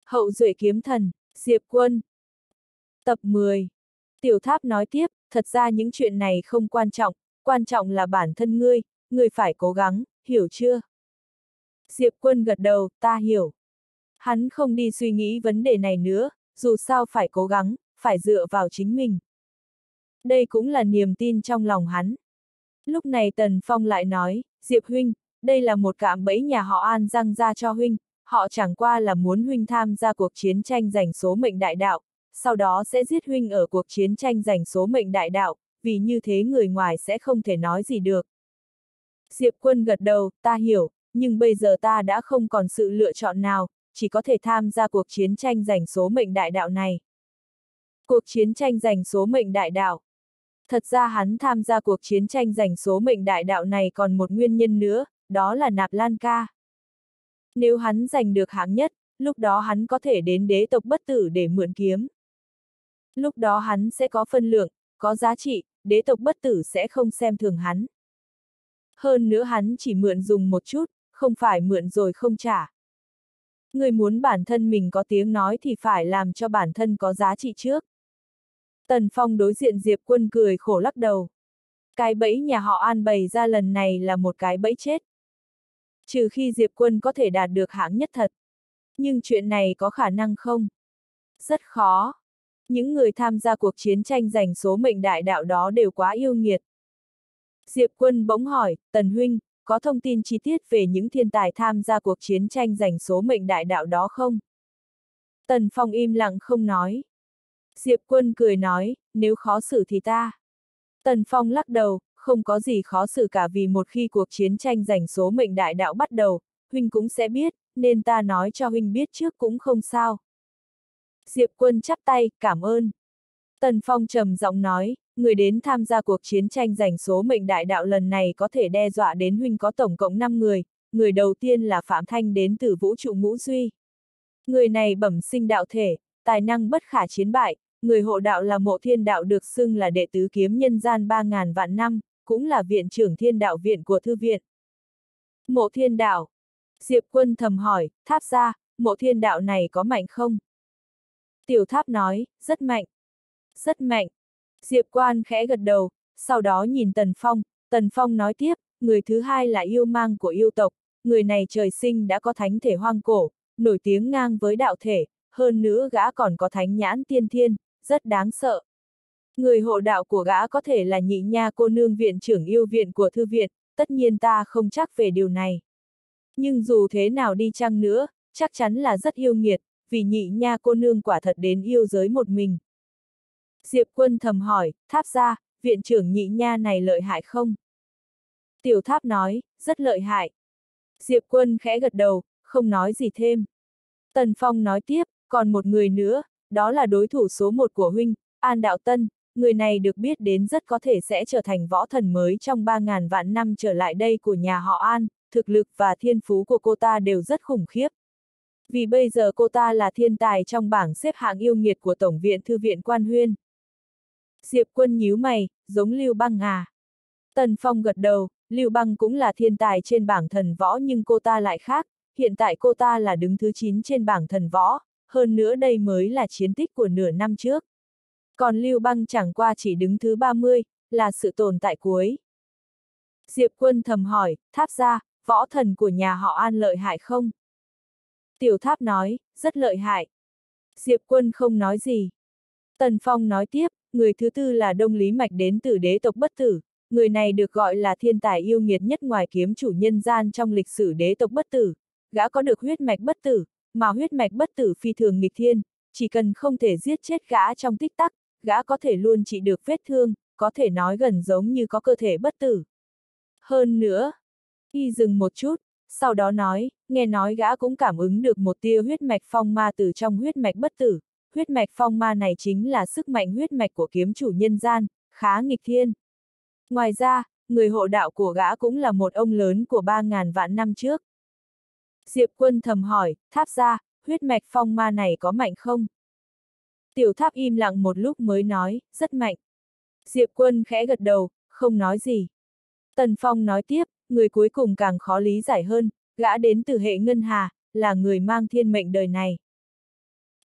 Hậu duệ kiếm thần, Diệp Quân. Tập 10. Tiểu Tháp nói tiếp, thật ra những chuyện này không quan trọng là bản thân ngươi phải cố gắng, hiểu chưa? Diệp Quân gật đầu, ta hiểu. Hắn không đi suy nghĩ vấn đề này nữa, dù sao phải cố gắng, phải dựa vào chính mình. Đây cũng là niềm tin trong lòng hắn. Lúc này Tần Phong lại nói, Diệp huynh, đây là một cạm bẫy nhà họ An răng ra cho huynh, họ chẳng qua là muốn huynh tham gia cuộc chiến tranh giành số mệnh đại đạo, sau đó sẽ giết huynh ở cuộc chiến tranh giành số mệnh đại đạo, vì như thế người ngoài sẽ không thể nói gì được. Diệp Quân gật đầu, ta hiểu, nhưng bây giờ ta đã không còn sự lựa chọn nào, chỉ có thể tham gia cuộc chiến tranh giành số mệnh đại đạo này. Cuộc chiến tranh giành số mệnh đại đạo. Thật ra hắn tham gia cuộc chiến tranh giành số mệnh đại đạo này còn một nguyên nhân nữa, đó là Nạp Lan Ca. Nếu hắn giành được hạng nhất, lúc đó hắn có thể đến đế tộc bất tử để mượn kiếm. Lúc đó hắn sẽ có phân lượng, có giá trị, đế tộc bất tử sẽ không xem thường hắn. Hơn nữa hắn chỉ mượn dùng một chút, không phải mượn rồi không trả. Người muốn bản thân mình có tiếng nói thì phải làm cho bản thân có giá trị trước. Tần Phong đối diện Diệp Quân cười khổ lắc đầu. Cái bẫy nhà họ An bày ra lần này là một cái bẫy chết. Trừ khi Diệp Quân có thể đạt được hạng nhất thật. Nhưng chuyện này có khả năng không? Rất khó. Những người tham gia cuộc chiến tranh giành số mệnh đại đạo đó đều quá yêu nghiệt. Diệp Quân bỗng hỏi, Tần huynh, có thông tin chi tiết về những thiên tài tham gia cuộc chiến tranh giành số mệnh đại đạo đó không? Tần Phong im lặng không nói. Diệp Quân cười nói, nếu khó xử thì ta. Tần Phong lắc đầu, không có gì khó xử cả vì một khi cuộc chiến tranh giành số mệnh đại đạo bắt đầu, huynh cũng sẽ biết, nên ta nói cho huynh biết trước cũng không sao. Diệp Quân chắp tay, cảm ơn. Tần Phong trầm giọng nói, người đến tham gia cuộc chiến tranh giành số mệnh đại đạo lần này có thể đe dọa đến huynh có tổng cộng 5 người, người đầu tiên là Phạm Thanh đến từ vũ trụ ngũ duy. Người này bẩm sinh đạo thể, tài năng bất khả chiến bại, người hộ đạo là Mộ Thiên Đạo được xưng là đệ tứ kiếm nhân gian 3.000 vạn năm, cũng là viện trưởng Thiên Đạo viện của thư viện. Mộ Thiên Đạo. Diệp Quân thầm hỏi, Tháp ra, Mộ Thiên Đạo này có mạnh không? Tiểu Tháp nói, rất mạnh. Rất mạnh. Diệp Quan khẽ gật đầu, sau đó nhìn Tần Phong nói tiếp, người thứ hai là yêu mang của yêu tộc, người này trời sinh đã có thánh thể hoang cổ, nổi tiếng ngang với đạo thể, hơn nữa gã còn có thánh nhãn tiên thiên, rất đáng sợ. Người hộ đạo của gã có thể là Nhị Nha cô nương viện trưởng yêu viện của thư viện, tất nhiên ta không chắc về điều này. Nhưng dù thế nào đi chăng nữa, chắc chắn là rất yêu nghiệt, vì Nhị Nha cô nương quả thật đến yêu giới một mình. Diệp Quân thầm hỏi, Tháp ra, viện trưởng Nhị Nha này lợi hại không? Tiểu Tháp nói, rất lợi hại. Diệp Quân khẽ gật đầu, không nói gì thêm. Tần Phong nói tiếp, còn một người nữa, đó là đối thủ số 1 của huynh, An Đạo Tân, người này được biết đến rất có thể sẽ trở thành võ thần mới trong 3.000 vạn năm trở lại đây của nhà họ An, thực lực và thiên phú của cô ta đều rất khủng khiếp. Vì bây giờ cô ta là thiên tài trong bảng xếp hạng yêu nghiệt của Tổng viện Thư viện Quan Huyên. Diệp Quân nhíu mày, giống Lưu Băng à? Tần Phong gật đầu, Lưu Băng cũng là thiên tài trên bảng thần võ nhưng cô ta lại khác, hiện tại cô ta là đứng thứ 9 trên bảng thần võ, hơn nữa đây mới là chiến tích của nửa năm trước. Còn Lưu Băng chẳng qua chỉ đứng thứ 30, là sự tồn tại cuối. Diệp Quân thầm hỏi, Tháp ra, võ thần của nhà họ An lợi hại không? Tiểu Tháp nói, rất lợi hại. Diệp Quân không nói gì. Tần Phong nói tiếp, người thứ tư là Đông Lý Mạch đến từ đế tộc bất tử, người này được gọi là thiên tài yêu nghiệt nhất ngoài kiếm chủ nhân gian trong lịch sử đế tộc bất tử, gã có được huyết mạch bất tử, mà huyết mạch bất tử phi thường nghịch thiên, chỉ cần không thể giết chết gã trong tích tắc, gã có thể luôn trị được vết thương, có thể nói gần giống như có cơ thể bất tử. Hơn nữa, y dừng một chút, sau đó nói, nghe nói gã cũng cảm ứng được một tia huyết mạch phong ma từ trong huyết mạch bất tử, huyết mạch phong ma này chính là sức mạnh huyết mạch của kiếm chủ nhân gian, khá nghịch thiên. Ngoài ra, người hộ đạo của gã cũng là một ông lớn của 3.000 vạn năm trước. Diệp Quân thầm hỏi, Tháp ra, huyết mạch phong ma này có mạnh không? Tiểu Tháp im lặng một lúc mới nói, rất mạnh. Diệp Quân khẽ gật đầu, không nói gì. Tần Phong nói tiếp, người cuối cùng càng khó lý giải hơn, gã đến từ hệ ngân hà, là người mang thiên mệnh đời này.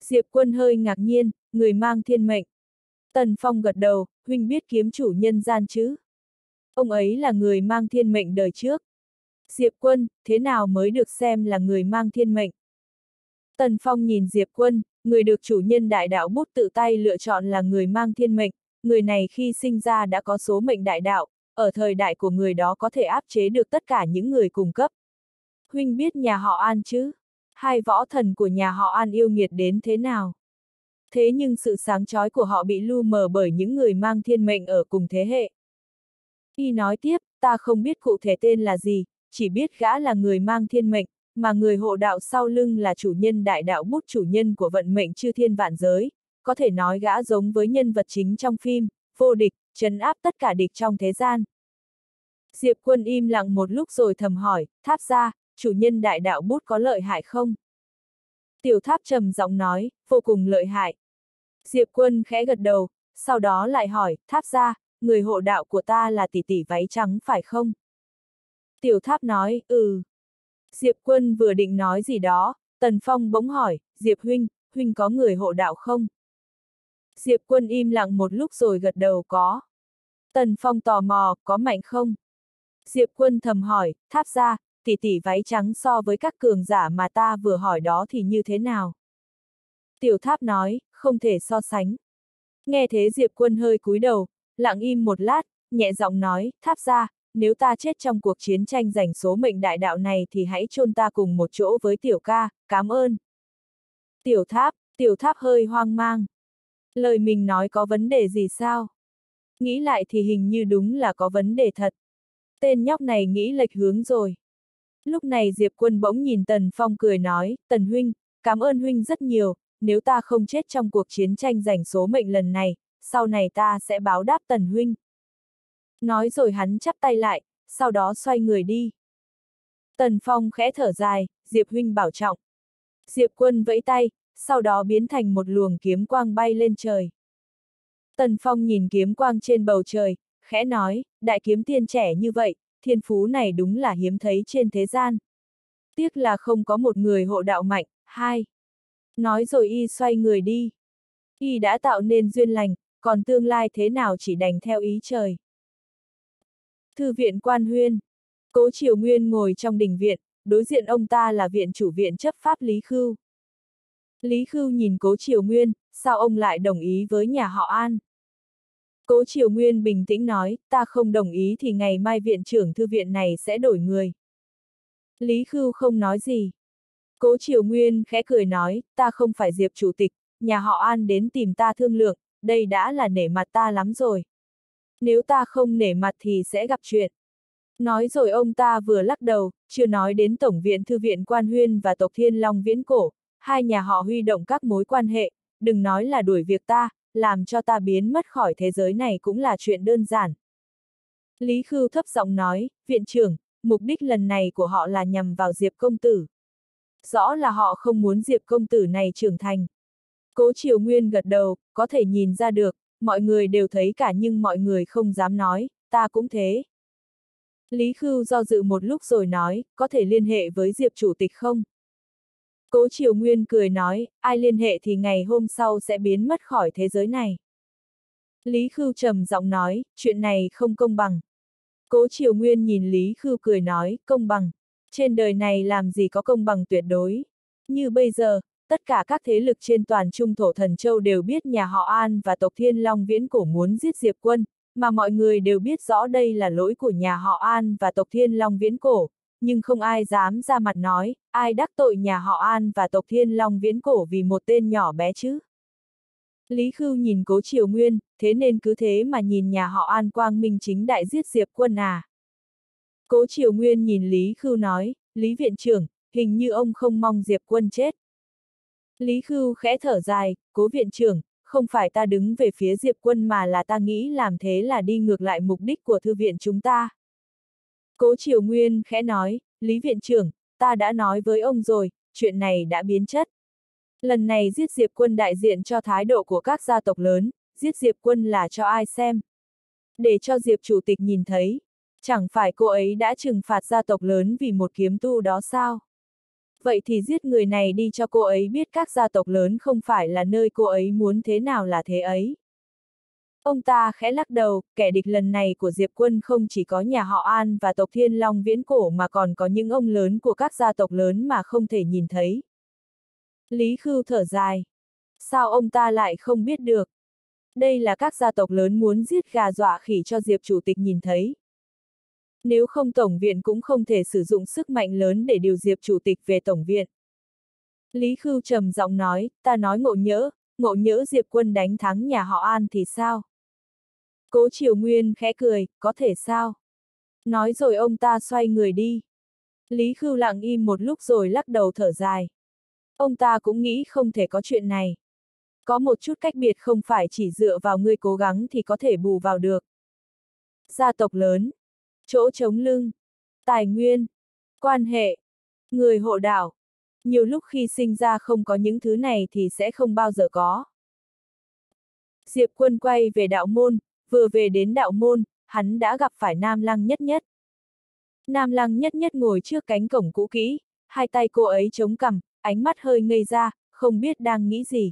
Diệp Quân hơi ngạc nhiên, người mang thiên mệnh. Tần Phong gật đầu, huynh biết kiếm chủ nhân gian chứ? Ông ấy là người mang thiên mệnh đời trước. Diệp Quân, thế nào mới được xem là người mang thiên mệnh? Tần Phong nhìn Diệp Quân, người được chủ nhân đại đạo bút tự tay lựa chọn là người mang thiên mệnh, người này khi sinh ra đã có số mệnh đại đạo, ở thời đại của người đó có thể áp chế được tất cả những người cùng cấp. Huynh biết nhà họ An chứ? Hai võ thần của nhà họ An yêu nghiệt đến thế nào? Thế nhưng sự sáng chói của họ bị lu mờ bởi những người mang thiên mệnh ở cùng thế hệ. Y nói tiếp, ta không biết cụ thể tên là gì, chỉ biết gã là người mang thiên mệnh, mà người hộ đạo sau lưng là chủ nhân đại đạo bút, chủ nhân của vận mệnh chư thiên vạn giới, có thể nói gã giống với nhân vật chính trong phim, vô địch, trấn áp tất cả địch trong thế gian. Diệp Quân im lặng một lúc rồi thầm hỏi, Tháp gia, chủ nhân đại đạo bút có lợi hại không? Tiểu Tháp trầm giọng nói, vô cùng lợi hại. Diệp Quân khẽ gật đầu, sau đó lại hỏi, Tháp gia, người hộ đạo của ta là tỷ tỷ váy trắng phải không? Tiểu Tháp nói, ừ. Diệp Quân vừa định nói gì đó, Tần Phong bỗng hỏi, Diệp huynh, huynh có người hộ đạo không? Diệp Quân im lặng một lúc rồi gật đầu có. Tần Phong tò mò, có mạnh không? Diệp Quân thầm hỏi, Tháp gia, tỷ tỷ váy trắng so với các cường giả mà ta vừa hỏi đó thì như thế nào? Tiểu Tháp nói, không thể so sánh. Nghe thế Diệp Quân hơi cúi đầu, lặng im một lát, nhẹ giọng nói, Tháp gia, nếu ta chết trong cuộc chiến tranh giành số mệnh đại đạo này thì hãy chôn ta cùng một chỗ với Tiểu ca, cảm ơn. Tiểu Tháp hơi hoang mang. Lời mình nói có vấn đề gì sao? Nghĩ lại thì hình như đúng là có vấn đề thật. Tên nhóc này nghĩ lệch hướng rồi. Lúc này Diệp Quân bỗng nhìn Tần Phong cười nói, Tần huynh, cảm ơn huynh rất nhiều, nếu ta không chết trong cuộc chiến tranh giành số mệnh lần này, sau này ta sẽ báo đáp Tần huynh. Nói rồi hắn chắp tay lại, sau đó xoay người đi. Tần Phong khẽ thở dài, Diệp huynh bảo trọng. Diệp Quân vẫy tay, sau đó biến thành một luồng kiếm quang bay lên trời. Tần Phong nhìn kiếm quang trên bầu trời, khẽ nói, đại kiếm tiên trẻ như vậy, thiên phú này đúng là hiếm thấy trên thế gian. Tiếc là không có một người hộ đạo mạnh, hai. Nói rồi y xoay người đi. Y đã tạo nên duyên lành, còn tương lai thế nào chỉ đành theo ý trời. Thư viện Quan Huyên. Cố Triều Nguyên ngồi trong đình viện, đối diện ông ta là viện chủ viện chấp pháp Lý Khưu. Lý Khưu nhìn Cố Triều Nguyên, sao ông lại đồng ý với nhà họ An? Cố Triều Nguyên bình tĩnh nói, ta không đồng ý thì ngày mai viện trưởng thư viện này sẽ đổi người. Lý Khưu không nói gì. Cố Triều Nguyên khẽ cười nói, ta không phải Diệp chủ tịch, nhà họ An đến tìm ta thương lượng, đây đã là nể mặt ta lắm rồi. Nếu ta không nể mặt thì sẽ gặp chuyện. Nói rồi ông ta vừa lắc đầu, chưa nói đến Tổng viện Thư viện Quan Huyên và tộc Thiên Long Viễn Cổ, hai nhà họ huy động các mối quan hệ, đừng nói là đuổi việc ta, làm cho ta biến mất khỏi thế giới này cũng là chuyện đơn giản. Lý Khưu thấp giọng nói, viện trưởng, mục đích lần này của họ là nhằm vào Diệp công tử. Rõ là họ không muốn Diệp công tử này trưởng thành. Cố Triều Nguyên gật đầu, có thể nhìn ra được, mọi người đều thấy cả nhưng mọi người không dám nói, ta cũng thế. Lý Khưu do dự một lúc rồi nói, có thể liên hệ với Diệp chủ tịch không? Cố Triều Nguyên cười nói, ai liên hệ thì ngày hôm sau sẽ biến mất khỏi thế giới này. Lý Khưu trầm giọng nói, chuyện này không công bằng. Cố Triều Nguyên nhìn Lý Khưu cười nói, công bằng. Trên đời này làm gì có công bằng tuyệt đối. Như bây giờ, tất cả các thế lực trên toàn Trung Thổ Thần Châu đều biết nhà họ An và tộc Thiên Long Viễn Cổ muốn giết Diệp Quân, mà mọi người đều biết rõ đây là lỗi của nhà họ An và tộc Thiên Long Viễn Cổ, nhưng không ai dám ra mặt nói, ai đắc tội nhà họ An và tộc Thiên Long Viễn Cổ vì một tên nhỏ bé chứ. Lý Khưu nhìn Cố Triều Nguyên, thế nên cứ thế mà nhìn nhà họ An quang minh chính đại giết Diệp Quân à. Cố Triều Nguyên nhìn Lý Khưu nói, Lý viện trưởng, hình như ông không mong Diệp Quân chết. Lý Khưu khẽ thở dài, Cố viện trưởng, không phải ta đứng về phía Diệp Quân mà là ta nghĩ làm thế là đi ngược lại mục đích của thư viện chúng ta. Cố Triều Nguyên khẽ nói, Lý viện trưởng, ta đã nói với ông rồi, chuyện này đã biến chất. Lần này giết Diệp Quân đại diện cho thái độ của các gia tộc lớn, giết Diệp Quân là cho ai xem? Để cho Diệp chủ tịch nhìn thấy, chẳng phải cô ấy đã trừng phạt gia tộc lớn vì một kiếm tu đó sao? vậy thì giết người này đi cho cô ấy biết các gia tộc lớn không phải là nơi cô ấy muốn thế nào là thế ấy. Ông ta khẽ lắc đầu, kẻ địch lần này của Diệp Quân không chỉ có nhà họ An và tộc Thiên Long viễn cổ mà còn có những ông lớn của các gia tộc lớn mà không thể nhìn thấy. Lý Khưu thở dài. Sao ông ta lại không biết được? Đây là các gia tộc lớn muốn giết gà dọa khỉ cho Diệp chủ tịch nhìn thấy. Nếu không Tổng viện cũng không thể sử dụng sức mạnh lớn để điều Diệp chủ tịch về Tổng viện. Lý Khưu trầm giọng nói, ta nói ngộ nhỡ Diệp Quân đánh thắng nhà họ An thì sao? Cố Triều Nguyên khẽ cười, có thể sao? Nói rồi ông ta xoay người đi. Lý Khưu lặng im một lúc rồi lắc đầu thở dài. Ông ta cũng nghĩ không thể có chuyện này. Có một chút cách biệt không phải chỉ dựa vào ngươi cố gắng thì có thể bù vào được. Gia tộc lớn, chỗ chống lưng, tài nguyên, quan hệ, người hộ đạo. Nhiều lúc khi sinh ra không có những thứ này thì sẽ không bao giờ có. Diệp Quân quay về đạo môn, vừa về đến đạo môn, hắn đã gặp phải Nam Lăng Nhất Nhất. Nam Lăng Nhất Nhất ngồi trước cánh cổng cũ kỹ, hai tay cô ấy chống cằm, ánh mắt hơi ngây ra, không biết đang nghĩ gì.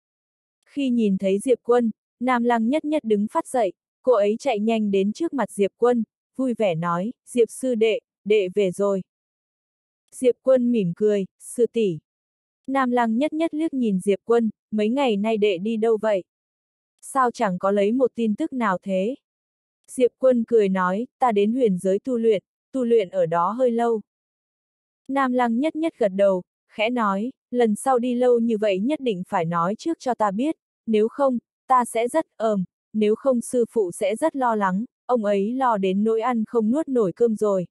Khi nhìn thấy Diệp Quân, Nam Lăng Nhất Nhất đứng phát dậy, cô ấy chạy nhanh đến trước mặt Diệp Quân, vui vẻ nói, Diệp sư đệ, đệ về rồi. Diệp Quân mỉm cười, sư tỷ. Nam Lăng Nhất Nhất liếc nhìn Diệp Quân, mấy ngày nay đệ đi đâu vậy? Sao chẳng có lấy một tin tức nào thế? Diệp Quân cười nói, ta đến huyền giới tu luyện ở đó hơi lâu. Nam Lăng Nhất Nhất gật đầu, khẽ nói, lần sau đi lâu như vậy nhất định phải nói trước cho ta biết, nếu không, ta sẽ rất nếu không sư phụ sẽ rất lo lắng, ông ấy lo đến nỗi ăn không nuốt nổi cơm rồi.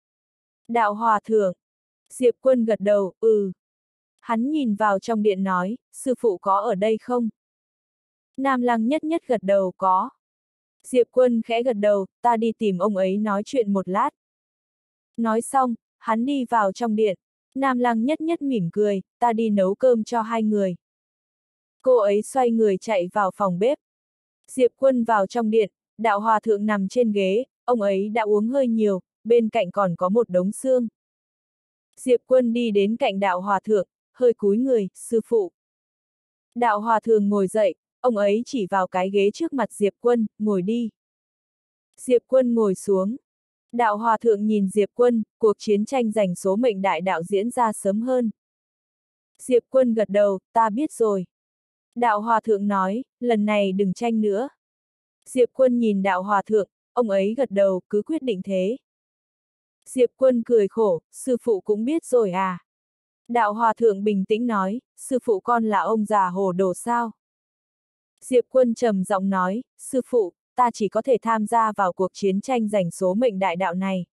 Đạo Hòa Thượng. Diệp Quân gật đầu, Hắn nhìn vào trong điện nói, sư phụ có ở đây không? Nam Lăng Nhất Nhất gật đầu, có. Diệp Quân khẽ gật đầu, ta đi tìm ông ấy nói chuyện một lát. Nói xong, hắn đi vào trong điện. Nam Lăng Nhất Nhất mỉm cười, ta đi nấu cơm cho hai người. Cô ấy xoay người chạy vào phòng bếp. Diệp Quân vào trong điện, đạo hòa thượng nằm trên ghế, ông ấy đã uống hơi nhiều, bên cạnh còn có một đống xương. Diệp Quân đi đến cạnh đạo hòa thượng, hơi cúi người, sư phụ. Đạo hòa thượng ngồi dậy, ông ấy chỉ vào cái ghế trước mặt Diệp Quân, ngồi đi. Diệp Quân ngồi xuống. Đạo hòa thượng nhìn Diệp Quân, cuộc chiến tranh giành số mệnh đại đạo diễn ra sớm hơn. Diệp Quân gật đầu, ta biết rồi. Đạo hòa thượng nói, lần này đừng tranh nữa. Diệp Quân nhìn đạo hòa thượng, ông ấy gật đầu, cứ quyết định thế. Diệp Quân cười khổ, sư phụ cũng biết rồi à. Đạo hòa thượng bình tĩnh nói, sư phụ con là ông già hồ đồ sao? Diệp Quân trầm giọng nói, sư phụ, ta chỉ có thể tham gia vào cuộc chiến tranh giành số mệnh đại đạo này.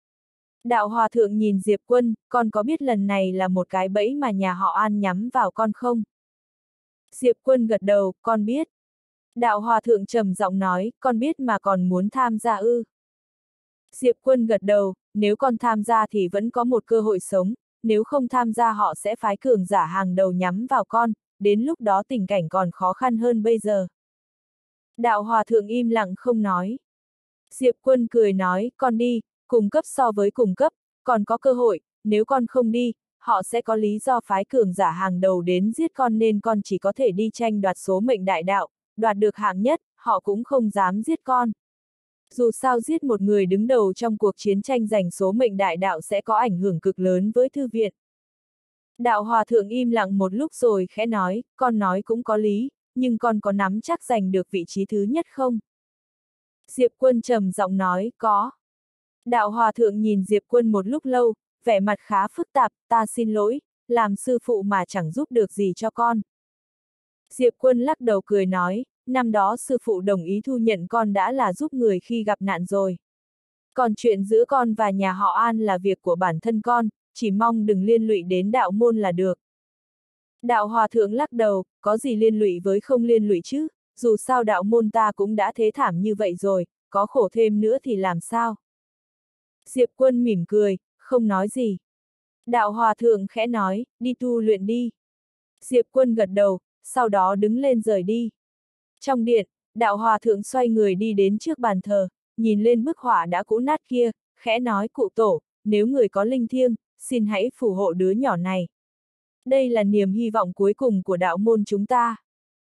Đạo hòa thượng nhìn Diệp Quân, con có biết lần này là một cái bẫy mà nhà họ An nhắm vào con không? Diệp Quân gật đầu, con biết. Đạo hòa thượng trầm giọng nói, con biết mà còn muốn tham gia ư? Diệp Quân gật đầu, nếu con tham gia thì vẫn có một cơ hội sống, nếu không tham gia họ sẽ phái cường giả hàng đầu nhắm vào con, đến lúc đó tình cảnh còn khó khăn hơn bây giờ. Đạo hòa thượng im lặng không nói. Diệp Quân cười nói, con đi, cùng cấp so với cùng cấp, còn có cơ hội, nếu con không đi, họ sẽ có lý do phái cường giả hàng đầu đến giết con nên con chỉ có thể đi tranh đoạt số mệnh đại đạo, đoạt được hạng nhất, họ cũng không dám giết con. Dù sao giết một người đứng đầu trong cuộc chiến tranh giành số mệnh đại đạo sẽ có ảnh hưởng cực lớn với thư viện. Đạo hòa thượng im lặng một lúc rồi khẽ nói, con nói cũng có lý, nhưng con có nắm chắc giành được vị trí thứ nhất không? Diệp Quân trầm giọng nói, có. Đạo hòa thượng nhìn Diệp Quân một lúc lâu, vẻ mặt khá phức tạp, ta xin lỗi, làm sư phụ mà chẳng giúp được gì cho con. Diệp Quân lắc đầu cười nói, năm đó sư phụ đồng ý thu nhận con đã là giúp người khi gặp nạn rồi. Còn chuyện giữa con và nhà họ An là việc của bản thân con, chỉ mong đừng liên lụy đến đạo môn là được. Đạo hòa thượng lắc đầu, có gì liên lụy với không liên lụy chứ, dù sao đạo môn ta cũng đã thế thảm như vậy rồi, có khổ thêm nữa thì làm sao? Diệp Quân mỉm cười, không nói gì. Đạo hòa thượng khẽ nói, đi tu luyện đi. Diệp Quân gật đầu, sau đó đứng lên rời đi. Trong điện, đạo hòa thượng xoay người đi đến trước bàn thờ, nhìn lên bức họa đã cũ nát kia, khẽ nói cụ tổ, nếu người có linh thiêng, xin hãy phù hộ đứa nhỏ này. Đây là niềm hy vọng cuối cùng của đạo môn chúng ta.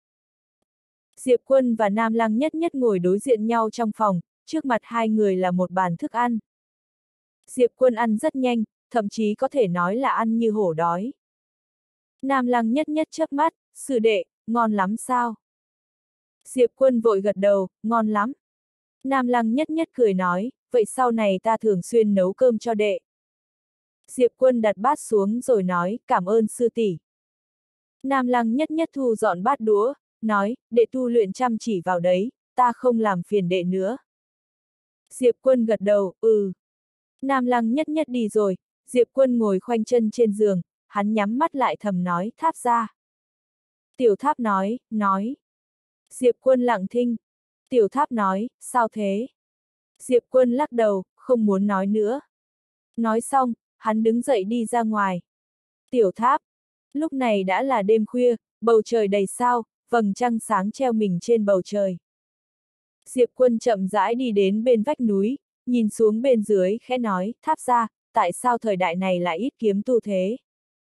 Diệp Quân và Nam Lăng Nhất Nhất ngồi đối diện nhau trong phòng, trước mặt hai người là một bàn thức ăn. Diệp Quân ăn rất nhanh, thậm chí có thể nói là ăn như hổ đói. Nam Lăng Nhất Nhất chớp mắt, sư đệ, ngon lắm sao? Diệp Quân vội gật đầu, ngon lắm. Nam Lăng Nhất Nhất cười nói, vậy sau này ta thường xuyên nấu cơm cho đệ. Diệp Quân đặt bát xuống rồi nói, cảm ơn sư tỷ. Nam Lăng Nhất Nhất thu dọn bát đũa, nói, đệ tu luyện chăm chỉ vào đấy, ta không làm phiền đệ nữa. Diệp Quân gật đầu, ừ. Nam Lăng Nhất Nhất đi rồi, Diệp Quân ngồi khoanh chân trên giường, hắn nhắm mắt lại thầm nói, Tháp ra. Tiểu Tháp nói. Diệp Quân lặng thinh. Tiểu Tháp nói, sao thế? Diệp Quân lắc đầu, không muốn nói nữa. Nói xong, hắn đứng dậy đi ra ngoài. Tiểu Tháp. Lúc này đã là đêm khuya, bầu trời đầy sao, vầng trăng sáng treo mình trên bầu trời. Diệp Quân chậm rãi đi đến bên vách núi, nhìn xuống bên dưới khẽ nói, Tháp ra, tại sao thời đại này lại ít kiếm tu thế?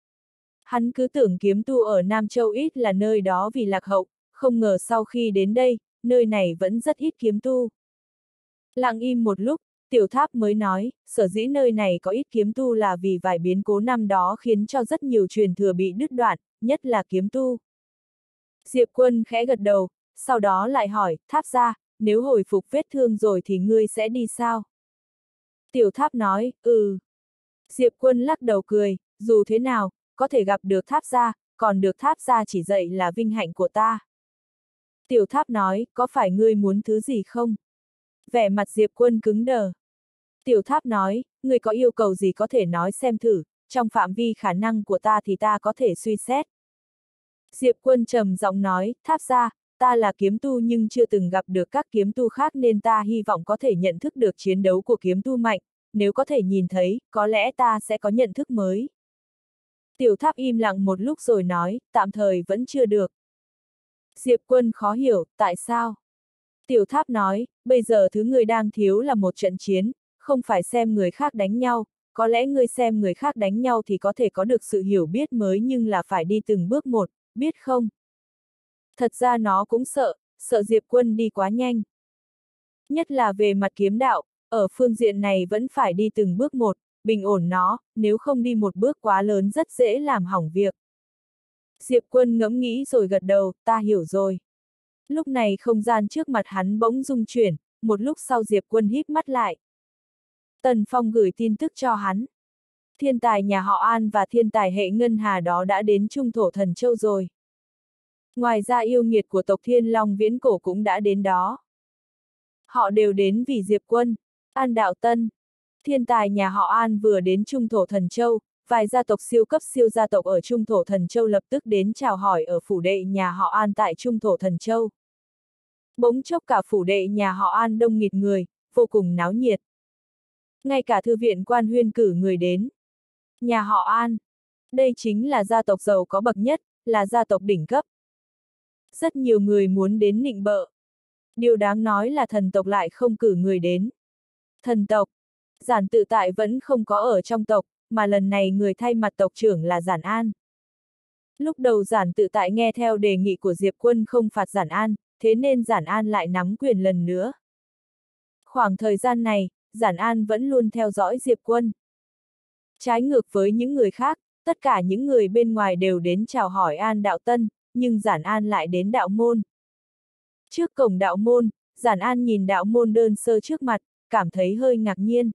Hắn cứ tưởng kiếm tu ở Nam Châu ít là nơi đó vì lạc hậu, không ngờ sau khi đến đây, nơi này vẫn rất ít kiếm tu. Lặng im một lúc, Tiểu Tháp mới nói, sở dĩ nơi này có ít kiếm tu là vì vài biến cố năm đó khiến cho rất nhiều truyền thừa bị đứt đoạn, nhất là kiếm tu. Diệp Quân khẽ gật đầu, sau đó lại hỏi, Tháp ra, nếu hồi phục vết thương rồi thì ngươi sẽ đi sao? Tiểu Tháp nói, ừ. Diệp Quân lắc đầu cười, dù thế nào, có thể gặp được Tháp ra, còn được Tháp ra chỉ dạy là vinh hạnh của ta. Tiểu Tháp nói, có phải ngươi muốn thứ gì không? Vẻ mặt Diệp Quân cứng đờ. Tiểu Tháp nói, ngươi có yêu cầu gì có thể nói xem thử, trong phạm vi khả năng của ta thì ta có thể suy xét. Diệp Quân trầm giọng nói, Tháp ra, ta là kiếm tu nhưng chưa từng gặp được các kiếm tu khác nên ta hy vọng có thể nhận thức được chiến đấu của kiếm tu mạnh, nếu có thể nhìn thấy, có lẽ ta sẽ có nhận thức mới. Tiểu Tháp im lặng một lúc rồi nói, tạm thời vẫn chưa được. Diệp Quân khó hiểu, tại sao? Tiểu Tháp nói, bây giờ thứ ngươi đang thiếu là một trận chiến, không phải xem người khác đánh nhau, có lẽ ngươi xem người khác đánh nhau thì có thể có được sự hiểu biết mới nhưng là phải đi từng bước một, biết không? Thật ra nó cũng sợ Diệp Quân đi quá nhanh. Nhất là về mặt kiếm đạo, ở phương diện này vẫn phải đi từng bước một, bình ổn nó, nếu không đi một bước quá lớn rất dễ làm hỏng việc. Diệp Quân ngẫm nghĩ rồi gật đầu, ta hiểu rồi. Lúc này không gian trước mặt hắn bỗng rung chuyển, một lúc sau Diệp Quân híp mắt lại. Tần Phong gửi tin tức cho hắn. Thiên tài nhà họ An và thiên tài hệ ngân hà đó đã đến Trung Thổ Thần Châu rồi. Ngoài ra yêu nghiệt của tộc Thiên Long viễn cổ cũng đã đến đó. Họ đều đến vì Diệp Quân. An Đạo Tân. Thiên tài nhà họ An vừa đến Trung Thổ Thần Châu, vài gia tộc siêu cấp siêu gia tộc ở Trung Thổ Thần Châu lập tức đến chào hỏi ở phủ đệ nhà họ An tại Trung Thổ Thần Châu. Bỗng chốc cả phủ đệ nhà họ An đông nghịt người, vô cùng náo nhiệt. Ngay cả thư viện Quan Huyên cử người đến. Nhà họ An. Đây chính là gia tộc giàu có bậc nhất, là gia tộc đỉnh cấp. Rất nhiều người muốn đến nịnh bợ. Điều đáng nói là thần tộc lại không cử người đến. Thần tộc. Giản Tự Tại vẫn không có ở trong tộc, mà lần này người thay mặt tộc trưởng là Giản An. Lúc đầu Giản Tự Tại nghe theo đề nghị của Diệp Quân không phạt Giản An, thế nên Giản An lại nắm quyền lần nữa. Khoảng thời gian này, Giản An vẫn luôn theo dõi Diệp Quân. Trái ngược với những người khác, tất cả những người bên ngoài đều đến chào hỏi An Đạo Tân, nhưng Giản An lại đến đạo môn. Trước cổng đạo môn, Giản An nhìn đạo môn đơn sơ trước mặt, cảm thấy hơi ngạc nhiên.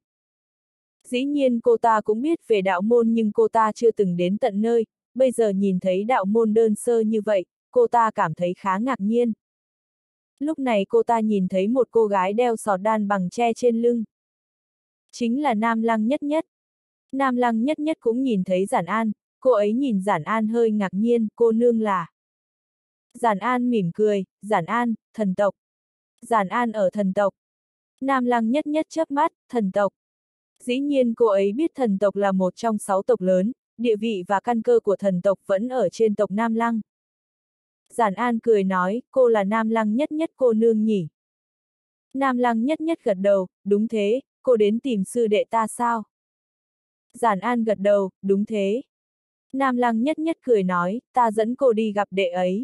Dĩ nhiên cô ta cũng biết về đạo môn nhưng cô ta chưa từng đến tận nơi, bây giờ nhìn thấy đạo môn đơn sơ như vậy, cô ta cảm thấy khá ngạc nhiên. Lúc này cô ta nhìn thấy một cô gái đeo sọt đan bằng tre trên lưng. Chính là Nam Lăng Nhất Nhất. Nam Lăng Nhất Nhất cũng nhìn thấy Giản An, cô ấy nhìn Giản An hơi ngạc nhiên, cô nương là. Giản An mỉm cười, Giản An, thần tộc. Giản An ở thần tộc. Nam Lăng Nhất Nhất chớp mắt, thần tộc. Dĩ nhiên cô ấy biết thần tộc là một trong 6 tộc lớn, địa vị và căn cơ của thần tộc vẫn ở trên tộc Nam Lăng. Giản An cười nói, cô là Nam Lăng Nhất Nhất cô nương nhỉ? Nam Lăng Nhất Nhất gật đầu, đúng thế, cô đến tìm sư đệ ta sao? Giản An gật đầu, đúng thế. Nam Lăng Nhất Nhất cười nói, ta dẫn cô đi gặp đệ ấy.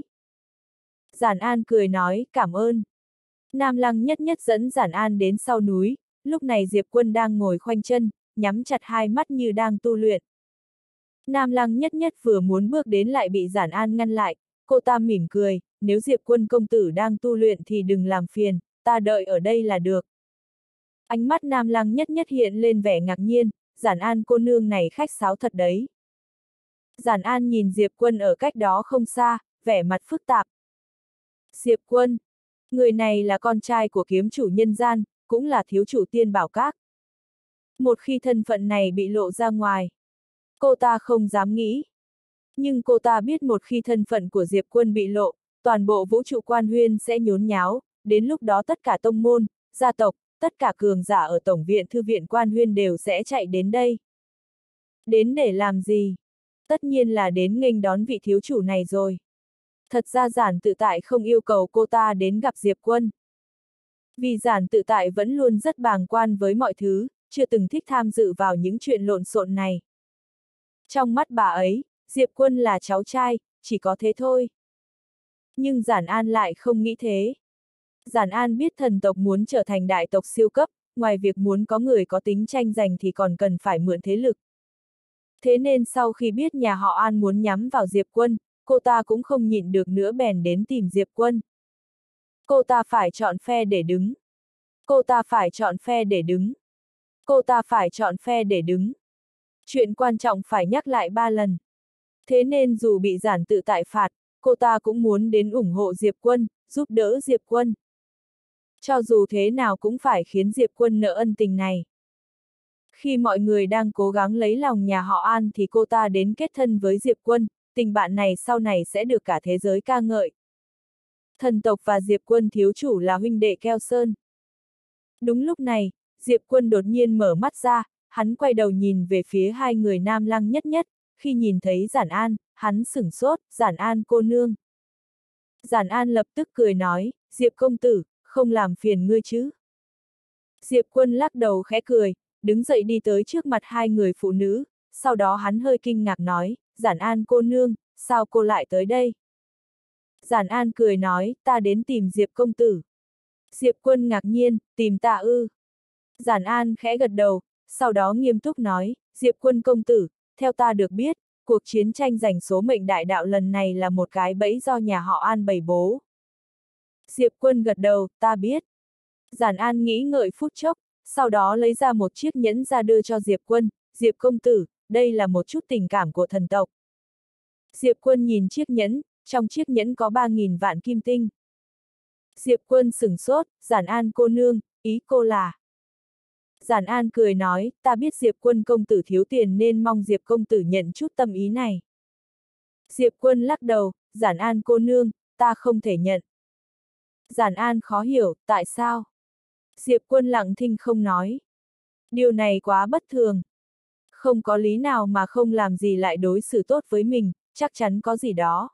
Giản An cười nói, cảm ơn. Nam Lăng Nhất Nhất dẫn Giản An đến sau núi, lúc này Diệp Quân đang ngồi khoanh chân, nhắm chặt hai mắt như đang tu luyện. Nam Lăng Nhất Nhất vừa muốn bước đến lại bị Giản An ngăn lại, cô ta mỉm cười, nếu Diệp Quân công tử đang tu luyện thì đừng làm phiền, ta đợi ở đây là được. Ánh mắt Nam Lăng Nhất Nhất hiện lên vẻ ngạc nhiên, Giản An cô nương này khách sáo thật đấy. Giản An nhìn Diệp Quân ở cách đó không xa, vẻ mặt phức tạp. Diệp Quân, người này là con trai của kiếm chủ nhân gian, cũng là thiếu chủ Tiên Bảo Các. Một khi thân phận này bị lộ ra ngoài, cô ta không dám nghĩ. Nhưng cô ta biết một khi thân phận của Diệp Quân bị lộ, toàn bộ vũ trụ Quan Huyên sẽ nhốn nháo, đến lúc đó tất cả tông môn, gia tộc, tất cả cường giả ở Tổng viện Thư viện Quan Huyên đều sẽ chạy đến đây. Đến để làm gì? Tất nhiên là đến nghênh đón vị thiếu chủ này rồi. Thật ra Giản Tự Tại không yêu cầu cô ta đến gặp Diệp Quân. Vì Giản Tự Tại vẫn luôn rất bàng quan với mọi thứ, chưa từng thích tham dự vào những chuyện lộn xộn này. Trong mắt bà ấy, Diệp Quân là cháu trai, chỉ có thế thôi. Nhưng Giản An lại không nghĩ thế. Giản An biết thần tộc muốn trở thành đại tộc siêu cấp, ngoài việc muốn có người có tính tranh giành thì còn cần phải mượn thế lực. Thế nên sau khi biết nhà họ An muốn nhắm vào Diệp Quân, cô ta cũng không nhịn được nữa bèn đến tìm Diệp Quân. Cô ta phải chọn phe để đứng. Cô ta phải chọn phe để đứng. Cô ta phải chọn phe để đứng. Chuyện quan trọng phải nhắc lại 3 lần. Thế nên dù bị Giản Tự Tại phạt, cô ta cũng muốn đến ủng hộ Diệp Quân, giúp đỡ Diệp Quân. Cho dù thế nào cũng phải khiến Diệp Quân nợ ân tình này. Khi mọi người đang cố gắng lấy lòng nhà họ An thì cô ta đến kết thân với Diệp Quân, tình bạn này sau này sẽ được cả thế giới ca ngợi. Thần tộc và Diệp Quân thiếu chủ là huynh đệ keo sơn. Đúng lúc này, Diệp Quân đột nhiên mở mắt ra, hắn quay đầu nhìn về phía hai người Nam Lăng Nhất Nhất, khi nhìn thấy Giản An, hắn sửng sốt, Giản An cô nương. Giản An lập tức cười nói, Diệp công tử, không làm phiền ngươi chứ. Diệp Quân lắc đầu khẽ cười, đứng dậy đi tới trước mặt hai người phụ nữ, sau đó hắn hơi kinh ngạc nói, Giản An cô nương, sao cô lại tới đây? Giản An cười nói, ta đến tìm Diệp công tử. Diệp Quân ngạc nhiên, tìm ta ư? Giản An khẽ gật đầu, sau đó nghiêm túc nói, Diệp Quân công tử, theo ta được biết, cuộc chiến tranh giành số mệnh đại đạo lần này là một cái bẫy do nhà họ An bày bố. Diệp Quân gật đầu, ta biết. Giản An nghĩ ngợi phút chốc, sau đó lấy ra một chiếc nhẫn ra đưa cho Diệp Quân, Diệp công tử, đây là một chút tình cảm của thần tộc. Diệp Quân nhìn chiếc nhẫn, trong chiếc nhẫn có 3.000 vạn kim tinh. Diệp Quân sửng sốt, Giản An cô nương, ý cô là. Giản An cười nói, ta biết Diệp Quân công tử thiếu tiền nên mong Diệp công tử nhận chút tâm ý này. Diệp Quân lắc đầu, Giản An cô nương, ta không thể nhận. Giản An khó hiểu, tại sao? Diệp Quân lặng thinh không nói. Điều này quá bất thường. Không có lý nào mà không làm gì lại đối xử tốt với mình, chắc chắn có gì đó.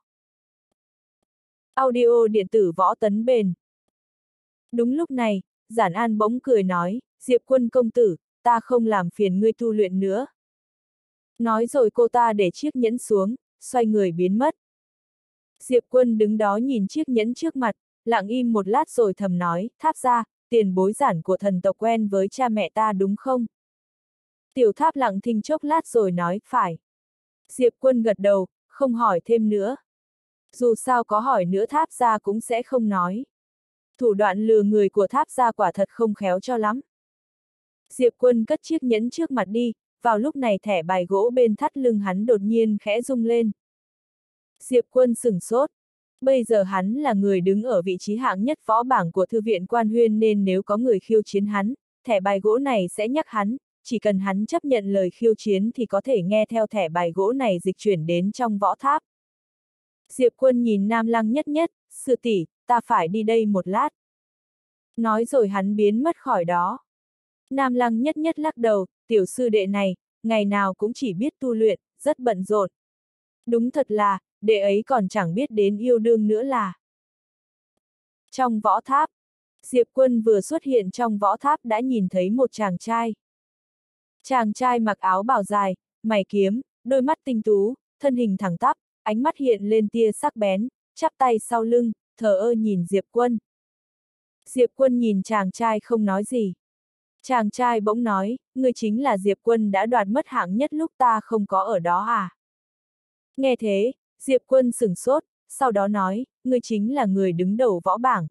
Audio điện tử Võ Tấn Bền. Đúng lúc này, Giản An bỗng cười nói, Diệp Quân công tử, ta không làm phiền ngươi tu luyện nữa. Nói rồi cô ta để chiếc nhẫn xuống, xoay người biến mất. Diệp Quân đứng đó nhìn chiếc nhẫn trước mặt, lặng im một lát rồi thầm nói, Tháp ra, tiền bối Giản của thần tộc quen với cha mẹ ta đúng không? Tiểu Tháp lặng thinh chốc lát rồi nói, phải. Diệp Quân gật đầu, không hỏi thêm nữa. Dù sao có hỏi nữa Tháp ra cũng sẽ không nói. Thủ đoạn lừa người của Tháp ra quả thật không khéo cho lắm. Diệp Quân cất chiếc nhẫn trước mặt đi, vào lúc này thẻ bài gỗ bên thắt lưng hắn đột nhiên khẽ rung lên. Diệp Quân sửng sốt. Bây giờ hắn là người đứng ở vị trí hạng nhất võ bảng của Thư viện Quan Huyên nên nếu có người khiêu chiến hắn, thẻ bài gỗ này sẽ nhắc hắn, chỉ cần hắn chấp nhận lời khiêu chiến thì có thể nghe theo thẻ bài gỗ này dịch chuyển đến trong võ tháp. Diệp Quân nhìn Nam Lăng Nhất Nhất, sư tỷ, ta phải đi đây một lát. Nói rồi hắn biến mất khỏi đó. Nam Lăng Nhất Nhất lắc đầu, tiểu sư đệ này, ngày nào cũng chỉ biết tu luyện, rất bận rộn. Đúng thật là, đệ ấy còn chẳng biết đến yêu đương nữa là. Trong võ tháp, Diệp Quân vừa xuất hiện trong võ tháp đã nhìn thấy một chàng trai. Chàng trai mặc áo bào dài, mày kiếm, đôi mắt tinh tú, thân hình thẳng tắp, ánh mắt hiện lên tia sắc bén, chắp tay sau lưng, thờ ơ nhìn Diệp Quân. Diệp Quân nhìn chàng trai không nói gì. Chàng trai bỗng nói, ngươi chính là Diệp Quân đã đoạt mất hạng nhất lúc ta không có ở đó à? Nghe thế, Diệp Quân sửng sốt, sau đó nói, ngươi chính là người đứng đầu võ bảng.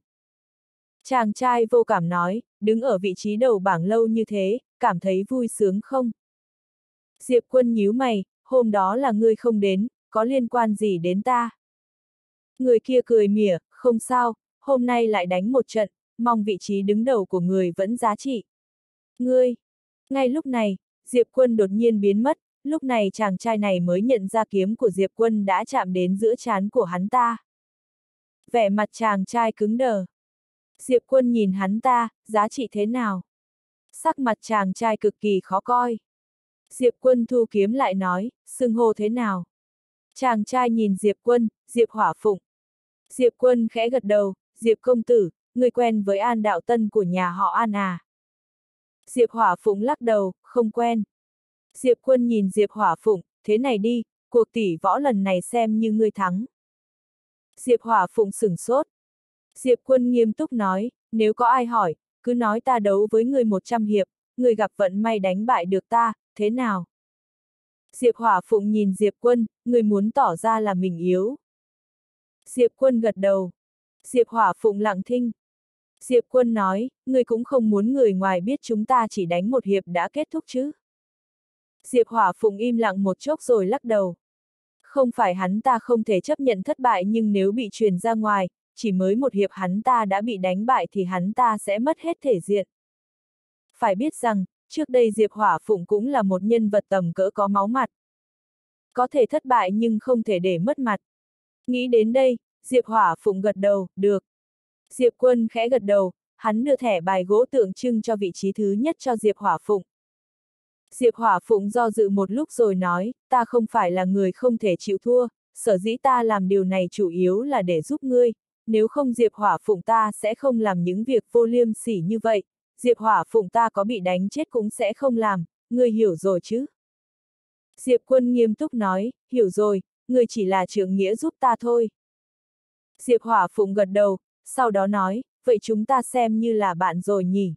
Chàng trai vô cảm nói, đứng ở vị trí đầu bảng lâu như thế, cảm thấy vui sướng không? Diệp Quân nhíu mày, hôm đó là ngươi không đến, có liên quan gì đến ta? Người kia cười mỉa, không sao, hôm nay lại đánh một trận, mong vị trí đứng đầu của người vẫn giá trị. Ngươi! Ngay lúc này, Diệp Quân đột nhiên biến mất, lúc này chàng trai này mới nhận ra kiếm của Diệp Quân đã chạm đến giữa trán của hắn ta. Vẻ mặt chàng trai cứng đờ. Diệp Quân nhìn hắn ta, giá trị thế nào? Sắc mặt chàng trai cực kỳ khó coi. Diệp Quân thu kiếm lại nói, xưng hô thế nào? Chàng trai nhìn Diệp Quân, Diệp Hỏa Phụng. Diệp Quân khẽ gật đầu, Diệp công tử, người quen với An đạo tân của nhà họ An à? Diệp Hỏa Phụng lắc đầu, không quen. Diệp Quân nhìn Diệp Hỏa Phụng, thế này đi, cuộc tỷ võ lần này xem như ngươi thắng. Diệp Hỏa Phụng sửng sốt. Diệp Quân nghiêm túc nói, nếu có ai hỏi, cứ nói ta đấu với người 100 hiệp, người gặp vận may đánh bại được ta, thế nào? Diệp Hỏa Phụng nhìn Diệp Quân, người muốn tỏ ra là mình yếu. Diệp Quân gật đầu. Diệp Hỏa Phụng lặng thinh. Diệp Quân nói, người cũng không muốn người ngoài biết chúng ta chỉ đánh một hiệp đã kết thúc chứ? Diệp Hỏa Phụng im lặng một chốc rồi lắc đầu. Không phải hắn ta không thể chấp nhận thất bại nhưng nếu bị truyền ra ngoài, chỉ mới một hiệp hắn ta đã bị đánh bại thì hắn ta sẽ mất hết thể diện. Phải biết rằng, trước đây Diệp Hỏa Phụng cũng là một nhân vật tầm cỡ có máu mặt. Có thể thất bại nhưng không thể để mất mặt. Nghĩ đến đây, Diệp Hỏa Phụng gật đầu, được. Diệp Quân khẽ gật đầu, hắn đưa thẻ bài gỗ tượng trưng cho vị trí thứ nhất cho Diệp Hỏa Phụng. Diệp Hỏa Phụng do dự một lúc rồi nói, ta không phải là người không thể chịu thua, sở dĩ ta làm điều này chủ yếu là để giúp ngươi, nếu không Diệp Hỏa Phụng ta sẽ không làm những việc vô liêm sỉ như vậy, Diệp Hỏa Phụng ta có bị đánh chết cũng sẽ không làm, ngươi hiểu rồi chứ? Diệp Quân nghiêm túc nói, hiểu rồi, ngươi chỉ là trượng nghĩa giúp ta thôi. Diệp Hỏa Phụng gật đầu, sau đó nói, vậy chúng ta xem như là bạn rồi nhỉ?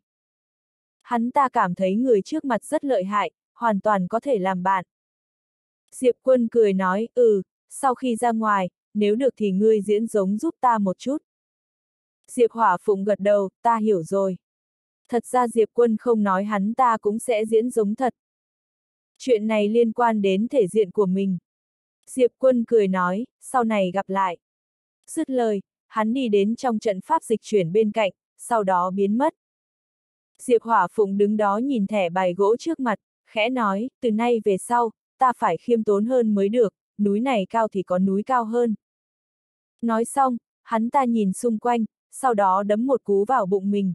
Hắn ta cảm thấy người trước mặt rất lợi hại, hoàn toàn có thể làm bạn. Diệp Quân cười nói, sau khi ra ngoài, nếu được thì ngươi diễn giống giúp ta một chút. Diệp Hỏa Phụng gật đầu, ta hiểu rồi. Thật ra Diệp Quân không nói hắn ta cũng sẽ diễn giống thật. Chuyện này liên quan đến thể diện của mình. Diệp Quân cười nói, sau này gặp lại. Dứt lời, hắn đi đến trong trận pháp dịch chuyển bên cạnh, sau đó biến mất. Diệp Hỏa Phụng đứng đó nhìn thẻ bài gỗ trước mặt, khẽ nói, từ nay về sau, ta phải khiêm tốn hơn mới được, núi này cao thì có núi cao hơn. Nói xong, hắn ta nhìn xung quanh, sau đó đấm một cú vào bụng mình.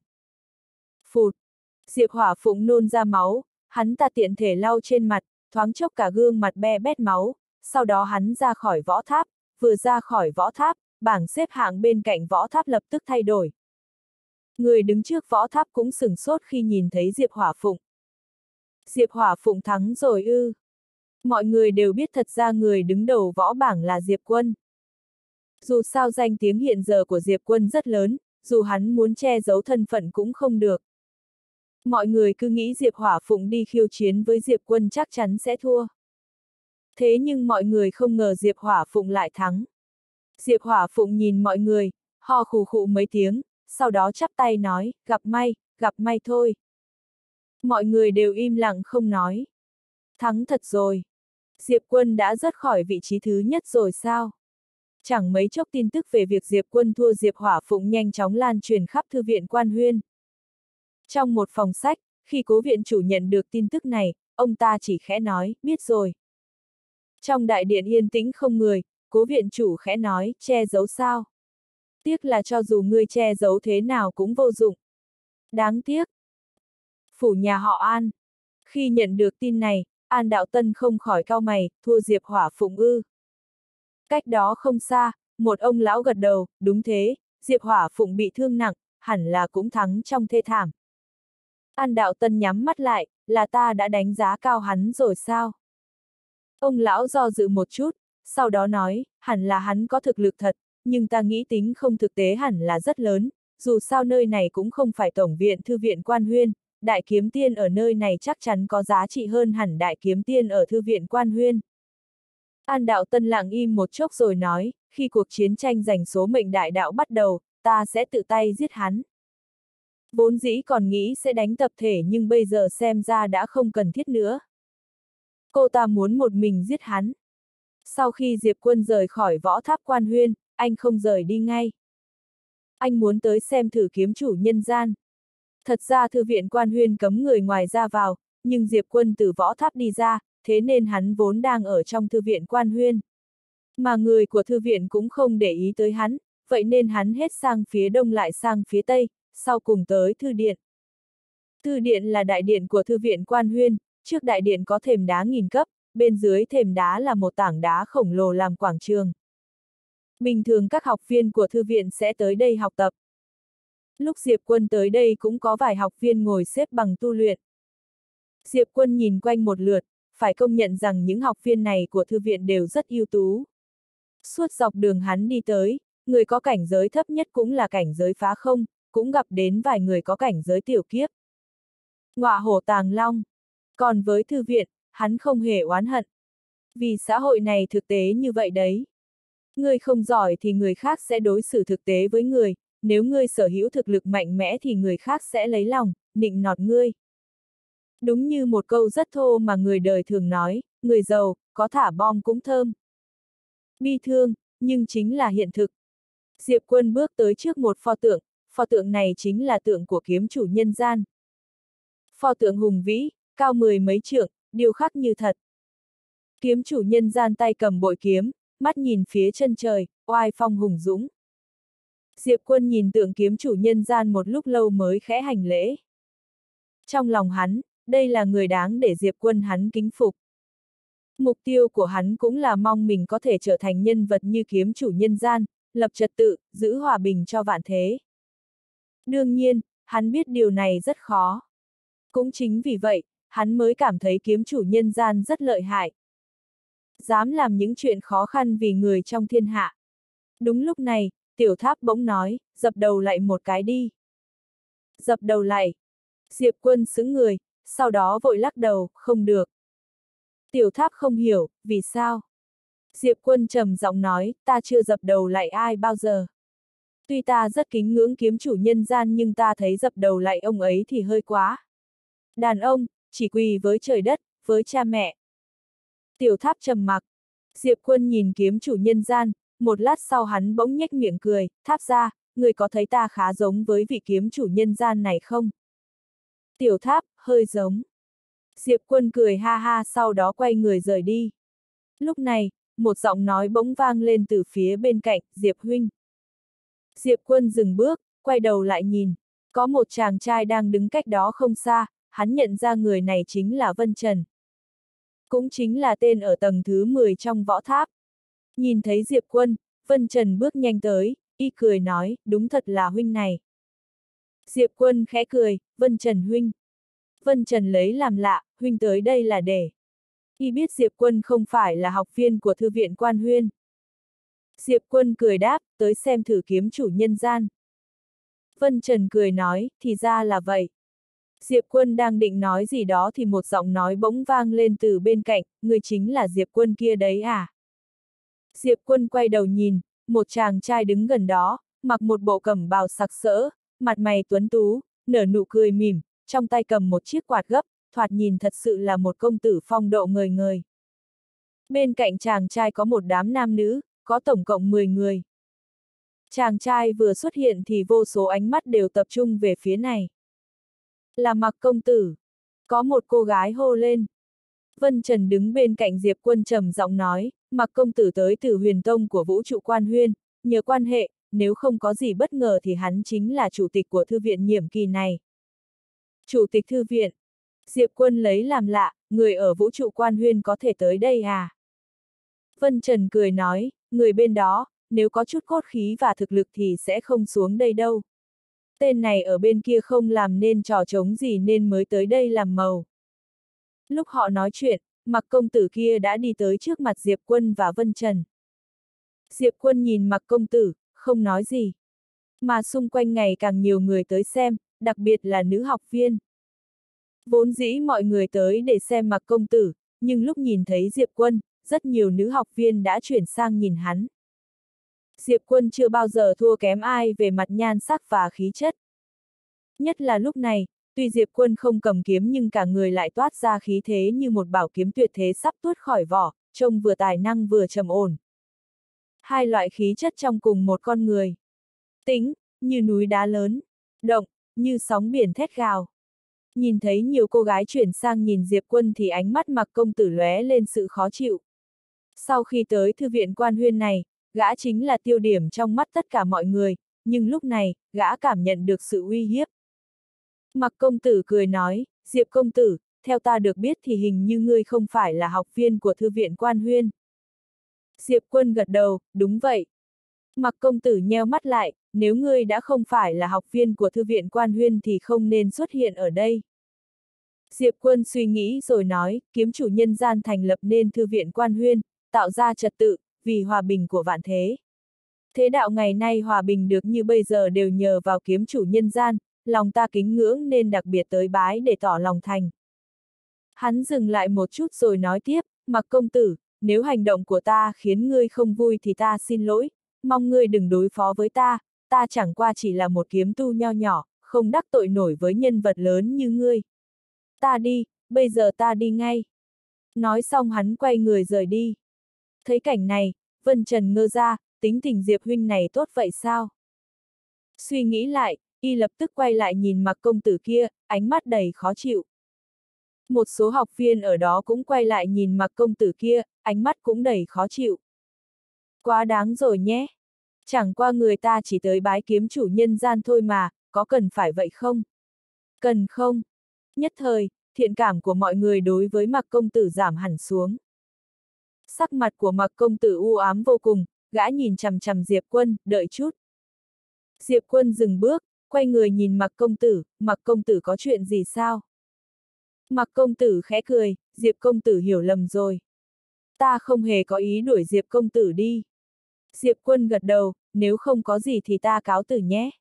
Phụt! Diệp Hỏa Phụng nôn ra máu, hắn ta tiện thể lau trên mặt, thoáng chốc cả gương mặt be bét máu, sau đó hắn ra khỏi võ tháp, vừa ra khỏi võ tháp, bảng xếp hạng bên cạnh võ tháp lập tức thay đổi. Người đứng trước võ tháp cũng sửng sốt khi nhìn thấy Diệp Hỏa Phụng. Diệp Hỏa Phụng thắng rồi ư? Mọi người đều biết thật ra người đứng đầu võ bảng là Diệp Quân. Dù sao danh tiếng hiện giờ của Diệp Quân rất lớn, dù hắn muốn che giấu thân phận cũng không được. Mọi người cứ nghĩ Diệp Hỏa Phụng đi khiêu chiến với Diệp Quân chắc chắn sẽ thua. Thế nhưng mọi người không ngờ Diệp Hỏa Phụng lại thắng. Diệp Hỏa Phụng nhìn mọi người, ho khù khụ mấy tiếng, sau đó chắp tay nói, gặp may thôi. Mọi người đều im lặng không nói. Thắng thật rồi. Diệp Quân đã rớt khỏi vị trí thứ nhất rồi sao? Chẳng mấy chốc tin tức về việc Diệp Quân thua Diệp Hỏa Phụng nhanh chóng lan truyền khắp thư viện Quan Huyên. Trong một phòng sách, khi cố viện chủ nhận được tin tức này, ông ta chỉ khẽ nói, biết rồi. Trong đại điện yên tĩnh không người, cố viện chủ khẽ nói, che giấu sao? Tiếc là cho dù ngươi che giấu thế nào cũng vô dụng. Đáng tiếc. Phủ nhà họ An. Khi nhận được tin này, An Đạo Tân không khỏi cau mày, thua Diệp Hỏa Phụng ư. Cách đó không xa, một ông lão gật đầu, đúng thế, Diệp Hỏa Phụng bị thương nặng, hẳn là cũng thắng trong thê thảm. An Đạo Tân nhắm mắt lại, là ta đã đánh giá cao hắn rồi sao? Ông lão do dự một chút, sau đó nói, hẳn là hắn có thực lực thật, nhưng ta nghĩ tính không thực tế hẳn là rất lớn, dù sao nơi này cũng không phải tổng viện thư viện Quan Huyên, đại kiếm tiên ở nơi này chắc chắn có giá trị hơn hẳn đại kiếm tiên ở thư viện Quan Huyên. An Đạo Tân lặng im một chốc rồi nói, khi cuộc chiến tranh giành số mệnh đại đạo bắt đầu, ta sẽ tự tay giết hắn. Vốn dĩ còn nghĩ sẽ đánh tập thể nhưng bây giờ xem ra đã không cần thiết nữa. Cô ta muốn một mình giết hắn. Sau khi Diệp Quân rời khỏi võ tháp Quan Huyên, anh không rời đi ngay. Anh muốn tới xem thử kiếm chủ nhân gian. Thật ra thư viện Quan Huyên cấm người ngoài ra vào, nhưng Diệp Quân từ võ tháp đi ra, thế nên hắn vốn đang ở trong thư viện Quan Huyên. Mà người của thư viện cũng không để ý tới hắn, vậy nên hắn hết sang phía đông lại sang phía tây, sau cùng tới thư điện. Thư điện là đại điện của thư viện Quan Huyên, trước đại điện có thềm đá nghìn cấp, bên dưới thềm đá là một tảng đá khổng lồ làm quảng trường. Bình thường các học viên của thư viện sẽ tới đây học tập. Lúc Diệp Quân tới đây cũng có vài học viên ngồi xếp bằng tu luyện. Diệp Quân nhìn quanh một lượt, phải công nhận rằng những học viên này của thư viện đều rất ưu tú. Suốt dọc đường hắn đi tới, người có cảnh giới thấp nhất cũng là cảnh giới phá không, cũng gặp đến vài người có cảnh giới tiểu kiếp. Ngọa hổ tàng long. Còn với thư viện, hắn không hề oán hận. Vì xã hội này thực tế như vậy đấy. Ngươi không giỏi thì người khác sẽ đối xử thực tế với người, nếu ngươi sở hữu thực lực mạnh mẽ thì người khác sẽ lấy lòng, nịnh nọt ngươi. Đúng như một câu rất thô mà người đời thường nói, người giàu, có thả bom cũng thơm. Bi thương, nhưng chính là hiện thực. Diệp Quân bước tới trước một pho tượng này chính là tượng của kiếm chủ nhân gian. Pho tượng hùng vĩ, cao 10 mấy trượng, điêu khắc như thật. Kiếm chủ nhân gian tay cầm bội kiếm, mắt nhìn phía chân trời, oai phong hùng dũng. Diệp Quân nhìn tượng kiếm chủ nhân gian một lúc lâu mới khẽ hành lễ. Trong lòng hắn, đây là người đáng để Diệp Quân hắn kính phục. Mục tiêu của hắn cũng là mong mình có thể trở thành nhân vật như kiếm chủ nhân gian, lập trật tự, giữ hòa bình cho vạn thế. Đương nhiên, hắn biết điều này rất khó. Cũng chính vì vậy, hắn mới cảm thấy kiếm chủ nhân gian rất lợi hại. Dám làm những chuyện khó khăn vì người trong thiên hạ. Đúng lúc này, Tiểu Tháp bỗng nói, dập đầu lại một cái đi. Dập đầu lại. Diệp Quân sững người, sau đó vội lắc đầu, không được. Tiểu Tháp không hiểu, vì sao? Diệp Quân trầm giọng nói, ta chưa dập đầu lại ai bao giờ. Tuy ta rất kính ngưỡng kiếm chủ nhân gian nhưng ta thấy dập đầu lại ông ấy thì hơi quá. Đàn ông, chỉ quỳ với trời đất, với cha mẹ. Tiểu Tháp trầm mặc. Diệp Quân nhìn kiếm chủ nhân gian, một lát sau hắn bỗng nhếch miệng cười, Tháp ra, người có thấy ta khá giống với vị kiếm chủ nhân gian này không? Tiểu Tháp, hơi giống. Diệp Quân cười ha ha sau đó quay người rời đi. Lúc này, một giọng nói bỗng vang lên từ phía bên cạnh, Diệp huynh. Diệp Quân dừng bước, quay đầu lại nhìn, có một chàng trai đang đứng cách đó không xa, hắn nhận ra người này chính là Vân Trần. Cũng chính là tên ở tầng thứ 10 trong võ tháp. Nhìn thấy Diệp Quân, Vân Trần bước nhanh tới, y cười nói, đúng thật là huynh này. Diệp Quân khẽ cười, Vân Trần huynh. Vân Trần lấy làm lạ, huynh tới đây là để. Y biết Diệp Quân không phải là học viên của thư viện Quan Huyên. Diệp Quân cười đáp, tới xem thử kiếm chủ nhân gian. Vân Trần cười nói, thì ra là vậy. Diệp Quân đang định nói gì đó thì một giọng nói bỗng vang lên từ bên cạnh, người chính là Diệp Quân kia đấy à? Diệp Quân quay đầu nhìn, một chàng trai đứng gần đó, mặc một bộ cẩm bào sặc sỡ, mặt mày tuấn tú, nở nụ cười mỉm, trong tay cầm một chiếc quạt gấp, thoạt nhìn thật sự là một công tử phong độ ngời ngời. Bên cạnh chàng trai có một đám nam nữ, có tổng cộng 10 người. Chàng trai vừa xuất hiện thì vô số ánh mắt đều tập trung về phía này. Là Mặc công tử. Có một cô gái hô lên. Vân Trần đứng bên cạnh Diệp Quân trầm giọng nói, Mặc công tử tới từ huyền tông của vũ trụ Quan Huyên, nhờ quan hệ, nếu không có gì bất ngờ thì hắn chính là chủ tịch của thư viện nhiệm kỳ này. Chủ tịch thư viện. Diệp Quân lấy làm lạ, người ở vũ trụ Quan Huyên có thể tới đây à? Vân Trần cười nói, người bên đó, nếu có chút cốt khí và thực lực thì sẽ không xuống đây đâu. Tên này ở bên kia không làm nên trò trống gì nên mới tới đây làm màu. Lúc họ nói chuyện, Mặc công tử kia đã đi tới trước mặt Diệp Quân và Vân Trần. Diệp Quân nhìn Mặc công tử, không nói gì. Mà xung quanh ngày càng nhiều người tới xem, đặc biệt là nữ học viên. Vốn dĩ mọi người tới để xem Mặc công tử, nhưng lúc nhìn thấy Diệp Quân, rất nhiều nữ học viên đã chuyển sang nhìn hắn. Diệp Quân chưa bao giờ thua kém ai về mặt nhan sắc và khí chất. Nhất là lúc này, tuy Diệp Quân không cầm kiếm nhưng cả người lại toát ra khí thế như một bảo kiếm tuyệt thế sắp tuốt khỏi vỏ, trông vừa tài năng vừa trầm ổn. Hai loại khí chất trong cùng một con người. Tĩnh, như núi đá lớn. Động, như sóng biển thét gào. Nhìn thấy nhiều cô gái chuyển sang nhìn Diệp Quân thì ánh mắt Mặc công tử lóe lên sự khó chịu. Sau khi tới thư viện Quan Huyên này, gã chính là tiêu điểm trong mắt tất cả mọi người, nhưng lúc này, gã cảm nhận được sự uy hiếp. Mặc công tử cười nói, Diệp công tử, theo ta được biết thì hình như ngươi không phải là học viên của thư viện Quan Huyên. Diệp Quân gật đầu, đúng vậy. Mặc công tử nheo mắt lại, nếu ngươi đã không phải là học viên của thư viện Quan Huyên thì không nên xuất hiện ở đây. Diệp Quân suy nghĩ rồi nói, kiếm chủ nhân gian thành lập nên thư viện Quan Huyên, tạo ra trật tự, vì hòa bình của vạn thế. Thế đạo ngày nay hòa bình được như bây giờ đều nhờ vào kiếm chủ nhân gian, lòng ta kính ngưỡng nên đặc biệt tới bái để tỏ lòng thành. Hắn dừng lại một chút rồi nói tiếp, Mặc công tử, nếu hành động của ta khiến ngươi không vui thì ta xin lỗi, mong ngươi đừng đối phó với ta chẳng qua chỉ là một kiếm tu nho nhỏ, không đắc tội nổi với nhân vật lớn như ngươi. Ta đi, bây giờ ta đi ngay. Nói xong hắn quay người rời đi. Thấy cảnh này, Vân Trần ngơ ra, tính tình Diệp huynh này tốt vậy sao? Suy nghĩ lại, y lập tức quay lại nhìn Mặc công tử kia, ánh mắt đầy khó chịu. Một số học viên ở đó cũng quay lại nhìn Mặc công tử kia, ánh mắt cũng đầy khó chịu. Quá đáng rồi nhé. Chẳng qua người ta chỉ tới bái kiếm chủ nhân gian thôi mà, có cần phải vậy không? Cần không? Nhất thời, thiện cảm của mọi người đối với Mặc công tử giảm hẳn xuống. Sắc mặt của Mặc công tử u ám vô cùng, gã nhìn chằm chằm Diệp Quân, đợi chút. Diệp Quân dừng bước, quay người nhìn Mặc công tử có chuyện gì sao? Mặc công tử khẽ cười, Diệp công tử hiểu lầm rồi. Ta không hề có ý đuổi Diệp công tử đi. Diệp Quân gật đầu, nếu không có gì thì ta cáo từ nhé.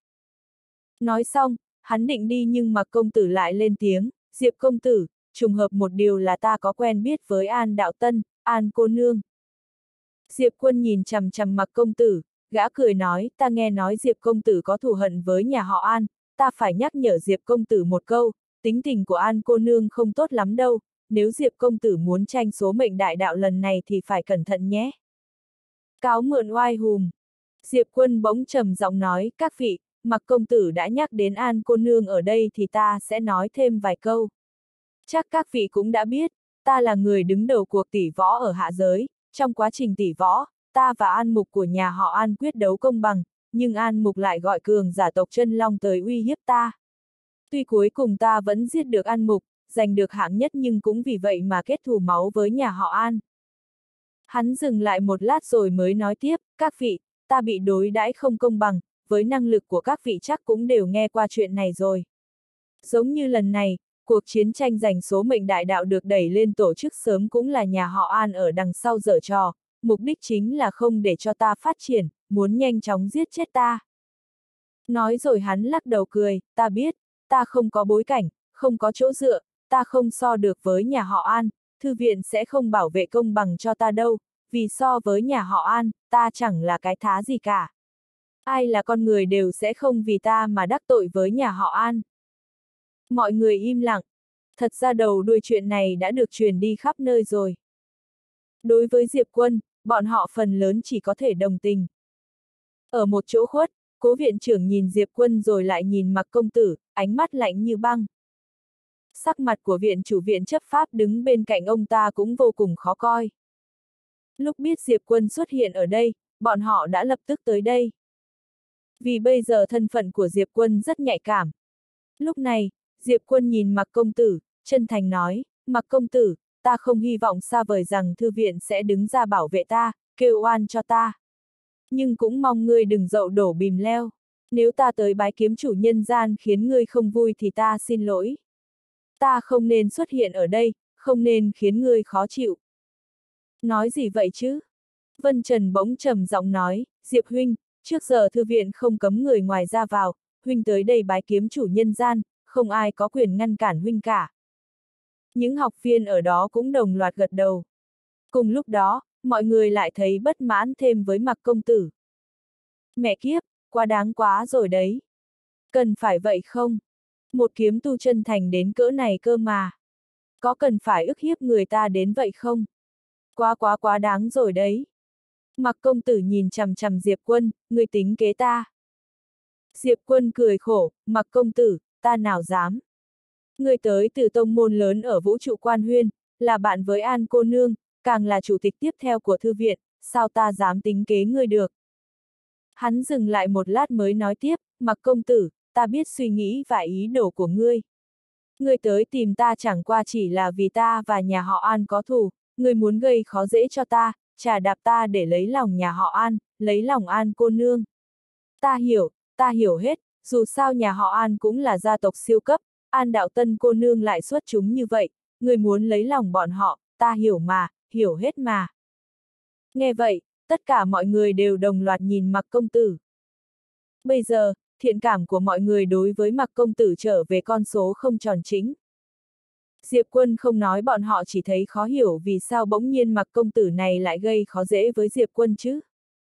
Nói xong, hắn định đi nhưng Mặc công tử lại lên tiếng, Diệp công tử, trùng hợp một điều là ta có quen biết với An Đạo Tân, An cô nương. Diệp Quân nhìn chằm chằm Mặc công tử, gã cười nói, ta nghe nói Diệp công tử có thù hận với nhà họ An, ta phải nhắc nhở Diệp công tử một câu, tính tình của An cô nương không tốt lắm đâu, nếu Diệp công tử muốn tranh số mệnh đại đạo lần này thì phải cẩn thận nhé. Cáo mượn oai hùm. Diệp Quân bỗng trầm giọng nói, các vị, Mặc công tử đã nhắc đến An cô nương ở đây thì ta sẽ nói thêm vài câu. Chắc các vị cũng đã biết, ta là người đứng đầu cuộc tỷ võ ở hạ giới, trong quá trình tỷ võ, ta và An Mục của nhà họ An quyết đấu công bằng, nhưng An Mục lại gọi cường giả tộc Chân Long tới uy hiếp ta. Tuy cuối cùng ta vẫn giết được An Mục, giành được hạng nhất nhưng cũng vì vậy mà kết thù máu với nhà họ An. Hắn dừng lại một lát rồi mới nói tiếp, các vị, ta bị đối đãi không công bằng, với năng lực của các vị chắc cũng đều nghe qua chuyện này rồi. Giống như lần này, cuộc chiến tranh giành số mệnh đại đạo được đẩy lên tổ chức sớm cũng là nhà họ An ở đằng sau giở trò, mục đích chính là không để cho ta phát triển, muốn nhanh chóng giết chết ta. Nói rồi hắn lắc đầu cười, ta biết, ta không có bối cảnh, không có chỗ dựa, ta không so được với nhà họ An, thư viện sẽ không bảo vệ công bằng cho ta đâu, vì so với nhà họ An, ta chẳng là cái thá gì cả. Ai là con người đều sẽ không vì ta mà đắc tội với nhà họ An. Mọi người im lặng. Thật ra đầu đuôi chuyện này đã được truyền đi khắp nơi rồi. Đối với Diệp Quân, bọn họ phần lớn chỉ có thể đồng tình. Ở một chỗ khuất, Cố viện trưởng nhìn Diệp Quân rồi lại nhìn Mặc công tử, ánh mắt lạnh như băng. Sắc mặt của viện chủ viện chấp pháp đứng bên cạnh ông ta cũng vô cùng khó coi. Lúc biết Diệp Quân xuất hiện ở đây, bọn họ đã lập tức tới đây. Vì bây giờ thân phận của Diệp Quân rất nhạy cảm. Lúc này, Diệp Quân nhìn Mặc công tử, chân thành nói, Mặc công tử, ta không hy vọng xa vời rằng thư viện sẽ đứng ra bảo vệ ta, kêu oan cho ta. Nhưng cũng mong ngươi đừng dậu đổ bìm leo. Nếu ta tới bái kiếm chủ nhân gian khiến ngươi không vui thì ta xin lỗi. Ta không nên xuất hiện ở đây, không nên khiến ngươi khó chịu. Nói gì vậy chứ? Vân Trần bỗng trầm giọng nói, Diệp huynh, trước giờ thư viện không cấm người ngoài ra vào, huynh tới đây bái kiếm chủ nhân gian, không ai có quyền ngăn cản huynh cả. Những học viên ở đó cũng đồng loạt gật đầu. Cùng lúc đó, mọi người lại thấy bất mãn thêm với Mạc công tử. Mẹ kiếp, quá đáng quá rồi đấy. Cần phải vậy không? Một kiếm tu chân thành đến cỡ này cơ mà. Có cần phải ức hiếp người ta đến vậy không? Quá đáng rồi đấy. Mạc công tử nhìn chằm chằm Diệp Quân, ngươi tính kế ta. Diệp Quân cười khổ, Mạc công tử, ta nào dám. Ngươi tới từ tông môn lớn ở vũ trụ Quan Huyên, là bạn với An cô nương, càng là chủ tịch tiếp theo của thư viện, sao ta dám tính kế ngươi được. Hắn dừng lại một lát mới nói tiếp, Mạc công tử, ta biết suy nghĩ và ý đồ của ngươi. Ngươi tới tìm ta chẳng qua chỉ là vì ta và nhà họ An có thù, ngươi muốn gây khó dễ cho ta, trà đạp ta để lấy lòng nhà họ An, lấy lòng An cô nương. Ta hiểu hết, dù sao nhà họ An cũng là gia tộc siêu cấp, An đạo tân cô nương lại xuất chúng như vậy, ngươi muốn lấy lòng bọn họ, ta hiểu mà, hiểu hết mà. Nghe vậy, tất cả mọi người đều đồng loạt nhìn Mạc công tử. Bây giờ, thiện cảm của mọi người đối với Mạc công tử trở về con số không tròn chính. Diệp Quân không nói, bọn họ chỉ thấy khó hiểu vì sao bỗng nhiên Mạc công tử này lại gây khó dễ với Diệp Quân chứ.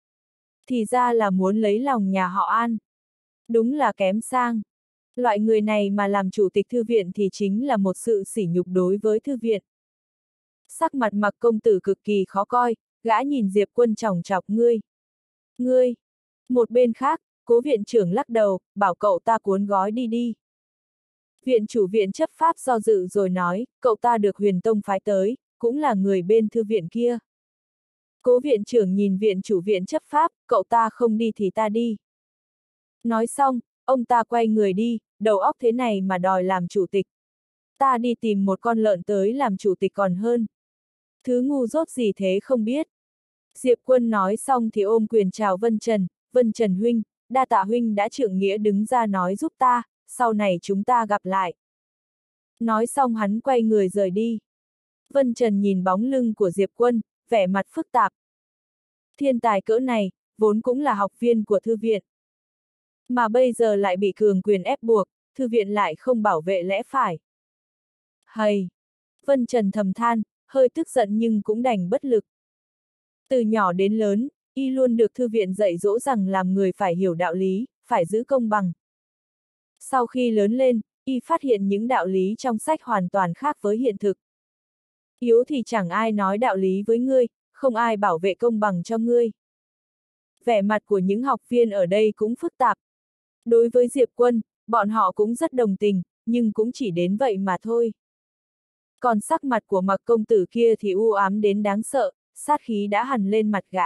Thì ra là muốn lấy lòng nhà họ An. Đúng là kém sang. Loại người này mà làm chủ tịch thư viện thì chính là một sự sỉ nhục đối với thư viện. Sắc mặt Mạc công tử cực kỳ khó coi, gã nhìn Diệp Quân chòng chọc, ngươi. Một bên khác, Cố viện trưởng lắc đầu, bảo cậu ta cuốn gói đi đi. Viện chủ viện chấp pháp do dự rồi nói, cậu ta được Huyền Tông phái tới, cũng là người bên thư viện kia. Cố viện trưởng nhìn viện chủ viện chấp pháp, cậu ta không đi thì ta đi. Nói xong, ông ta quay người đi, đầu óc thế này mà đòi làm chủ tịch. Ta đi tìm một con lợn tới làm chủ tịch còn hơn. Thứ ngu dốt gì thế không biết. Diệp Quân nói xong thì ôm quyền chào Vân Trần huynh, đa tạ huynh đã trượng nghĩa đứng ra nói giúp ta, sau này chúng ta gặp lại. Nói xong hắn quay người rời đi. Vân Trần nhìn bóng lưng của Diệp Quân, vẻ mặt phức tạp. Thiên tài cỡ này, vốn cũng là học viên của thư viện. Mà bây giờ lại bị cường quyền ép buộc, thư viện lại không bảo vệ lẽ phải. Hầy! Vân Trần thầm than, hơi tức giận nhưng cũng đành bất lực. Từ nhỏ đến lớn, y luôn được thư viện dạy dỗ rằng làm người phải hiểu đạo lý, phải giữ công bằng. Sau khi lớn lên, y phát hiện những đạo lý trong sách hoàn toàn khác với hiện thực. Yếu thì chẳng ai nói đạo lý với ngươi, không ai bảo vệ công bằng cho ngươi. Vẻ mặt của những học viên ở đây cũng phức tạp. Đối với Diệp Quân, bọn họ cũng rất đồng tình, nhưng cũng chỉ đến vậy mà thôi. Còn sắc mặt của Mạc công tử kia thì u ám đến đáng sợ, sát khí đã hằn lên mặt gã.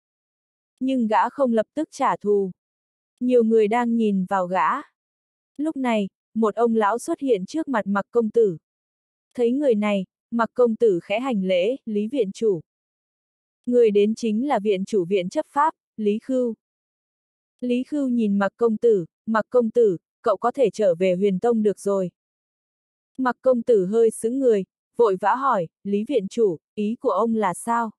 Nhưng gã không lập tức trả thù. Nhiều người đang nhìn vào gã. Lúc này, một ông lão xuất hiện trước mặt Mạc công tử. Thấy người này, Mạc công tử khẽ hành lễ, Lý viện chủ. Người đến chính là viện chủ viện chấp pháp, Lý Khưu. Lý Khưu nhìn Mạc công tử, cậu có thể trở về Huyền Tông được rồi. Mạc công tử hơi sững người, vội vã hỏi, Lý viện chủ, ý của ông là sao?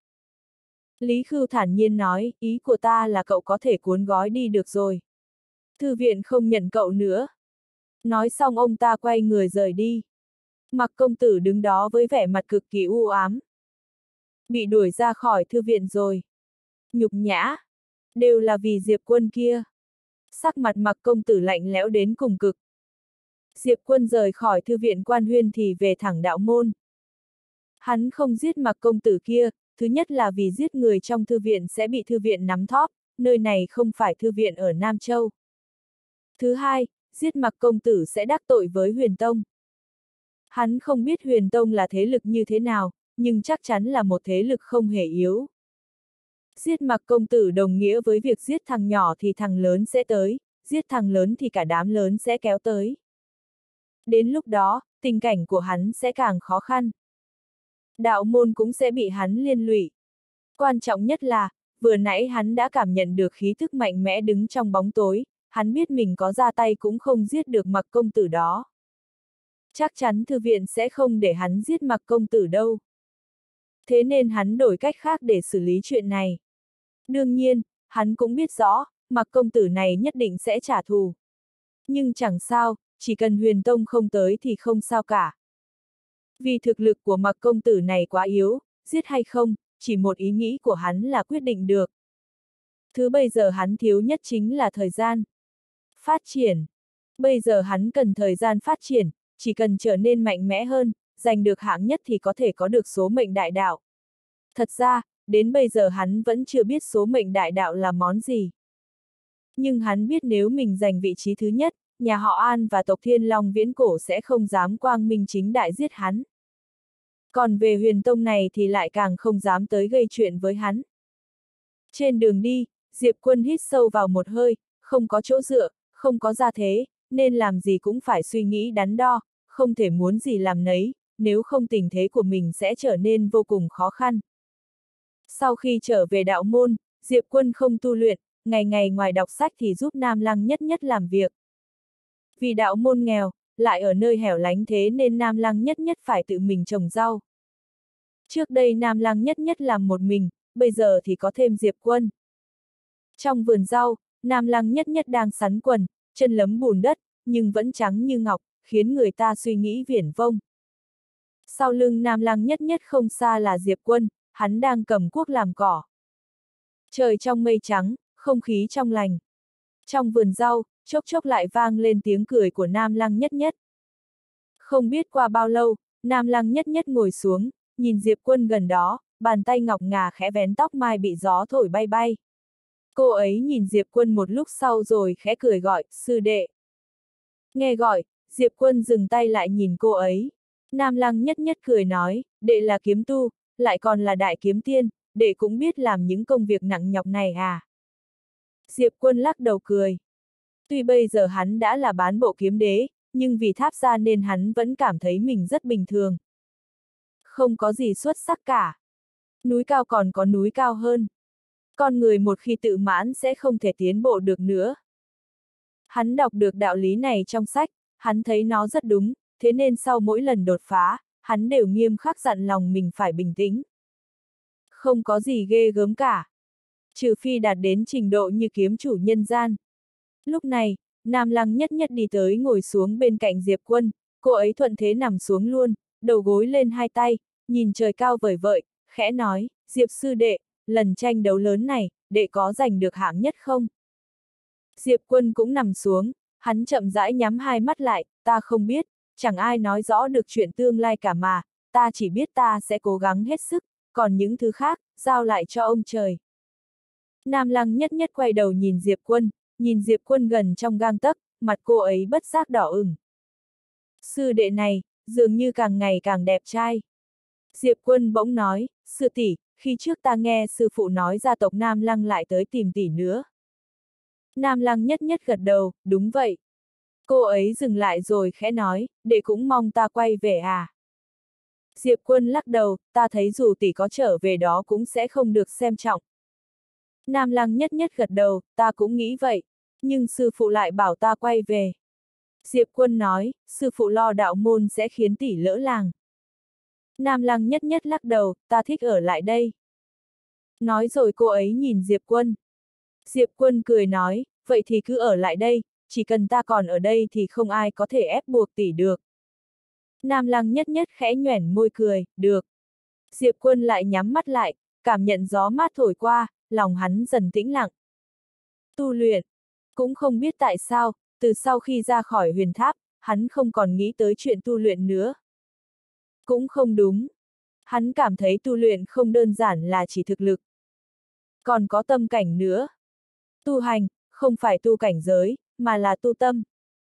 Lý Khưu thản nhiên nói, ý của ta là cậu có thể cuốn gói đi được rồi. Thư viện không nhận cậu nữa. Nói xong ông ta quay người rời đi. Mạc công tử đứng đó với vẻ mặt cực kỳ u ám. Bị đuổi ra khỏi thư viện rồi. Nhục nhã. Đều là vì Diệp Quân kia. Sắc mặt Mạc công tử lạnh lẽo đến cùng cực. Diệp Quân rời khỏi thư viện Quan Huyên thì về thẳng đạo môn. Hắn không giết Mạc công tử kia, thứ nhất là vì giết người trong thư viện sẽ bị thư viện nắm thóp, nơi này không phải thư viện ở Nam Châu. Thứ hai, giết Mạc công tử sẽ đắc tội với Huyền Tông. Hắn không biết Huyền Tông là thế lực như thế nào, nhưng chắc chắn là một thế lực không hề yếu. Giết Mạc công tử đồng nghĩa với việc giết thằng nhỏ thì thằng lớn sẽ tới, giết thằng lớn thì cả đám lớn sẽ kéo tới. Đến lúc đó, tình cảnh của hắn sẽ càng khó khăn. Đạo môn cũng sẽ bị hắn liên lụy. Quan trọng nhất là, vừa nãy hắn đã cảm nhận được khí thức mạnh mẽ đứng trong bóng tối, hắn biết mình có ra tay cũng không giết được Mặc công tử đó. Chắc chắn thư viện sẽ không để hắn giết Mặc công tử đâu. Thế nên hắn đổi cách khác để xử lý chuyện này. Đương nhiên, hắn cũng biết rõ, Mặc công tử này nhất định sẽ trả thù. Nhưng chẳng sao, chỉ cần Huyền Tông không tới thì không sao cả. Vì thực lực của Mặc công tử này quá yếu, giết hay không, chỉ một ý nghĩ của hắn là quyết định được. Thứ bây giờ hắn thiếu nhất chính là thời gian. Phát triển. Bây giờ hắn cần thời gian phát triển, chỉ cần trở nên mạnh mẽ hơn, giành được hạng nhất thì có thể có được số mệnh đại đạo. Thật ra, đến bây giờ hắn vẫn chưa biết số mệnh đại đạo là món gì. Nhưng hắn biết nếu mình giành vị trí thứ nhất, nhà họ An và tộc Thiên Long viễn cổ sẽ không dám quang minh chính đại giết hắn. Còn về Huyền Tông này thì lại càng không dám tới gây chuyện với hắn. Trên đường đi, Diệp Quân hít sâu vào một hơi, không có chỗ dựa, không có gia thế, nên làm gì cũng phải suy nghĩ đắn đo, không thể muốn gì làm nấy, nếu không tình thế của mình sẽ trở nên vô cùng khó khăn. Sau khi trở về đạo môn, Diệp Quân không tu luyện, ngày ngày ngoài đọc sách thì giúp Nam Lăng Nhất Nhất làm việc. Vì đạo môn nghèo, lại ở nơi hẻo lánh thế nên Nam Lăng Nhất Nhất phải tự mình trồng rau. Trước đây Nam Lăng Nhất Nhất làm một mình, bây giờ thì có thêm Diệp Quân. Trong vườn rau, Nam Lăng Nhất Nhất đang sắn quần, chân lấm bùn đất, nhưng vẫn trắng như ngọc, khiến người ta suy nghĩ viển vông. Sau lưng Nam Lăng Nhất Nhất không xa là Diệp Quân, hắn đang cầm cuốc làm cỏ. Trời trong mây trắng, không khí trong lành. Trong vườn rau, chốc chốc lại vang lên tiếng cười của Nam Lăng Nhất Nhất. Không biết qua bao lâu, Nam Lăng Nhất Nhất ngồi xuống, nhìn Diệp Quân gần đó, bàn tay ngọc ngà khẽ vén tóc mai bị gió thổi bay bay. Cô ấy nhìn Diệp Quân một lúc sau rồi khẽ cười gọi, sư đệ. Nghe gọi, Diệp Quân dừng tay lại nhìn cô ấy. Nam Lăng Nhất Nhất cười nói, đệ là kiếm tu, lại còn là đại kiếm tiên, đệ cũng biết làm những công việc nặng nhọc này à? Diệp Quân lắc đầu cười. Tuy bây giờ hắn đã là bán bộ kiếm đế, nhưng vì tháp ra nên hắn vẫn cảm thấy mình rất bình thường. Không có gì xuất sắc cả. Núi cao còn có núi cao hơn. Con người một khi tự mãn sẽ không thể tiến bộ được nữa. Hắn đọc được đạo lý này trong sách, hắn thấy nó rất đúng, thế nên sau mỗi lần đột phá, hắn đều nghiêm khắc dặn lòng mình phải bình tĩnh. Không có gì ghê gớm cả. Trừ phi đạt đến trình độ như kiếm chủ nhân gian. Lúc này, Nam Lăng Nhất Nhất đi tới ngồi xuống bên cạnh Diệp Quân, cô ấy thuận thế nằm xuống luôn, đầu gối lên hai tay, nhìn trời cao vời vợi, khẽ nói, Diệp sư đệ, lần tranh đấu lớn này, đệ có giành được hạng nhất không? Diệp Quân cũng nằm xuống, hắn chậm rãi nhắm hai mắt lại, ta không biết, chẳng ai nói rõ được chuyện tương lai cả mà, ta chỉ biết ta sẽ cố gắng hết sức, còn những thứ khác, giao lại cho ông trời. Nam Lăng Nhất Nhất quay đầu nhìn Diệp Quân gần trong gang tấc, mặt cô ấy bất giác đỏ ửng. Sư đệ này, dường như càng ngày càng đẹp trai. Diệp Quân bỗng nói, sư tỷ, khi trước ta nghe sư phụ nói gia tộc Nam Lăng lại tới tìm tỷ nữa. Nam Lăng Nhất Nhất gật đầu, đúng vậy. Cô ấy dừng lại rồi khẽ nói, đệ cũng mong ta quay về à. Diệp Quân lắc đầu, ta thấy dù tỷ có trở về đó cũng sẽ không được xem trọng. Nam Lăng Nhất Nhất gật đầu, ta cũng nghĩ vậy, nhưng sư phụ lại bảo ta quay về. Diệp Quân nói, sư phụ lo đạo môn sẽ khiến tỷ lỡ làng. Nam Lăng Nhất Nhất lắc đầu, ta thích ở lại đây. Nói rồi cô ấy nhìn Diệp Quân. Diệp Quân cười nói, vậy thì cứ ở lại đây, chỉ cần ta còn ở đây thì không ai có thể ép buộc tỷ được. Nam Lăng Nhất Nhất khẽ nhoẻn môi cười, được. Diệp Quân lại nhắm mắt lại, cảm nhận gió mát thổi qua, lòng hắn dần tĩnh lặng. Tu luyện. Cũng không biết tại sao, từ sau khi ra khỏi huyền tháp, hắn không còn nghĩ tới chuyện tu luyện nữa. Cũng không đúng. Hắn cảm thấy tu luyện không đơn giản là chỉ thực lực. Còn có tâm cảnh nữa. Tu hành, không phải tu cảnh giới, mà là tu tâm.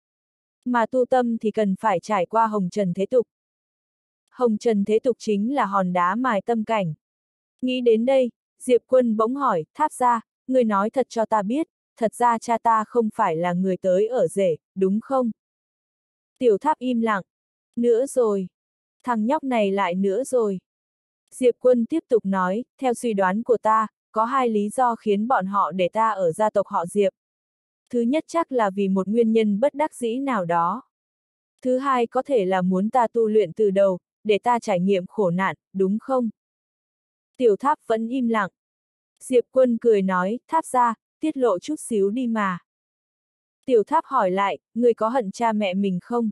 Mà tu tâm thì cần phải trải qua hồng trần thế tục. Hồng trần thế tục chính là hòn đá mài tâm cảnh. Nghĩ đến đây, Diệp Quân bỗng hỏi, Tháp gia, người nói thật cho ta biết, thật ra cha ta không phải là người tới ở rể, đúng không? Tiểu Tháp im lặng. Nữa rồi. Thằng nhóc này lại nữa rồi. Diệp Quân tiếp tục nói, theo suy đoán của ta, có hai lý do khiến bọn họ để ta ở gia tộc họ Diệp. Thứ nhất chắc là vì một nguyên nhân bất đắc dĩ nào đó. Thứ hai có thể là muốn ta tu luyện từ đầu, để ta trải nghiệm khổ nạn, đúng không? Tiểu Tháp vẫn im lặng. Diệp Quân cười nói, Tháp ra, tiết lộ chút xíu đi mà. Tiểu Tháp hỏi lại, người có hận cha mẹ mình không?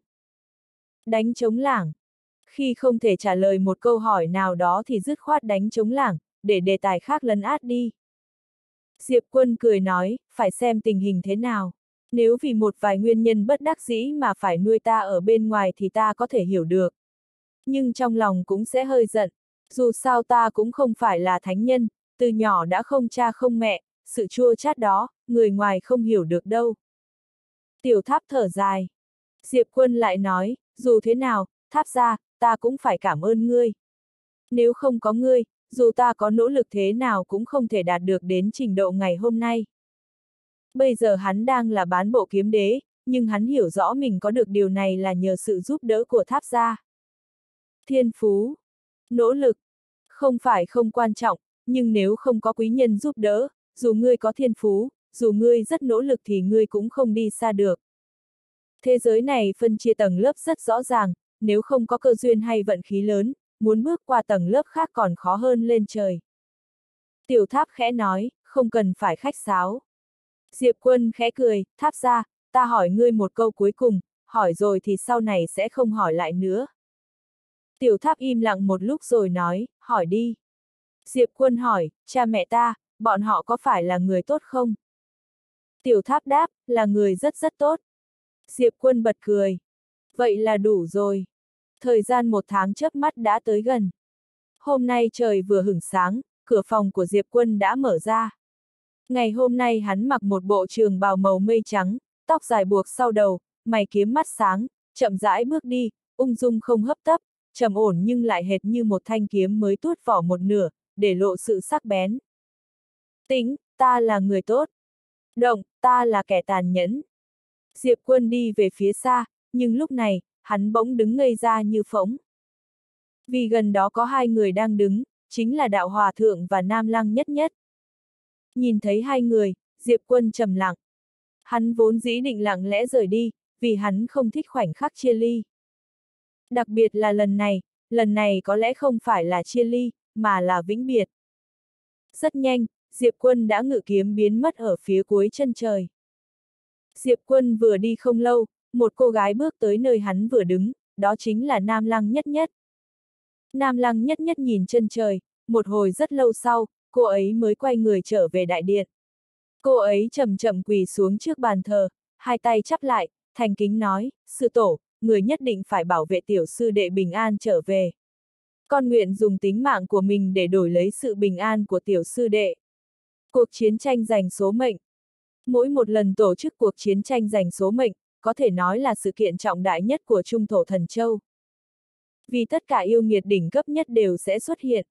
Đánh trống lảng. Khi không thể trả lời một câu hỏi nào đó thì dứt khoát đánh trống lảng, để đề tài khác lấn át đi. Diệp Quân cười nói, phải xem tình hình thế nào. Nếu vì một vài nguyên nhân bất đắc dĩ mà phải nuôi ta ở bên ngoài thì ta có thể hiểu được. Nhưng trong lòng cũng sẽ hơi giận. Dù sao ta cũng không phải là thánh nhân, từ nhỏ đã không cha không mẹ, sự chua chát đó, người ngoài không hiểu được đâu. Tiểu Tháp thở dài. Diệp Quân lại nói, dù thế nào, Tháp ra, ta cũng phải cảm ơn ngươi. Nếu không có ngươi, dù ta có nỗ lực thế nào cũng không thể đạt được đến trình độ ngày hôm nay. Bây giờ hắn đang là bán bộ kiếm đế, nhưng hắn hiểu rõ mình có được điều này là nhờ sự giúp đỡ của Tháp gia. Thiên phú, nỗ lực, không phải không quan trọng, nhưng nếu không có quý nhân giúp đỡ, dù ngươi có thiên phú, dù ngươi rất nỗ lực thì ngươi cũng không đi xa được. Thế giới này phân chia tầng lớp rất rõ ràng, nếu không có cơ duyên hay vận khí lớn, muốn bước qua tầng lớp khác còn khó hơn lên trời. Tiểu Tháp khẽ nói, không cần phải khách sáo. Diệp Quân khẽ cười, Tháp ra, ta hỏi ngươi một câu cuối cùng, hỏi rồi thì sau này sẽ không hỏi lại nữa. Tiểu Tháp im lặng một lúc rồi nói, hỏi đi. Diệp Quân hỏi, cha mẹ ta, bọn họ có phải là người tốt không? Tiểu Tháp đáp, là người rất rất tốt. Diệp Quân bật cười. Vậy là đủ rồi. Thời gian 1 tháng chớp mắt đã tới gần. Hôm nay trời vừa hửng sáng, cửa phòng của Diệp Quân đã mở ra. Ngày hôm nay hắn mặc một bộ trường bào màu mây trắng, tóc dài buộc sau đầu, mày kiếm mắt sáng, chậm rãi bước đi, ung dung không hấp tấp, trầm ổn nhưng lại hệt như một thanh kiếm mới tuốt vỏ một nửa, để lộ sự sắc bén. Tĩnh, ta là người tốt. Động, ta là kẻ tàn nhẫn. Diệp Quân đi về phía xa, nhưng lúc này, hắn bỗng đứng ngây ra như phỗng. Vì gần đó có 2 người đang đứng, chính là Đạo Hòa Thượng và Nam Lăng Nhất Nhất. Nhìn thấy 2 người, Diệp Quân trầm lặng. Hắn vốn dĩ định lặng lẽ rời đi, vì hắn không thích khoảnh khắc chia ly. Đặc biệt là lần này có lẽ không phải là chia ly, mà là vĩnh biệt. Rất nhanh, Diệp Quân đã ngự kiếm biến mất ở phía cuối chân trời. Diệp Quân vừa đi không lâu, một cô gái bước tới nơi hắn vừa đứng, đó chính là Nam Lăng Nhất Nhất. Nam Lăng Nhất Nhất nhìn chân trời, một hồi rất lâu sau, cô ấy mới quay người trở về đại điện. Cô ấy chậm chậm quỳ xuống trước bàn thờ, 2 tay chắp lại, thành kính nói, sư tổ, người nhất định phải bảo vệ tiểu sư đệ bình an trở về. Con nguyện dùng tính mạng của mình để đổi lấy sự bình an của tiểu sư đệ. Cuộc chiến tranh giành số mệnh. Mỗi một lần tổ chức cuộc chiến tranh giành số mệnh, có thể nói là sự kiện trọng đại nhất của Trung Thổ Thần Châu. Vì tất cả yêu nghiệt đỉnh cấp nhất đều sẽ xuất hiện.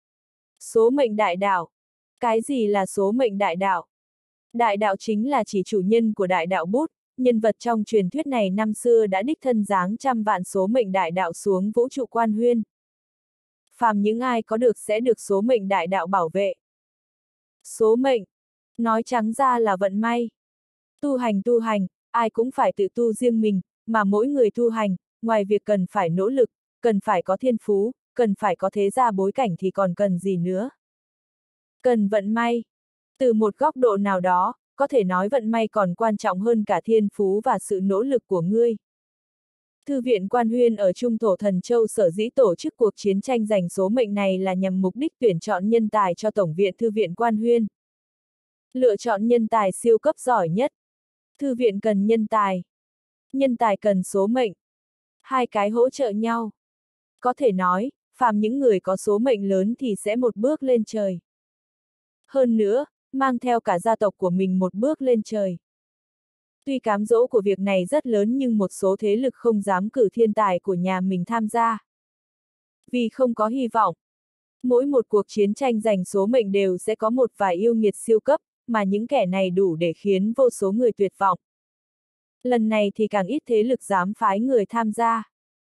Số mệnh đại đạo. Cái gì là số mệnh đại đạo? Đại đạo chính là chỉ chủ nhân của đại đạo bút, nhân vật trong truyền thuyết này năm xưa đã đích thân giáng trăm vạn số mệnh đại đạo xuống vũ trụ quan huyên. Phàm những ai có được sẽ được số mệnh đại đạo bảo vệ. Số mệnh, nói trắng ra là vận may. Tu hành, ai cũng phải tự tu riêng mình, mà mỗi người tu hành, ngoài việc cần phải nỗ lực, cần phải có thiên phú, cần phải có thế gia bối cảnh thì còn cần gì nữa. Cần vận may. Từ một góc độ nào đó, có thể nói vận may còn quan trọng hơn cả thiên phú và sự nỗ lực của ngươi. Thư viện Quan Huyên ở Trung Thổ Thần Châu sở dĩ tổ chức cuộc chiến tranh giành số mệnh này là nhằm mục đích tuyển chọn nhân tài cho Tổng viện Thư viện Quan Huyên. Lựa chọn nhân tài siêu cấp giỏi nhất. Thư viện cần nhân tài. Nhân tài cần số mệnh. 2 cái hỗ trợ nhau. Có thể nói, phàm những người có số mệnh lớn thì sẽ một bước lên trời. Hơn nữa, mang theo cả gia tộc của mình một bước lên trời. Tuy cám dỗ của việc này rất lớn nhưng một số thế lực không dám cử thiên tài của nhà mình tham gia. Vì không có hy vọng. Mỗi một cuộc chiến tranh giành số mệnh đều sẽ có một vài yêu nghiệt siêu cấp, mà những kẻ này đủ để khiến vô số người tuyệt vọng. Lần này thì càng ít thế lực dám phái người tham gia.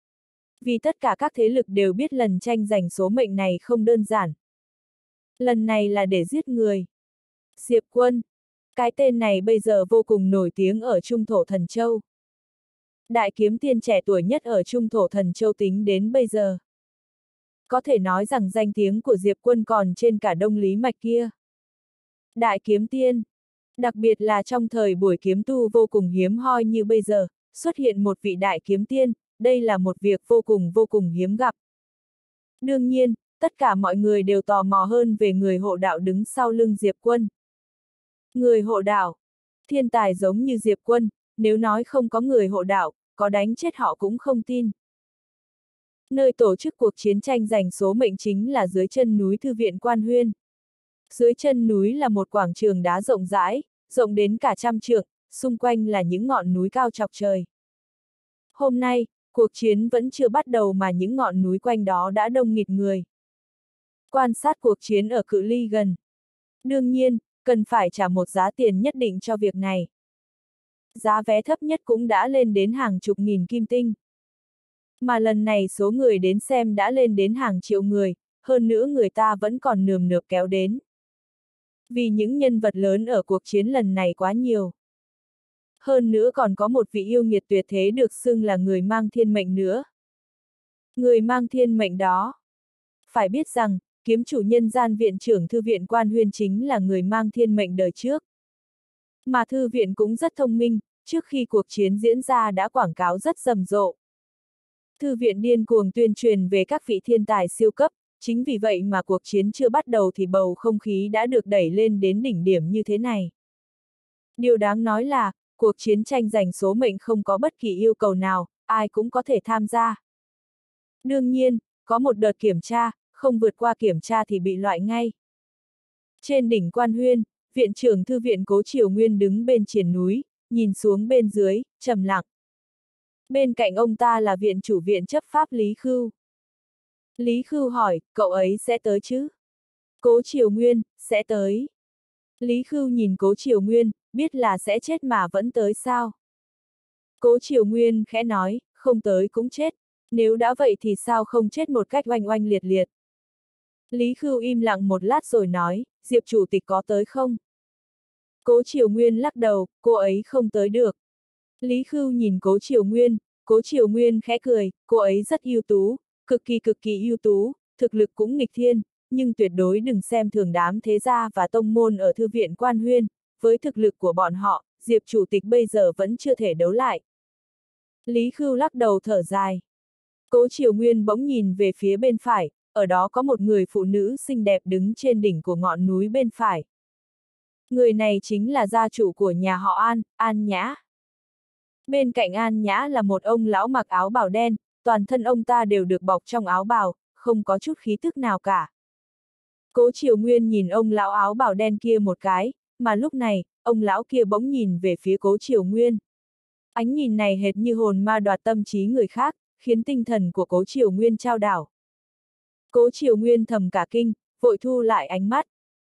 Vì tất cả các thế lực đều biết lần tranh giành số mệnh này không đơn giản. Lần này là để giết người. Diệp Quân. Cái tên này bây giờ vô cùng nổi tiếng ở Trung Thổ Thần Châu. Đại kiếm tiên trẻ tuổi nhất ở Trung Thổ Thần Châu tính đến bây giờ. Có thể nói rằng danh tiếng của Diệp Quân còn trên cả Đông Lý Mạch kia. Đại kiếm tiên. Đặc biệt là trong thời buổi kiếm tu vô cùng hiếm hoi như bây giờ, xuất hiện một vị đại kiếm tiên, đây là một việc vô cùng hiếm gặp. Đương nhiên, tất cả mọi người đều tò mò hơn về người hộ đạo đứng sau lưng Diệp Quân. Người hộ đạo. Thiên tài giống như Diệp Quân, nếu nói không có người hộ đạo, có đánh chết họ cũng không tin. Nơi tổ chức cuộc chiến tranh giành số mệnh chính là dưới chân núi Thư viện Quan Huyên. Dưới chân núi là một quảng trường đá rộng rãi, rộng đến cả 100 trượng, xung quanh là những ngọn núi cao chọc trời. Hôm nay, cuộc chiến vẫn chưa bắt đầu mà những ngọn núi quanh đó đã đông nghịt người. Quan sát cuộc chiến ở cự ly gần. Đương nhiên, cần phải trả một giá tiền nhất định cho việc này. Giá vé thấp nhất cũng đã lên đến hàng chục nghìn kim tinh. Mà lần này số người đến xem đã lên đến hàng triệu người, hơn nữa người ta vẫn còn nườm nượp kéo đến. Vì những nhân vật lớn ở cuộc chiến lần này quá nhiều. Hơn nữa còn có một vị yêu nghiệt tuyệt thế được xưng là người mang thiên mệnh nữa. Người mang thiên mệnh đó. Phải biết rằng, kiếm chủ nhân gian viện trưởng Thư viện Quan Huyên chính là người mang thiên mệnh đời trước. Mà thư viện cũng rất thông minh, trước khi cuộc chiến diễn ra đã quảng cáo rất rầm rộ. Thư viện điên cuồng tuyên truyền về các vị thiên tài siêu cấp, chính vì vậy mà cuộc chiến chưa bắt đầu thì bầu không khí đã được đẩy lên đến đỉnh điểm như thế này. Điều đáng nói là, cuộc chiến tranh giành số mệnh không có bất kỳ yêu cầu nào, ai cũng có thể tham gia. Đương nhiên, có một đợt kiểm tra, không vượt qua kiểm tra thì bị loại ngay. Trên đỉnh Quan Huyên, viện trưởng thư viện Cố Triều Nguyên đứng bên triển núi, nhìn xuống bên dưới, trầm lặng. Bên cạnh ông ta là viện chủ viện chấp pháp Lý Khưu. Lý Khưu hỏi, cậu ấy sẽ tới chứ? Cố Triều Nguyên, sẽ tới. Lý Khưu nhìn Cố Triều Nguyên, biết là sẽ chết mà vẫn tới sao? Cố Triều Nguyên khẽ nói, không tới cũng chết. Nếu đã vậy thì sao không chết một cách oanh oanh liệt liệt? Lý Khưu im lặng một lát rồi nói, Diệp chủ tịch có tới không? Cố Triều Nguyên lắc đầu, cô ấy không tới được. Lý Khưu nhìn Cố Triều Nguyên khẽ cười, cô ấy rất ưu tú, cực kỳ ưu tú, thực lực cũng nghịch thiên, nhưng tuyệt đối đừng xem thường đám thế gia và tông môn ở Thư viện Quan Huyên, với thực lực của bọn họ, Diệp chủ tịch bây giờ vẫn chưa thể đấu lại. Lý Khưu lắc đầu thở dài. Cố Triều Nguyên bỗng nhìn về phía bên phải, ở đó có một người phụ nữ xinh đẹp đứng trên đỉnh của ngọn núi bên phải. Người này chính là gia chủ của nhà họ An, An Nhã. Bên cạnh An Nhã là một ông lão mặc áo bào đen, toàn thân ông ta đều được bọc trong áo bào, không có chút khí tức nào cả. Cố Triều Nguyên nhìn ông lão áo bào đen kia một cái, mà lúc này, ông lão kia bỗng nhìn về phía Cố Triều Nguyên. Ánh nhìn này hệt như hồn ma đoạt tâm trí người khác, khiến tinh thần của Cố Triều Nguyên chao đảo. Cố Triều Nguyên thầm cả kinh, vội thu lại ánh mắt.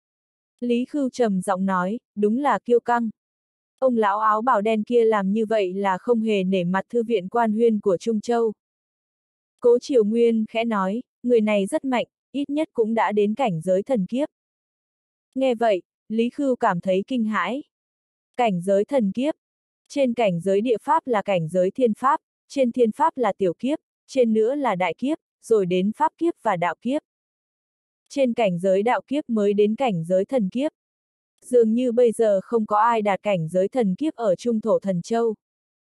Lý Khưu trầm giọng nói, đúng là kiêu căng. Ông lão áo bào đen kia làm như vậy là không hề nể mặt Thư viện Quan Huyên của Trung Châu. Cố Triều Nguyên khẽ nói, người này rất mạnh, ít nhất cũng đã đến cảnh giới thần kiếp. Nghe vậy, Lý Khưu cảm thấy kinh hãi. Cảnh giới thần kiếp. Trên cảnh giới địa pháp là cảnh giới thiên pháp, trên thiên pháp là tiểu kiếp, trên nữa là đại kiếp, rồi đến pháp kiếp và đạo kiếp. Trên cảnh giới đạo kiếp mới đến cảnh giới thần kiếp. Dường như bây giờ không có ai đạt cảnh giới thần kiếp ở Trung Thổ Thần Châu.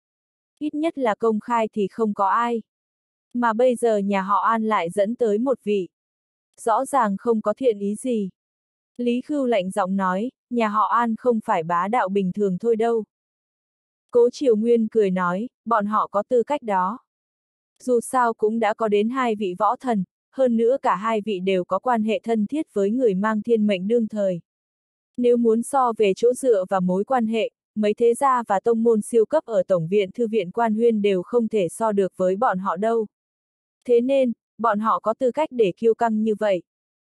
Ít nhất là công khai thì không có ai. Mà bây giờ nhà họ An lại dẫn tới một vị. Rõ ràng không có thiện ý gì. Lý Khưu lạnh giọng nói, nhà họ An không phải bá đạo bình thường thôi đâu. Cố Triều Nguyên cười nói, bọn họ có tư cách đó. Dù sao cũng đã có đến 2 vị võ thần, hơn nữa cả 2 vị đều có quan hệ thân thiết với người mang thiên mệnh đương thời. Nếu muốn so về chỗ dựa và mối quan hệ, mấy thế gia và tông môn siêu cấp ở Tổng viện Thư viện Quan Huyên đều không thể so được với bọn họ đâu. Thế nên, bọn họ có tư cách để kiêu căng như vậy.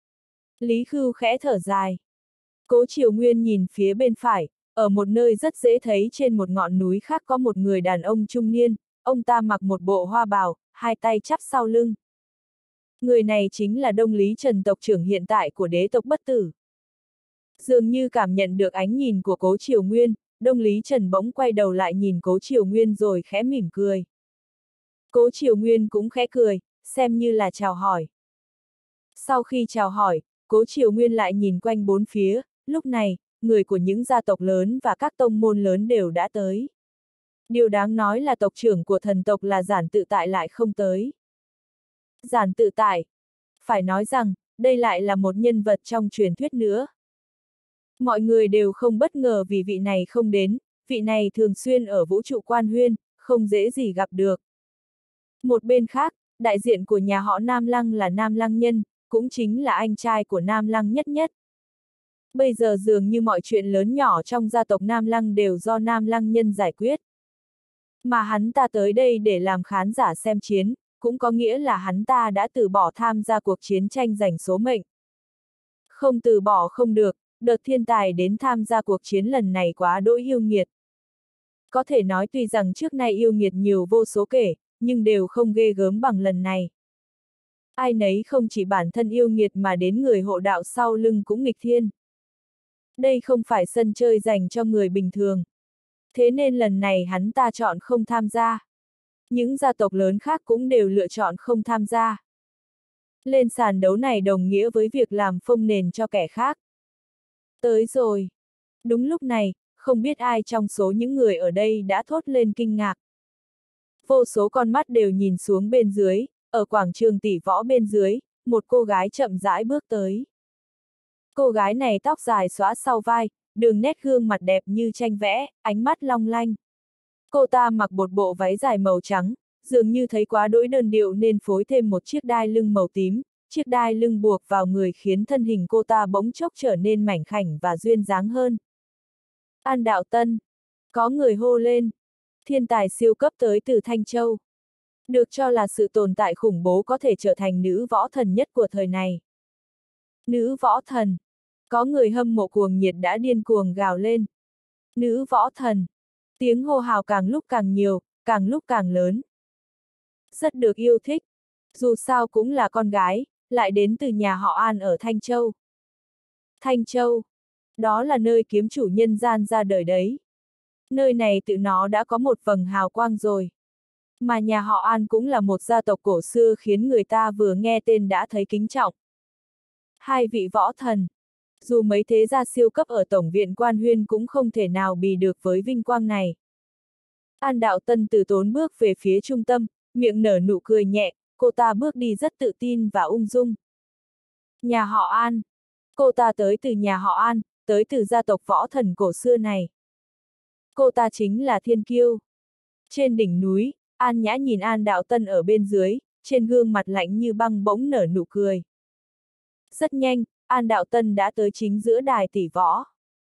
Lý Khưu khẽ thở dài. Cố Triều Nguyên nhìn phía bên phải, ở một nơi rất dễ thấy trên một ngọn núi khác có một người đàn ông trung niên, ông ta mặc một bộ hoa bào, 2 tay chắp sau lưng. Người này chính là Đông Lý Trần tộc trưởng hiện tại của đế tộc Bất Tử. Dường như cảm nhận được ánh nhìn của Cố Triều Nguyên, Đông Lý Trần bỗng quay đầu lại nhìn Cố Triều Nguyên rồi khẽ mỉm cười. Cố Triều Nguyên cũng khẽ cười, xem như là chào hỏi. Sau khi chào hỏi, Cố Triều Nguyên lại nhìn quanh bốn phía, lúc này, người của những gia tộc lớn và các tông môn lớn đều đã tới. Điều đáng nói là tộc trưởng của thần tộc là Giản Tự Tại lại không tới. Giản Tự Tại. Phải nói rằng, đây lại là một nhân vật trong truyền thuyết nữa. Mọi người đều không bất ngờ vì vị này không đến, vị này thường xuyên ở vũ trụ Quan Huyên, không dễ gì gặp được. Một bên khác, đại diện của nhà họ Nam Lăng là Nam Lăng Nhân, cũng chính là anh trai của Nam Lăng Nhất Nhất. Bây giờ dường như mọi chuyện lớn nhỏ trong gia tộc Nam Lăng đều do Nam Lăng Nhân giải quyết. Mà hắn ta tới đây để làm khán giả xem chiến, cũng có nghĩa là hắn ta đã từ bỏ tham gia cuộc chiến tranh giành số mệnh. Không từ bỏ không được, đợt thiên tài đến tham gia cuộc chiến lần này quá đỗi yêu nghiệt. Có thể nói tuy rằng trước nay yêu nghiệt nhiều vô số kể, nhưng đều không ghê gớm bằng lần này. Ai nấy không chỉ bản thân yêu nghiệt mà đến người hộ đạo sau lưng cũng nghịch thiên. Đây không phải sân chơi dành cho người bình thường. Thế nên lần này hắn ta chọn không tham gia. Những gia tộc lớn khác cũng đều lựa chọn không tham gia. Lên sàn đấu này đồng nghĩa với việc làm phông nền cho kẻ khác. Tới rồi. Đúng lúc này, không biết ai trong số những người ở đây đã thốt lên kinh ngạc. Vô số con mắt đều nhìn xuống bên dưới, ở quảng trường tỷ võ bên dưới, một cô gái chậm rãi bước tới. Cô gái này tóc dài xõa sau vai, đường nét gương mặt đẹp như tranh vẽ, ánh mắt long lanh. Cô ta mặc một bộ váy dài màu trắng, dường như thấy quá đỗi đơn điệu nên phối thêm một chiếc đai lưng màu tím, chiếc đai lưng buộc vào người khiến thân hình cô ta bỗng chốc trở nên mảnh khảnh và duyên dáng hơn. An Đạo Tân. Có người hô lên. Thiên tài siêu cấp tới từ Thanh Châu. Được cho là sự tồn tại khủng bố có thể trở thành nữ võ thần nhất của thời này. Nữ võ thần. Có người hâm mộ cuồng nhiệt đã điên cuồng gào lên. Nữ võ thần. Tiếng hô hào càng lúc càng nhiều, càng lúc càng lớn. Rất được yêu thích. Dù sao cũng là con gái, lại đến từ nhà họ An ở Thanh Châu. Thanh Châu. Đó là nơi kiếm chủ nhân gian ra đời đấy. Nơi này tự nó đã có một vầng hào quang rồi. Mà nhà họ An cũng là một gia tộc cổ xưa khiến người ta vừa nghe tên đã thấy kính trọng. Hai vị võ thần. Dù mấy thế gia siêu cấp ở Tổng viện Quan Huyên cũng không thể nào bì được với vinh quang này. An Đạo Tân từ tốn bước về phía trung tâm, miệng nở nụ cười nhẹ, cô ta bước đi rất tự tin và ung dung. Nhà họ An. Cô ta tới từ nhà họ An, tới từ gia tộc võ thần cổ xưa này. Cô ta chính là Thiên Kiêu. Trên đỉnh núi, An Nhã nhìn An Đạo Tân ở bên dưới, trên gương mặt lạnh như băng bỗng nở nụ cười. Rất nhanh, An Đạo Tân đã tới chính giữa đài tỷ võ.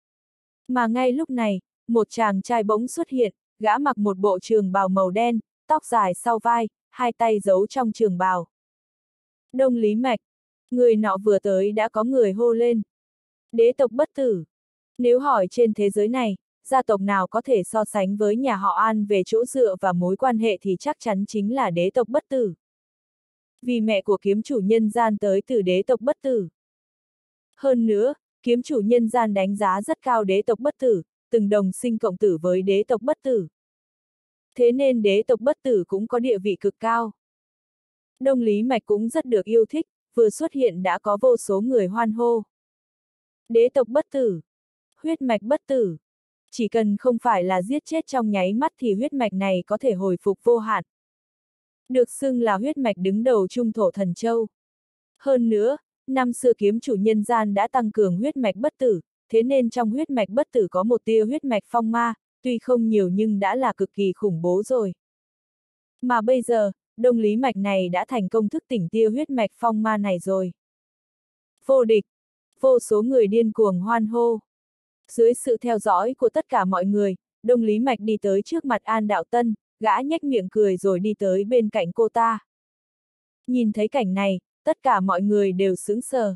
Mà ngay lúc này, một chàng trai bỗng xuất hiện, gã mặc một bộ trường bào màu đen, tóc dài sau vai, hai tay giấu trong trường bào. Đông Lý Mạch. Người nọ vừa tới đã có người hô lên. Đế tộc bất tử. Nếu hỏi trên thế giới này, gia tộc nào có thể so sánh với nhà họ An về chỗ dựa và mối quan hệ thì chắc chắn chính là đế tộc bất tử. Vì mẹ của kiếm chủ nhân gian tới từ đế tộc bất tử. Hơn nữa, kiếm chủ nhân gian đánh giá rất cao đế tộc bất tử, từng đồng sinh cộng tử với đế tộc bất tử. Thế nên đế tộc bất tử cũng có địa vị cực cao. Đông Lý Mạch cũng rất được yêu thích, vừa xuất hiện đã có vô số người hoan hô. Đế tộc bất tử. Huyết mạch bất tử. Chỉ cần không phải là giết chết trong nháy mắt thì huyết mạch này có thể hồi phục vô hạn. Được xưng là huyết mạch đứng đầu trung thổ thần châu. Hơn nữa, năm xưa kiếm chủ nhân gian đã tăng cường huyết mạch bất tử, thế nên trong huyết mạch bất tử có một tia huyết mạch phong ma, tuy không nhiều nhưng đã là cực kỳ khủng bố rồi. Mà bây giờ, Đông Lý Mạch này đã thành công thức tỉnh tia huyết mạch phong ma này rồi. Vô địch. Vô số người điên cuồng hoan hô. Dưới sự theo dõi của tất cả mọi người, Đông Lý Mạch đi tới trước mặt An Đạo Tân, gã nhếch miệng cười rồi đi tới bên cạnh cô ta. Nhìn thấy cảnh này, tất cả mọi người đều sững sờ.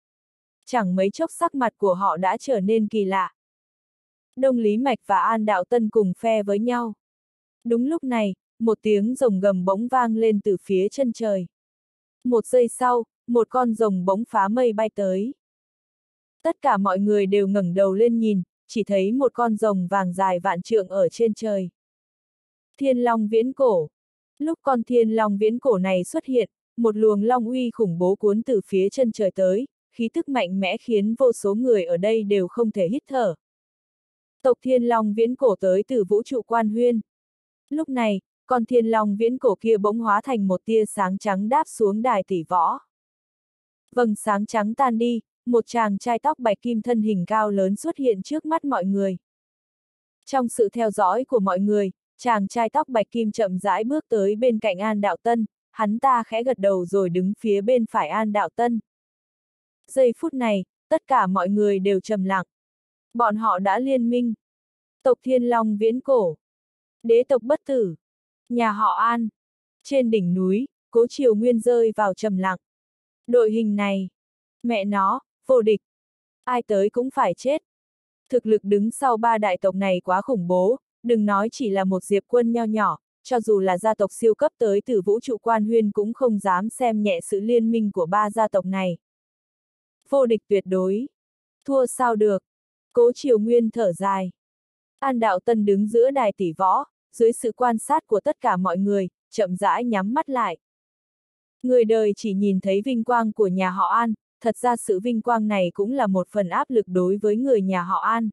Chẳng mấy chốc sắc mặt của họ đã trở nên kỳ lạ. Đông Lý Mạch và An Đạo Tân cùng phe với nhau. Đúng lúc này, một tiếng rồng gầm bỗng vang lên từ phía chân trời. Một giây sau, một con rồng bỗng phá mây bay tới. Tất cả mọi người đều ngẩng đầu lên nhìn, chỉ thấy một con rồng vàng dài vạn trượng ở trên trời. Thiên Long viễn cổ. Lúc con Thiên Long viễn cổ này xuất hiện, một luồng long uy khủng bố cuốn từ phía chân trời tới, khí tức mạnh mẽ khiến vô số người ở đây đều không thể hít thở. Tộc Thiên Long viễn cổ tới từ vũ trụ Quan Huyên. Lúc này, con Thiên Long viễn cổ kia bỗng hóa thành một tia sáng trắng đáp xuống đài tỷ võ. Vầng sáng trắng tan đi, một chàng trai tóc bạch kim thân hình cao lớn xuất hiện trước mắt mọi người. Trong sự theo dõi của mọi người, chàng trai tóc bạch kim chậm rãi bước tới bên cạnh An Đạo Tân, hắn ta khẽ gật đầu rồi đứng phía bên phải An Đạo Tân. Giây phút này, tất cả mọi người đều trầm lặng. Bọn họ đã liên minh. Tộc Thiên Long viễn cổ. Đế tộc bất tử. Nhà họ An. Trên đỉnh núi, Cố Triều Nguyên rơi vào trầm lặng. Đội hình này, mẹ nó, vô địch. Ai tới cũng phải chết. Thực lực đứng sau ba đại tộc này quá khủng bố, đừng nói chỉ là một Diệp Quân nho nhỏ, cho dù là gia tộc siêu cấp tới từ vũ trụ Quan Huyên cũng không dám xem nhẹ sự liên minh của ba gia tộc này. Vô địch tuyệt đối. Thua sao được. Cố Triều Nguyên thở dài. An Đạo Tân đứng giữa đài tỷ võ, dưới sự quan sát của tất cả mọi người, chậm rãi nhắm mắt lại. Người đời chỉ nhìn thấy vinh quang của nhà họ An, thật ra sự vinh quang này cũng là một phần áp lực đối với người nhà họ An.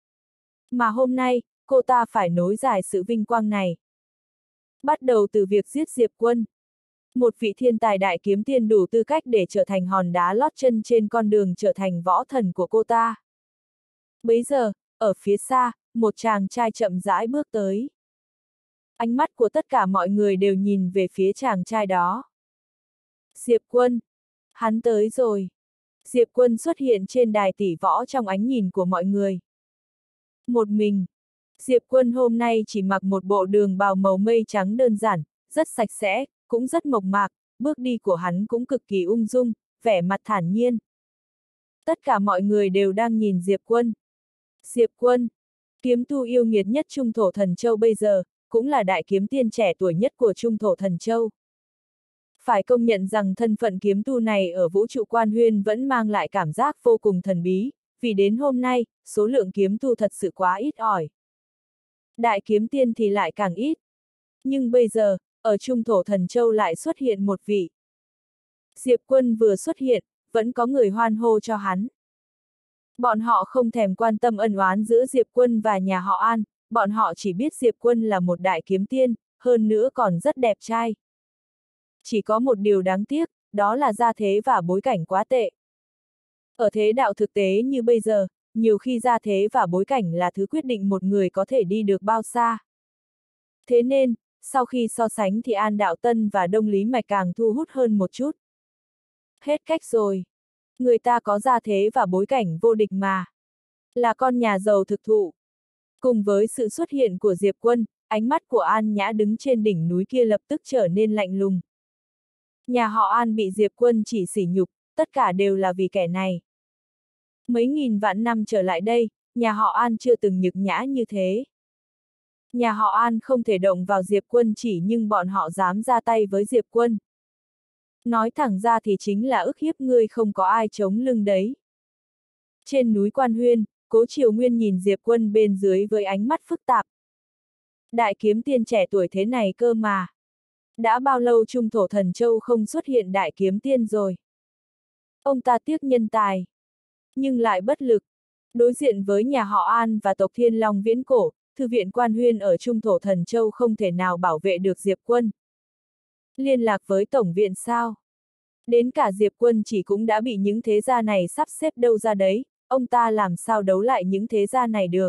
Mà hôm nay, cô ta phải nối dài sự vinh quang này. Bắt đầu từ việc giết Diệp Quân. Một vị thiên tài đại kiếm tiên đủ tư cách để trở thành hòn đá lót chân trên con đường trở thành võ thần của cô ta. Bấy giờ, ở phía xa, một chàng trai chậm rãi bước tới. Ánh mắt của tất cả mọi người đều nhìn về phía chàng trai đó. Diệp Quân. Hắn tới rồi. Diệp Quân xuất hiện trên đài tỷ võ trong ánh nhìn của mọi người. Một mình. Diệp Quân hôm nay chỉ mặc một bộ đường bào màu mây trắng đơn giản, rất sạch sẽ, cũng rất mộc mạc, bước đi của hắn cũng cực kỳ ung dung, vẻ mặt thản nhiên. Tất cả mọi người đều đang nhìn Diệp Quân. Diệp Quân, kiếm tu yêu nghiệt nhất Trung Thổ Thần Châu bây giờ, cũng là đại kiếm tiên trẻ tuổi nhất của Trung Thổ Thần Châu. Phải công nhận rằng thân phận kiếm tu này ở vũ trụ Quan Huyên vẫn mang lại cảm giác vô cùng thần bí, vì đến hôm nay, số lượng kiếm tu thật sự quá ít ỏi. Đại kiếm tiên thì lại càng ít. Nhưng bây giờ, ở Trung Thổ Thần Châu lại xuất hiện một vị. Diệp Quân vừa xuất hiện, vẫn có người hoan hô cho hắn. Bọn họ không thèm quan tâm ân oán giữa Diệp Quân và nhà họ An, bọn họ chỉ biết Diệp Quân là một đại kiếm tiên, hơn nữa còn rất đẹp trai. Chỉ có một điều đáng tiếc, đó là gia thế và bối cảnh quá tệ. Ở thế đạo thực tế như bây giờ, nhiều khi gia thế và bối cảnh là thứ quyết định một người có thể đi được bao xa. Thế nên, sau khi so sánh thì An Đạo Tân và Đông Lý Mạch càng thu hút hơn một chút. Hết cách rồi. Người ta có gia thế và bối cảnh vô địch mà. Là con nhà giàu thực thụ. Cùng với sự xuất hiện của Diệp Quân, ánh mắt của An Nhã đứng trên đỉnh núi kia lập tức trở nên lạnh lùng. Nhà họ An bị Diệp Quân chỉ sỉ nhục, tất cả đều là vì kẻ này. Mấy nghìn vạn năm trở lại đây, nhà họ An chưa từng nhục nhã như thế. Nhà họ An không thể động vào Diệp Quân chỉ nhưng bọn họ dám ra tay với Diệp Quân. Nói thẳng ra thì chính là ức hiếp ngươi không có ai chống lưng đấy. Trên núi Quan Huyên, Cố Triều Nguyên nhìn Diệp Quân bên dưới với ánh mắt phức tạp. Đại kiếm tiên trẻ tuổi thế này cơ mà. Đã bao lâu Trung Thổ Thần Châu không xuất hiện đại kiếm tiên rồi. Ông ta tiếc nhân tài. Nhưng lại bất lực. Đối diện với nhà họ An và tộc Thiên Long viễn cổ, Thư viện Quan Huyên ở Trung Thổ Thần Châu không thể nào bảo vệ được Diệp Quân. Liên lạc với Tổng viện sao? Đến cả Diệp Quân chỉ cũng đã bị những thế gia này sắp xếp đâu ra đấy, ông ta làm sao đấu lại những thế gia này được.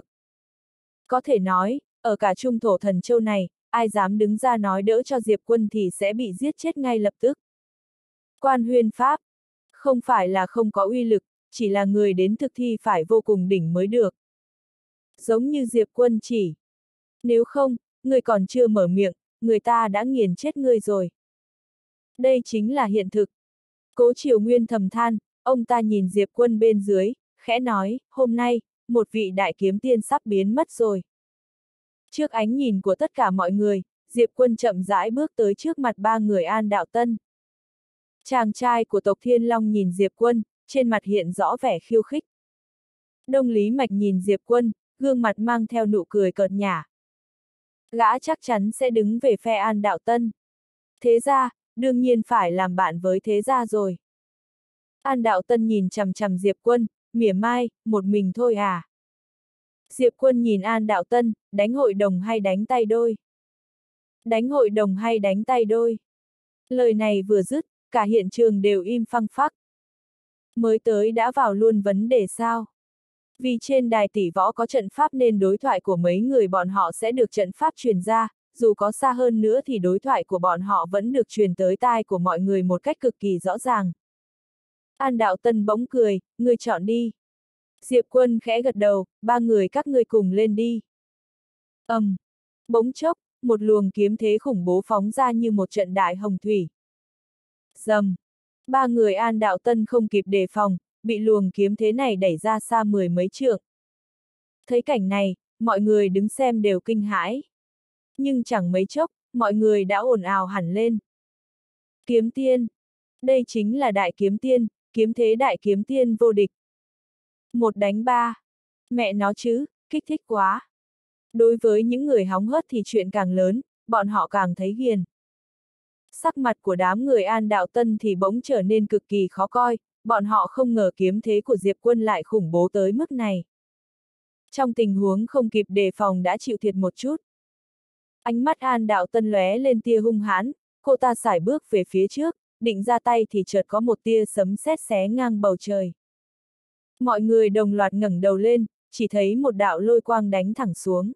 Có thể nói, ở cả Trung Thổ Thần Châu này, ai dám đứng ra nói đỡ cho Diệp Quân thì sẽ bị giết chết ngay lập tức. Quan Huyên Pháp, không phải là không có uy lực, chỉ là người đến thực thi phải vô cùng đỉnh mới được. Giống như Diệp Quân chỉ. Nếu không, người còn chưa mở miệng, người ta đã nghiền chết ngươi rồi. Đây chính là hiện thực. Cố Triều Nguyên thầm than, ông ta nhìn Diệp Quân bên dưới, khẽ nói, hôm nay, một vị đại kiếm tiên sắp biến mất rồi. Trước ánh nhìn của tất cả mọi người, Diệp Quân chậm rãi bước tới trước mặt ba người An Đạo Tân. Chàng trai của tộc Thiên Long nhìn Diệp Quân, trên mặt hiện rõ vẻ khiêu khích. Đông Lý Mạch nhìn Diệp Quân, gương mặt mang theo nụ cười cợt nhả. Gã chắc chắn sẽ đứng về phe An Đạo Tân. Thế gia, đương nhiên phải làm bạn với thế gia rồi. An Đạo Tân nhìn chằm chằm Diệp Quân, mỉa mai, một mình thôi à? Diệp Quân nhìn An Đạo Tân, đánh hội đồng hay đánh tay đôi? Đánh hội đồng hay đánh tay đôi? Lời này vừa dứt, cả hiện trường đều im phăng phắc. Mới tới đã vào luôn vấn đề sao? Vì trên đài tỷ võ có trận pháp nên đối thoại của mấy người bọn họ sẽ được trận pháp truyền ra, dù có xa hơn nữa thì đối thoại của bọn họ vẫn được truyền tới tai của mọi người một cách cực kỳ rõ ràng. An Đạo Tân bỗng cười, ngươi chọn đi. Diệp Quân khẽ gật đầu, ba người các ngươi cùng lên đi. Bỗng chốc, một luồng kiếm thế khủng bố phóng ra như một trận đại hồng thủy. Rầm. Ba người An Đạo Tân không kịp đề phòng, bị luồng kiếm thế này đẩy ra xa 10 mấy trượng. Thấy cảnh này, mọi người đứng xem đều kinh hãi. Nhưng chẳng mấy chốc, mọi người đã ồn ào hẳn lên. Kiếm tiên. Đây chính là đại kiếm tiên, kiếm thế đại kiếm tiên vô địch. 1-3. Mẹ nó chứ, kích thích quá. Đối với những người hóng hớt thì chuyện càng lớn, bọn họ càng thấy ghiền. Sắc mặt của đám người An Đạo Tân thì bỗng trở nên cực kỳ khó coi, bọn họ không ngờ kiếm thế của Diệp Quân lại khủng bố tới mức này. Trong tình huống không kịp đề phòng đã chịu thiệt một chút. Ánh mắt An Đạo Tân lóe lên tia hung hãn, cô ta sải bước về phía trước, định ra tay thì chợt có một tia sấm sét xé ngang bầu trời. Mọi người đồng loạt ngẩng đầu lên, chỉ thấy một đạo lôi quang đánh thẳng xuống.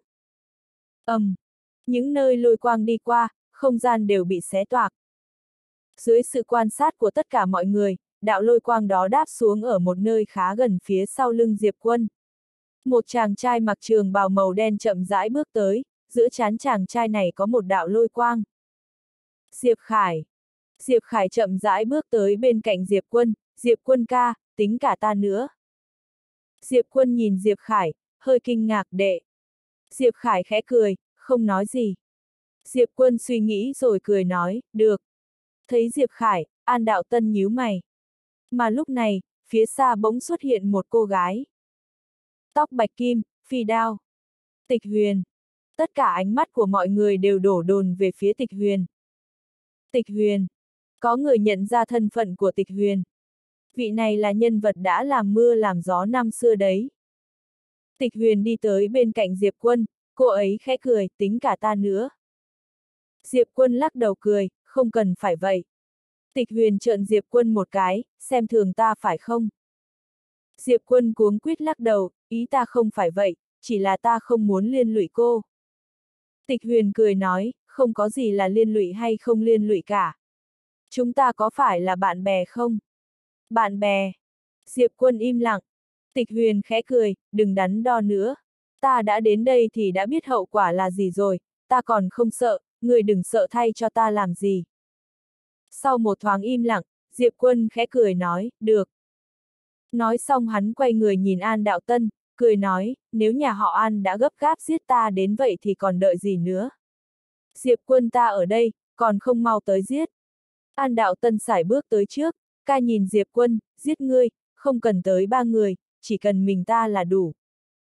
Những nơi lôi quang đi qua, không gian đều bị xé toạc. Dưới sự quan sát của tất cả mọi người, đạo lôi quang đó đáp xuống ở một nơi khá gần phía sau lưng Diệp Quân. Một chàng trai mặc trường bào màu đen chậm rãi bước tới, giữa trán chàng trai này có một đạo lôi quang. Diệp Khải. Diệp Khải chậm rãi bước tới bên cạnh Diệp Quân, Diệp Quân ca, tính cả ta nữa. Diệp Quân nhìn Diệp Khải, hơi kinh ngạc đệ. Diệp Khải khẽ cười, không nói gì. Diệp Quân suy nghĩ rồi cười nói, được. Thấy Diệp Khải, An Đạo Tân nhíu mày. Mà lúc này, phía xa bỗng xuất hiện một cô gái. Tóc bạch kim, phi đao. Tịch Huyền. Tất cả ánh mắt của mọi người đều đổ dồn về phía Tịch Huyền. Tịch Huyền. Có người nhận ra thân phận của Tịch Huyền. Vị này là nhân vật đã làm mưa làm gió năm xưa đấy. Tịch Huyền đi tới bên cạnh Diệp Quân, cô ấy khẽ cười, tính cả ta nữa. Diệp Quân lắc đầu cười, không cần phải vậy. Tịch Huyền trợn Diệp Quân một cái, xem thường ta phải không? Diệp Quân cuống quýt lắc đầu, ý ta không phải vậy, chỉ là ta không muốn liên lụy cô. Tịch Huyền cười nói, không có gì là liên lụy hay không liên lụy cả. Chúng ta có phải là bạn bè không? Bạn bè. Diệp Quân im lặng. Tịch Huyền khẽ cười, đừng đắn đo nữa. Ta đã đến đây thì đã biết hậu quả là gì rồi, ta còn không sợ, người đừng sợ thay cho ta làm gì. Sau một thoáng im lặng, Diệp Quân khẽ cười nói, được. Nói xong hắn quay người nhìn An Đạo Tân, cười nói, nếu nhà họ An đã gấp gáp giết ta đến vậy thì còn đợi gì nữa. Diệp Quân ta ở đây, còn không mau tới giết. An Đạo Tân sải bước tới trước, ca nhìn Diệp Quân, giết ngươi, không cần tới 3 người, chỉ cần mình ta là đủ.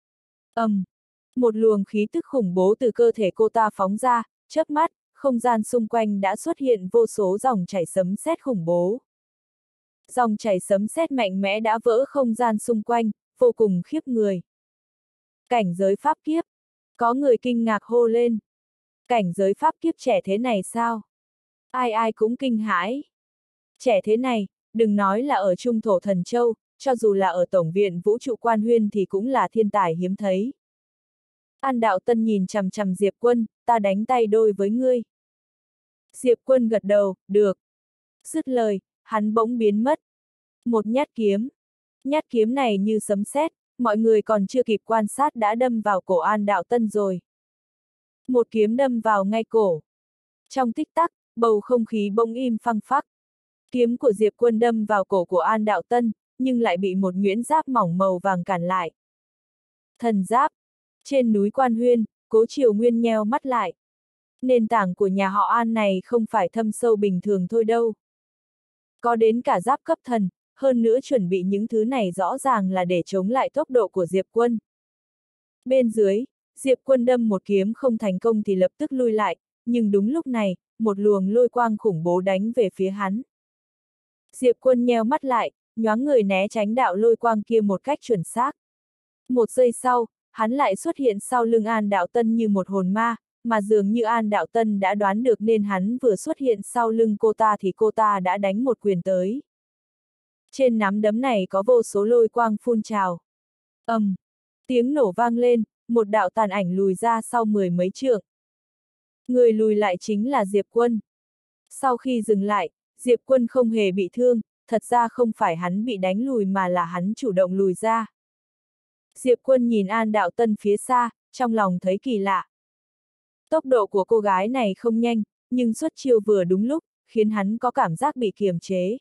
Một luồng khí tức khủng bố từ cơ thể cô ta phóng ra, chớp mắt, không gian xung quanh đã xuất hiện vô số dòng chảy sấm sét khủng bố. Dòng chảy sấm sét mạnh mẽ đã vỡ không gian xung quanh, vô cùng khiếp người. Cảnh giới pháp kiếp. Có người kinh ngạc hô lên. Cảnh giới pháp kiếp trẻ thế này sao? Ai ai cũng kinh hãi. Trẻ thế này, đừng nói là ở Trung Thổ Thần Châu, cho dù là ở Tổng viện Vũ trụ Quan Huyên thì cũng là thiên tài hiếm thấy. An Đạo Tân nhìn chằm chằm Diệp Quân, ta đánh tay đôi với ngươi. Diệp Quân gật đầu, được. Dứt lời, hắn bỗng biến mất. Một nhát kiếm. Nhát kiếm này như sấm sét, mọi người còn chưa kịp quan sát đã đâm vào cổ An Đạo Tân rồi. Một kiếm đâm vào ngay cổ. Trong tích tắc, bầu không khí bỗng im phăng phắc. Kiếm của Diệp Quân đâm vào cổ của An Đạo Tân, nhưng lại bị một nhuyễn giáp mỏng màu vàng cản lại. Thần giáp. Trên núi Quan Huyên, Cố Triều Nguyên nheo mắt lại. Nền tảng của nhà họ An này không phải thâm sâu bình thường thôi đâu. Có đến cả giáp cấp thần, hơn nữa chuẩn bị những thứ này rõ ràng là để chống lại tốc độ của Diệp Quân. Bên dưới, Diệp Quân đâm một kiếm không thành công thì lập tức lui lại, nhưng đúng lúc này, một luồng lôi quang khủng bố đánh về phía hắn. Diệp Quân nheo mắt lại, nhoáng người né tránh đạo lôi quang kia một cách chuẩn xác. Một giây sau, hắn lại xuất hiện sau lưng An Đạo Tân như một hồn ma, mà dường như An Đạo Tân đã đoán được nên hắn vừa xuất hiện sau lưng cô ta thì cô ta đã đánh một quyền tới. Trên nắm đấm này có vô số lôi quang phun trào. Tiếng nổ vang lên, một đạo tàn ảnh lùi ra sau 10 mấy trượng. Người lùi lại chính là Diệp Quân. Sau khi dừng lại, Diệp Quân không hề bị thương, thật ra không phải hắn bị đánh lùi mà là hắn chủ động lùi ra. Diệp Quân nhìn An Đạo Tân phía xa, trong lòng thấy kỳ lạ. Tốc độ của cô gái này không nhanh, nhưng xuất chiêu vừa đúng lúc, khiến hắn có cảm giác bị kiềm chế.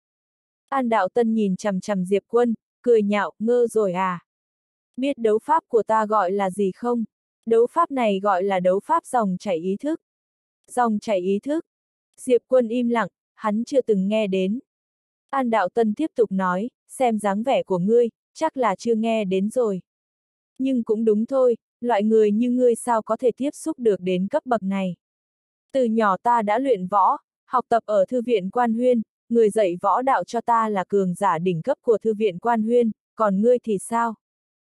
An Đạo Tân nhìn chằm chằm Diệp Quân, cười nhạo, ngơ rồi à? Biết đấu pháp của ta gọi là gì không? Đấu pháp này gọi là đấu pháp dòng chảy ý thức. Dòng chảy ý thức. Diệp Quân im lặng, hắn chưa từng nghe đến. An Đạo Tân tiếp tục nói, xem dáng vẻ của ngươi, chắc là chưa nghe đến rồi. Nhưng cũng đúng thôi, loại người như ngươi sao có thể tiếp xúc được đến cấp bậc này. Từ nhỏ ta đã luyện võ, học tập ở Thư viện Quan Huyên, người dạy võ đạo cho ta là cường giả đỉnh cấp của Thư viện Quan Huyên, còn ngươi thì sao?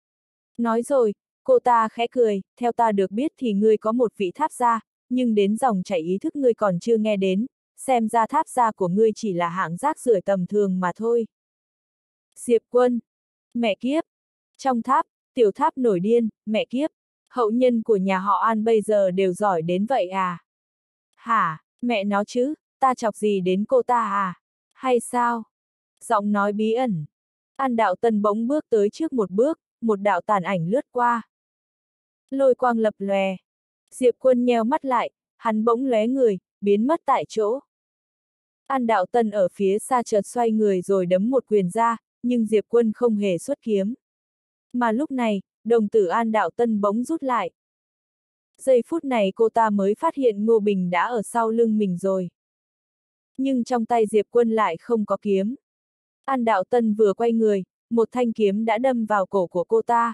Nói rồi, cô ta khẽ cười, theo ta được biết thì ngươi có một vị tháp gia, nhưng đến dòng chảy ý thức ngươi còn chưa nghe đến, xem ra tháp gia của ngươi chỉ là hạng rác rưởi tầm thường mà thôi. Diệp Quân. Mẹ kiếp. Trong tháp, tiểu tháp nổi điên, mẹ kiếp. Hậu nhân của nhà họ An bây giờ đều giỏi đến vậy à? Hả, mẹ nó chứ, ta chọc gì đến cô ta à? Hay sao? Giọng nói bí ẩn. An Đạo Tân bỗng bước tới trước một bước, một đạo tàn ảnh lướt qua. Lôi quang lập lòe. Diệp Quân nheo mắt lại, hắn bỗng lóe người, biến mất tại chỗ. An Đạo Tân ở phía xa chợt xoay người rồi đấm một quyền ra, nhưng Diệp Quân không hề xuất kiếm. Mà lúc này, đồng tử An Đạo Tân bỗng rút lại. Giây phút này cô ta mới phát hiện Ngô Bình đã ở sau lưng mình rồi. Nhưng trong tay Diệp Quân lại không có kiếm. An Đạo Tân vừa quay người, một thanh kiếm đã đâm vào cổ của cô ta.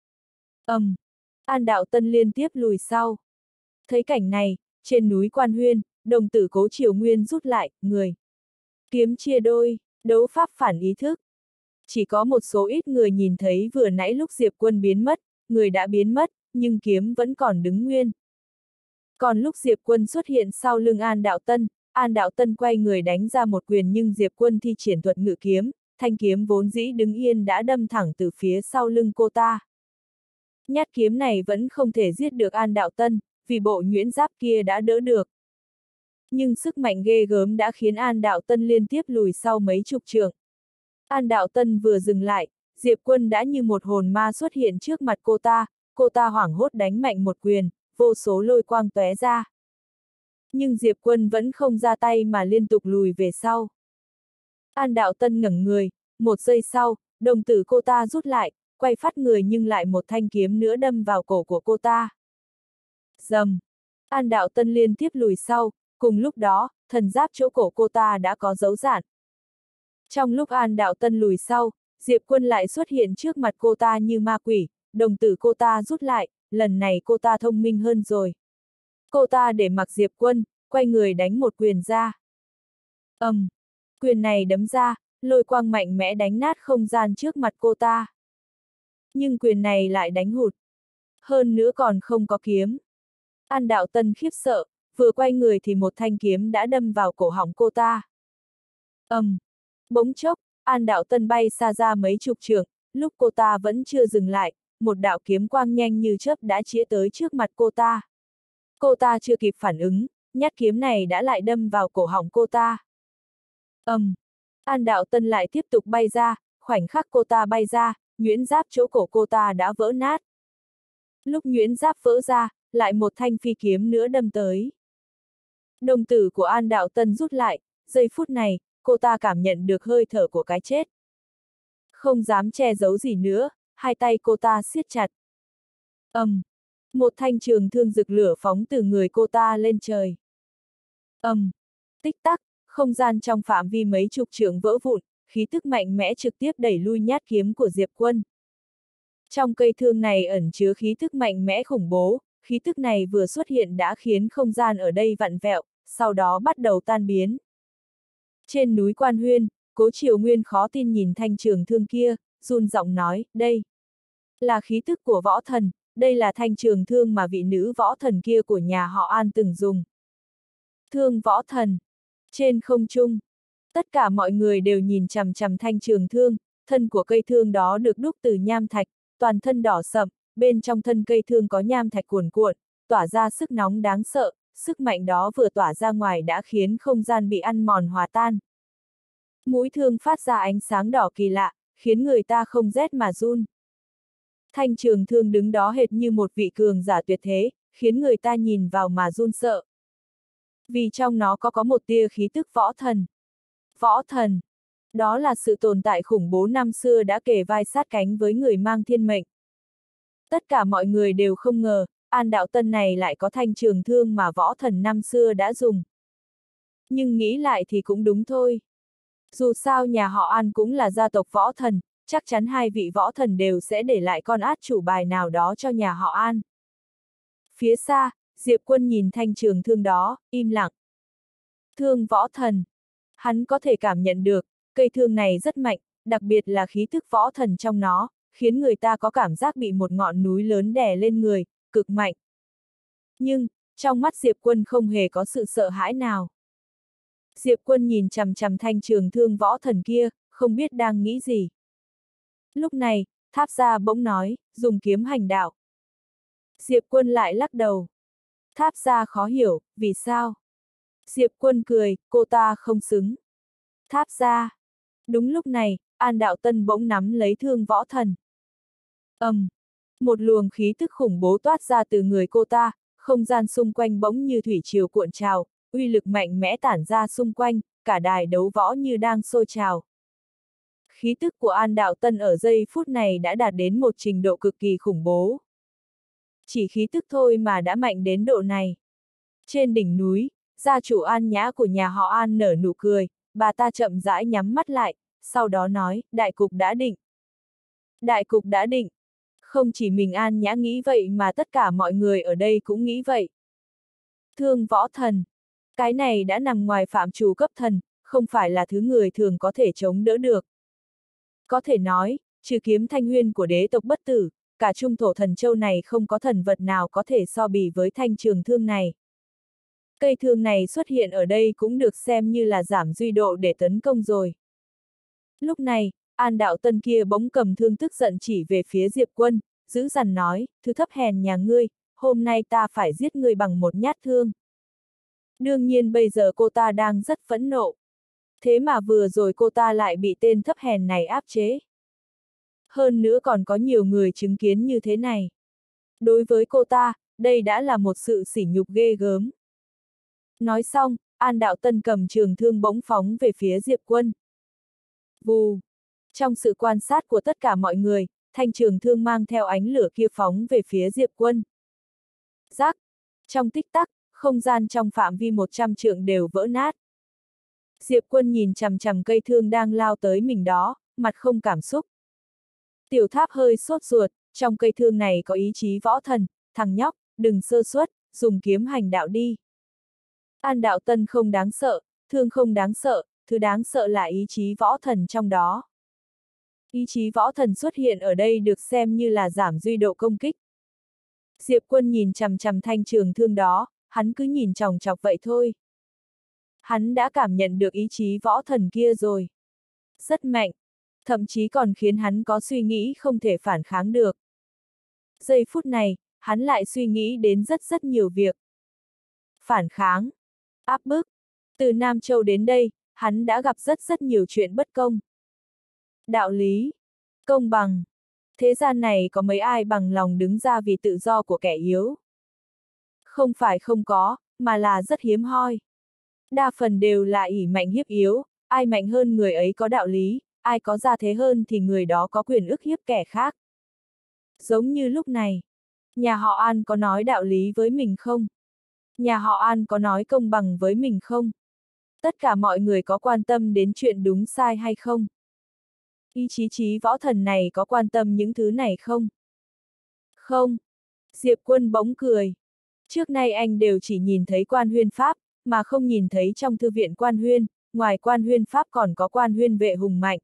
An Đạo Tân liên tiếp lùi sau. Thấy cảnh này, trên núi Quan Huyên, đồng tử Cố Triều Nguyên rút lại, người. Kiếm chia đôi, đấu pháp phản ý thức. Chỉ có một số ít người nhìn thấy vừa nãy lúc Diệp Quân biến mất, người đã biến mất, nhưng kiếm vẫn còn đứng nguyên. Còn lúc Diệp Quân xuất hiện sau lưng An Đạo Tân quay người đánh ra một quyền nhưng Diệp Quân thi triển thuật ngự kiếm, thanh kiếm vốn dĩ đứng yên đã đâm thẳng từ phía sau lưng cô ta. Nhát kiếm này vẫn không thể giết được An Đạo Tân, vì bộ nhuyễn giáp kia đã đỡ được. Nhưng sức mạnh ghê gớm đã khiến An Đạo Tân liên tiếp lùi sau mấy chục trượng. An Đạo Tân vừa dừng lại, Diệp Quân đã như một hồn ma xuất hiện trước mặt cô ta hoảng hốt đánh mạnh một quyền, vô số lôi quang tóe ra. Nhưng Diệp Quân vẫn không ra tay mà liên tục lùi về sau. An Đạo Tân ngẩng người, một giây sau, đồng tử cô ta rút lại, quay phát người nhưng lại một thanh kiếm nữa đâm vào cổ của cô ta. Rầm! An Đạo Tân liên tiếp lùi sau, cùng lúc đó, thần giáp chỗ cổ cô ta đã có dấu rạn. Trong lúc An Đạo Tân lùi sau, Diệp Quân lại xuất hiện trước mặt cô ta như ma quỷ, đồng tử cô ta rút lại, lần này cô ta thông minh hơn rồi. Cô ta để mặc Diệp Quân, quay người đánh một quyền ra. Quyền này đấm ra, lôi quang mạnh mẽ đánh nát không gian trước mặt cô ta. Nhưng quyền này lại đánh hụt. Hơn nữa còn không có kiếm. An Đạo Tân khiếp sợ, vừa quay người thì một thanh kiếm đã đâm vào cổ họng cô ta. Bỗng chốc, An Đạo Tân bay xa ra mấy chục trượng, lúc cô ta vẫn chưa dừng lại, một đạo kiếm quang nhanh như chớp đã chĩa tới trước mặt cô ta. Cô ta chưa kịp phản ứng, nhát kiếm này đã lại đâm vào cổ họng cô ta. An Đạo Tân lại tiếp tục bay ra, khoảnh khắc cô ta bay ra, nhuyễn giáp chỗ cổ cô ta đã vỡ nát. Lúc nhuyễn giáp vỡ ra, lại một thanh phi kiếm nữa đâm tới. Đồng tử của An Đạo Tân rút lại, giây phút này, cô ta cảm nhận được hơi thở của cái chết. Không dám che giấu gì nữa, hai tay cô ta siết chặt. Một thanh trường thương rực lửa phóng từ người cô ta lên trời. Tích tắc, không gian trong phạm vi mấy chục trượng vỡ vụn, khí tức mạnh mẽ trực tiếp đẩy lui nhát kiếm của Diệp Quân. Trong cây thương này ẩn chứa khí tức mạnh mẽ khủng bố, khí tức này vừa xuất hiện đã khiến không gian ở đây vặn vẹo, sau đó bắt đầu tan biến. Trên núi Quan Huyên, Cố Triều Nguyên khó tin nhìn thanh trường thương kia, run giọng nói, đây là khí tức của võ thần, đây là thanh trường thương mà vị nữ võ thần kia của nhà họ An từng dùng. Thương võ thần. Trên không trung, tất cả mọi người đều nhìn chằm chằm thanh trường thương, thân của cây thương đó được đúc từ nham thạch, toàn thân đỏ sậm, bên trong thân cây thương có nham thạch cuồn cuộn, tỏa ra sức nóng đáng sợ, sức mạnh đó vừa tỏa ra ngoài đã khiến không gian bị ăn mòn hòa tan. Mũi thương phát ra ánh sáng đỏ kỳ lạ, khiến người ta không rét mà run. Thanh trường thương đứng đó hệt như một vị cường giả tuyệt thế, khiến người ta nhìn vào mà run sợ. Vì trong nó có một tia khí tức võ thần. Võ thần. Đó là sự tồn tại khủng bố năm xưa đã kề vai sát cánh với người mang thiên mệnh. Tất cả mọi người đều không ngờ, An Đạo Tân này lại có thanh trường thương mà võ thần năm xưa đã dùng. Nhưng nghĩ lại thì cũng đúng thôi. Dù sao nhà họ An cũng là gia tộc võ thần, chắc chắn hai vị võ thần đều sẽ để lại con át chủ bài nào đó cho nhà họ An. Phía xa, Diệp Quân nhìn thanh trường thương đó, im lặng. Thương võ thần. Hắn có thể cảm nhận được, cây thương này rất mạnh, đặc biệt là khí thức võ thần trong nó, khiến người ta có cảm giác bị một ngọn núi lớn đè lên người, cực mạnh. Nhưng, trong mắt Diệp Quân không hề có sự sợ hãi nào. Diệp Quân nhìn chằm chằm thanh trường thương võ thần kia, không biết đang nghĩ gì. Lúc này, Tháp Gia bỗng nói, dùng kiếm hành đạo. Diệp Quân lại lắc đầu. Tháp Gia khó hiểu, vì sao? Diệp Quân cười, cô ta không xứng. Tháp Gia. Đúng lúc này, An Đạo Tân bỗng nắm lấy thương võ thần. Một luồng khí tức khủng bố toát ra từ người cô ta, không gian xung quanh bỗng như thủy triều cuộn trào, uy lực mạnh mẽ tản ra xung quanh, cả đài đấu võ như đang sôi trào. Khí tức của An Đạo Tân ở giây phút này đã đạt đến một trình độ cực kỳ khủng bố. Chỉ khí tức thôi mà đã mạnh đến độ này. Trên đỉnh núi, gia chủ An Nhã của nhà họ An nở nụ cười, bà ta chậm rãi nhắm mắt lại, sau đó nói, đại cục đã định. Đại cục đã định. Không chỉ mình An Nhã nghĩ vậy mà tất cả mọi người ở đây cũng nghĩ vậy. Thương võ thần. Cái này đã nằm ngoài phạm trù cấp thần, không phải là thứ người thường có thể chống đỡ được. Có thể nói, trừ kiếm Thanh Huyên của đế tộc Bất Tử, cả trung thổ thần châu này không có thần vật nào có thể so bì với thanh trường thương này. Cây thương này xuất hiện ở đây cũng được xem như là giảm duy độ để tấn công rồi. Lúc này, An Đạo Tân kia bỗng cầm thương tức giận chỉ về phía Diệp Quân, dữ dằn nói, thứ thấp hèn nhà ngươi, hôm nay ta phải giết ngươi bằng một nhát thương. Đương nhiên bây giờ cô ta đang rất phẫn nộ. Thế mà vừa rồi cô ta lại bị tên thấp hèn này áp chế. Hơn nữa còn có nhiều người chứng kiến như thế này. Đối với cô ta, đây đã là một sự sỉ nhục ghê gớm. Nói xong, An Đạo Tân cầm trường thương bỗng phóng về phía Diệp Quân. Vù! Trong sự quan sát của tất cả mọi người, thanh trường thương mang theo ánh lửa kia phóng về phía Diệp Quân. Rắc! Trong tích tắc, không gian trong phạm vi 100 trượng đều vỡ nát. Diệp Quân nhìn chằm chằm cây thương đang lao tới mình đó, mặt không cảm xúc. Tiểu Tháp hơi sốt ruột, trong cây thương này có ý chí võ thần, thằng nhóc, đừng sơ suất, dùng kiếm hành đạo đi. An Đạo Tân không đáng sợ, thương không đáng sợ, thứ đáng sợ là ý chí võ thần trong đó. Ý chí võ thần xuất hiện ở đây được xem như là giảm duy độ công kích. Diệp Quân nhìn chằm chằm thanh trường thương đó, hắn cứ nhìn chòng chọc vậy thôi. Hắn đã cảm nhận được ý chí võ thần kia rồi. Rất mạnh, thậm chí còn khiến hắn có suy nghĩ không thể phản kháng được. Giây phút này, hắn lại suy nghĩ đến rất nhiều việc. Phản kháng, áp bức. Từ Nam Châu đến đây, hắn đã gặp rất nhiều chuyện bất công. Đạo lý, công bằng. Thế gian này có mấy ai bằng lòng đứng ra vì tự do của kẻ yếu? Không phải không có, mà là rất hiếm hoi. Đa phần đều là ỷ mạnh hiếp yếu, ai mạnh hơn người ấy có đạo lý, ai có gia thế hơn thì người đó có quyền ức hiếp kẻ khác. Giống như lúc này, nhà họ An có nói đạo lý với mình không? Nhà họ An có nói công bằng với mình không? Tất cả mọi người có quan tâm đến chuyện đúng sai hay không? Ý chí võ thần này có quan tâm những thứ này không? Không. Diệp Quân bỗng cười. Trước nay anh đều chỉ nhìn thấy Quan Huyên Pháp, mà không nhìn thấy trong thư viện Quan Huyên, ngoài Quan Huyên Pháp còn có Quan Huyên vệ hùng mạnh.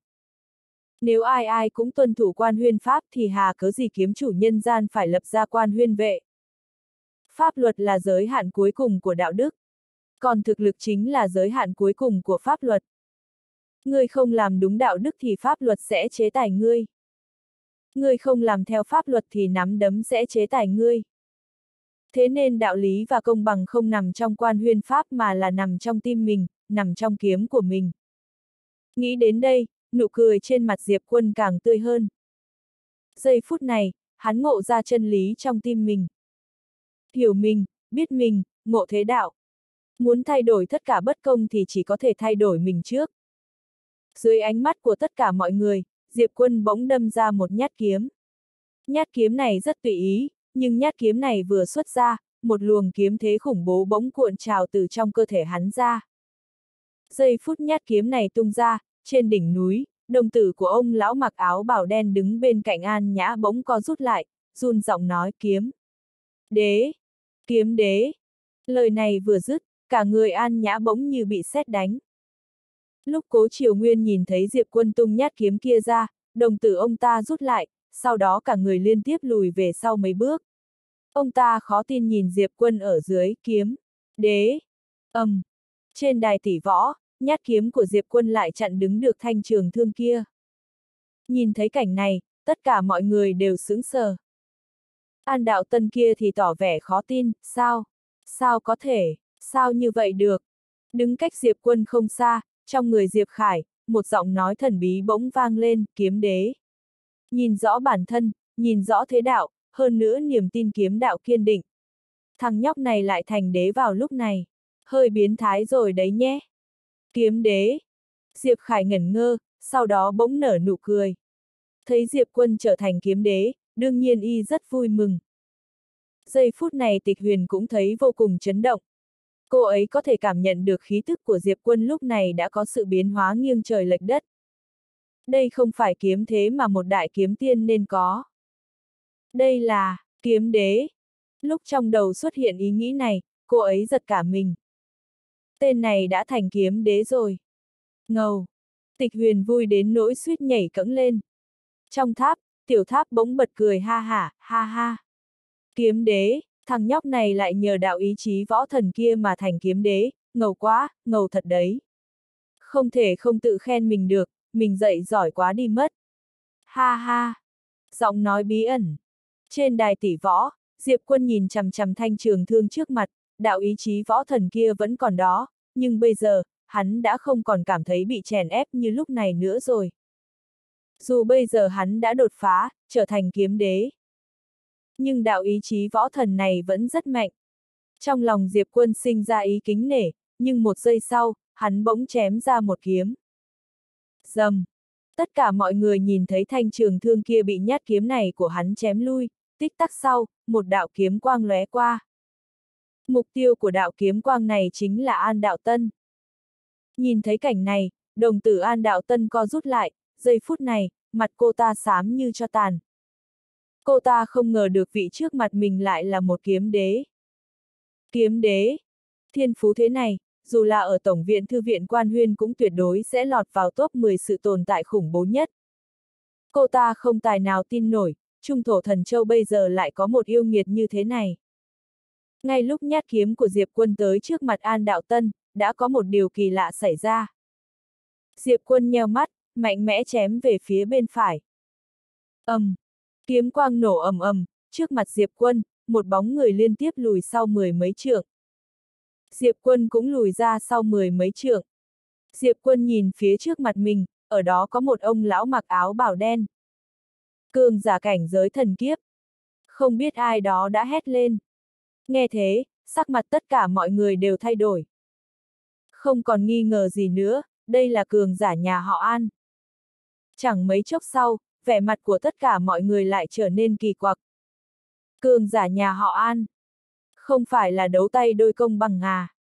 Nếu ai ai cũng tuân thủ Quan Huyên Pháp thì hà cớ gì kiếm chủ nhân gian phải lập ra Quan Huyên vệ. Pháp luật là giới hạn cuối cùng của đạo đức. Còn thực lực chính là giới hạn cuối cùng của pháp luật. Ngươi không làm đúng đạo đức thì pháp luật sẽ chế tài ngươi. Ngươi không làm theo pháp luật thì nắm đấm sẽ chế tài ngươi. Thế nên đạo lý và công bằng không nằm trong Quan Huyên Pháp mà là nằm trong tim mình, nằm trong kiếm của mình. Nghĩ đến đây, nụ cười trên mặt Diệp Quân càng tươi hơn. Giây phút này, hắn ngộ ra chân lý trong tim mình. Hiểu mình, biết mình, ngộ thế đạo. Muốn thay đổi tất cả bất công thì chỉ có thể thay đổi mình trước. Dưới ánh mắt của tất cả mọi người, Diệp Quân bỗng đâm ra một nhát kiếm. Nhát kiếm này rất tùy ý, nhưng nhát kiếm này vừa xuất ra, một luồng kiếm thế khủng bố bỗng cuộn trào từ trong cơ thể hắn ra. Giây phút nhát kiếm này tung ra, trên đỉnh núi, đồng tử của ông lão mặc áo bào đen đứng bên cạnh An Nhã bỗng co rút lại, run giọng nói kiếm. Đế! Kiếm đế! Lời này vừa dứt, cả người An Nhã bỗng như bị sét đánh. Lúc Cố Triều Nguyên nhìn thấy Diệp Quân tung nhát kiếm kia ra, đồng tử ông ta rút lại, sau đó cả người liên tiếp lùi về sau mấy bước. Ông ta khó tin nhìn Diệp Quân ở dưới, kiếm. Đế! Trên đài tỷ võ, nhát kiếm của Diệp Quân lại chặn đứng được thanh trường thương kia. Nhìn thấy cảnh này, tất cả mọi người đều sững sờ. An Đạo Tân kia thì tỏ vẻ khó tin, sao? Sao có thể? Sao như vậy được? Đứng cách Diệp Quân không xa, trong người Diệp Khải, một giọng nói thần bí bỗng vang lên, kiếm đế. Nhìn rõ bản thân, nhìn rõ thế đạo, hơn nữa niềm tin kiếm đạo kiên định. Thằng nhóc này lại thành đế vào lúc này. Hơi biến thái rồi đấy nhé. Kiếm đế. Diệp Khải ngẩn ngơ, sau đó bỗng nở nụ cười. Thấy Diệp Quân trở thành kiếm đế, đương nhiên y rất vui mừng. Giây phút này Tịch Huyền cũng thấy vô cùng chấn động. Cô ấy có thể cảm nhận được khí thức của Diệp Quân lúc này đã có sự biến hóa nghiêng trời lệch đất. Đây không phải kiếm thế mà một đại kiếm tiên nên có. Đây là kiếm đế. Lúc trong đầu xuất hiện ý nghĩ này, cô ấy giật cả mình. Tên này đã thành kiếm đế rồi. Ngầu. Tịch Huyền vui đến nỗi suýt nhảy cẫng lên. Trong tháp, Tiểu Tháp bỗng bật cười ha hả, ha ha. Kiếm đế, thằng nhóc này lại nhờ đạo ý chí võ thần kia mà thành kiếm đế, ngầu quá, ngầu thật đấy. Không thể không tự khen mình được, mình dạy giỏi quá đi mất. Ha ha. Giọng nói bí ẩn. Trên đài tỷ võ, Diệp Quân nhìn chằm chằm thanh trường thương trước mặt, đạo ý chí võ thần kia vẫn còn đó, nhưng bây giờ, hắn đã không còn cảm thấy bị chèn ép như lúc này nữa rồi. Dù bây giờ hắn đã đột phá, trở thành kiếm đế. Nhưng đạo ý chí võ thần này vẫn rất mạnh. Trong lòng Diệp Quân sinh ra ý kính nể, nhưng một giây sau, hắn bỗng chém ra một kiếm. Rầm! Tất cả mọi người nhìn thấy thanh trường thương kia bị nhát kiếm này của hắn chém lui, tích tắc sau, một đạo kiếm quang lóe qua. Mục tiêu của đạo kiếm quang này chính là An Đạo Tân. Nhìn thấy cảnh này, đồng tử An Đạo Tân co rút lại, giây phút này, mặt cô ta xám như tro tàn. Cô ta không ngờ được vị trước mặt mình lại là một kiếm đế. Kiếm đế! Thiên phú thế này, dù là ở Tổng viện Thư viện Quan Huyên cũng tuyệt đối sẽ lọt vào top 10 sự tồn tại khủng bố nhất. Cô ta không tài nào tin nổi, Trung Thổ Thần Châu bây giờ lại có một yêu nghiệt như thế này. Ngay lúc nhát kiếm của Diệp Quân tới trước mặt An Đạo Tân, đã có một điều kỳ lạ xảy ra. Diệp Quân nheo mắt, mạnh mẽ chém về phía bên phải. Kiếm quang nổ ầm ầm, trước mặt Diệp Quân, một bóng người liên tiếp lùi sau 10 mấy trượng. Diệp Quân cũng lùi ra sau 10 mấy trượng. Diệp Quân nhìn phía trước mặt mình, ở đó có một ông lão mặc áo bào đen. Cường giả cảnh giới thần kiếp. Không biết ai đó đã hét lên. Nghe thế, sắc mặt tất cả mọi người đều thay đổi. Không còn nghi ngờ gì nữa, đây là cường giả nhà họ An. Chẳng mấy chốc sau, vẻ mặt của tất cả mọi người lại trở nên kỳ quặc. Cường giả nhà họ An. Không phải là đấu tay đôi công bằng à?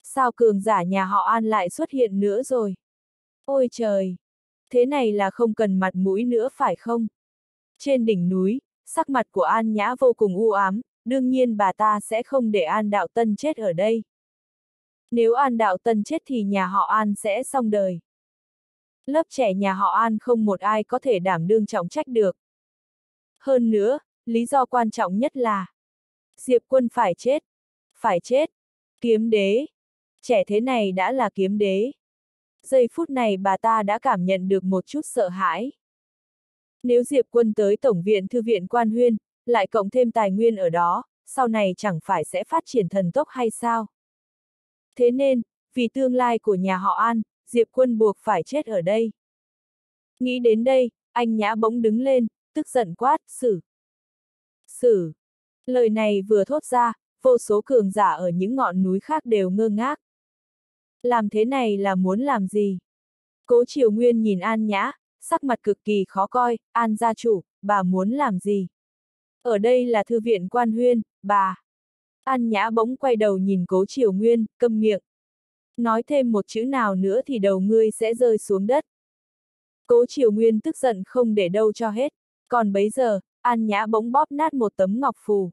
Sao cường giả nhà họ An lại xuất hiện nữa rồi? Ôi trời! Thế này là không cần mặt mũi nữa phải không? Trên đỉnh núi, sắc mặt của An Nhã vô cùng u ám, đương nhiên bà ta sẽ không để An Đạo Tân chết ở đây. Nếu An Đạo Tân chết thì nhà họ An sẽ xong đời. Lớp trẻ nhà họ An không một ai có thể đảm đương trọng trách được. Hơn nữa, lý do quan trọng nhất là Diệp Quân phải chết. Phải chết. Kiếm đế. Trẻ thế này đã là kiếm đế. Giây phút này bà ta đã cảm nhận được một chút sợ hãi. Nếu Diệp Quân tới Tổng viện Thư viện Quan Huyên, lại cộng thêm tài nguyên ở đó, sau này chẳng phải sẽ phát triển thần tốc hay sao? Thế nên, vì tương lai của nhà họ An, Diệp Quân buộc phải chết ở đây. Nghĩ đến đây, anh Nhã bỗng đứng lên, tức giận quát, xử. Xử. Lời này vừa thốt ra, vô số cường giả ở những ngọn núi khác đều ngơ ngác. Làm thế này là muốn làm gì? Cố Triều Nguyên nhìn An Nhã, sắc mặt cực kỳ khó coi, An gia chủ, bà muốn làm gì? Ở đây là Thư viện Quan Huyên, bà. An Nhã bỗng quay đầu nhìn Cố Triều Nguyên, câm miệng. Nói thêm một chữ nào nữa thì đầu ngươi sẽ rơi xuống đất. Cố Triều Nguyên tức giận không để đâu cho hết. Còn bấy giờ, An Nhã bỗng bóp nát một tấm ngọc phù.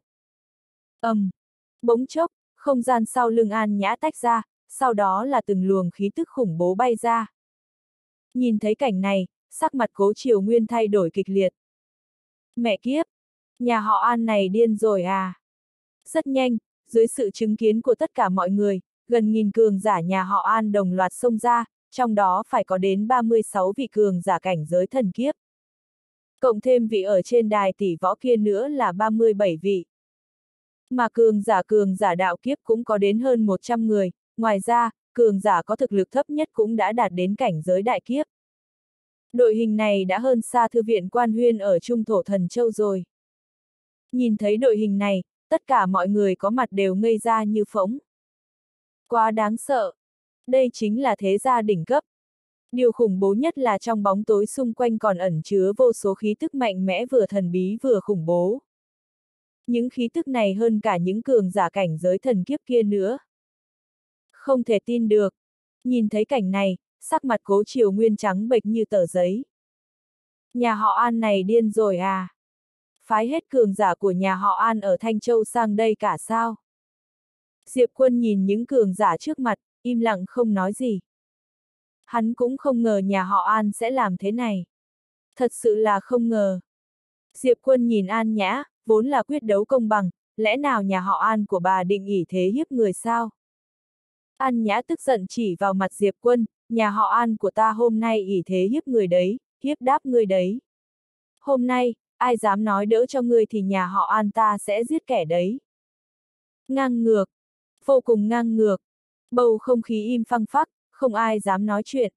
Bỗng chốc, không gian sau lưng An Nhã tách ra, sau đó là từng luồng khí tức khủng bố bay ra. Nhìn thấy cảnh này, sắc mặt Cố Triều Nguyên thay đổi kịch liệt. Mẹ kiếp! Nhà họ An này điên rồi à? Rất nhanh, dưới sự chứng kiến của tất cả mọi người, gần nghìn cường giả nhà họ An đồng loạt xông ra, trong đó phải có đến 36 vị cường giả cảnh giới thần kiếp. Cộng thêm vị ở trên đài tỷ võ kia nữa là 37 vị. Mà cường giả đạo kiếp cũng có đến hơn 100 người, ngoài ra, cường giả có thực lực thấp nhất cũng đã đạt đến cảnh giới đại kiếp. Đội hình này đã hơn xa Thư viện Quan Huyên ở Trung Thổ Thần Châu rồi. Nhìn thấy đội hình này, tất cả mọi người có mặt đều ngây ra như phỗng. Quá đáng sợ. Đây chính là thế gia đỉnh cấp. Điều khủng bố nhất là trong bóng tối xung quanh còn ẩn chứa vô số khí tức mạnh mẽ vừa thần bí vừa khủng bố. Những khí tức này hơn cả những cường giả cảnh giới thần kiếp kia nữa. Không thể tin được. Nhìn thấy cảnh này, sắc mặt Cố Triều Nguyên trắng bệch như tờ giấy. Nhà họ An này điên rồi à? Phái hết cường giả của nhà họ An ở Thanh Châu sang đây cả sao? Diệp Quân nhìn những cường giả trước mặt, im lặng không nói gì. Hắn cũng không ngờ nhà họ An sẽ làm thế này. Thật sự là không ngờ. Diệp Quân nhìn An Nhã, vốn là quyết đấu công bằng, lẽ nào nhà họ An của bà định ỷ thế hiếp người sao? An Nhã tức giận chỉ vào mặt Diệp Quân, nhà họ An của ta hôm nay ỷ thế hiếp người đấy, hiếp đáp người đấy. Hôm nay, ai dám nói đỡ cho ngươi thì nhà họ An ta sẽ giết kẻ đấy. Ngang ngược, vô cùng ngang ngược, bầu không khí im phăng phắc, không ai dám nói chuyện.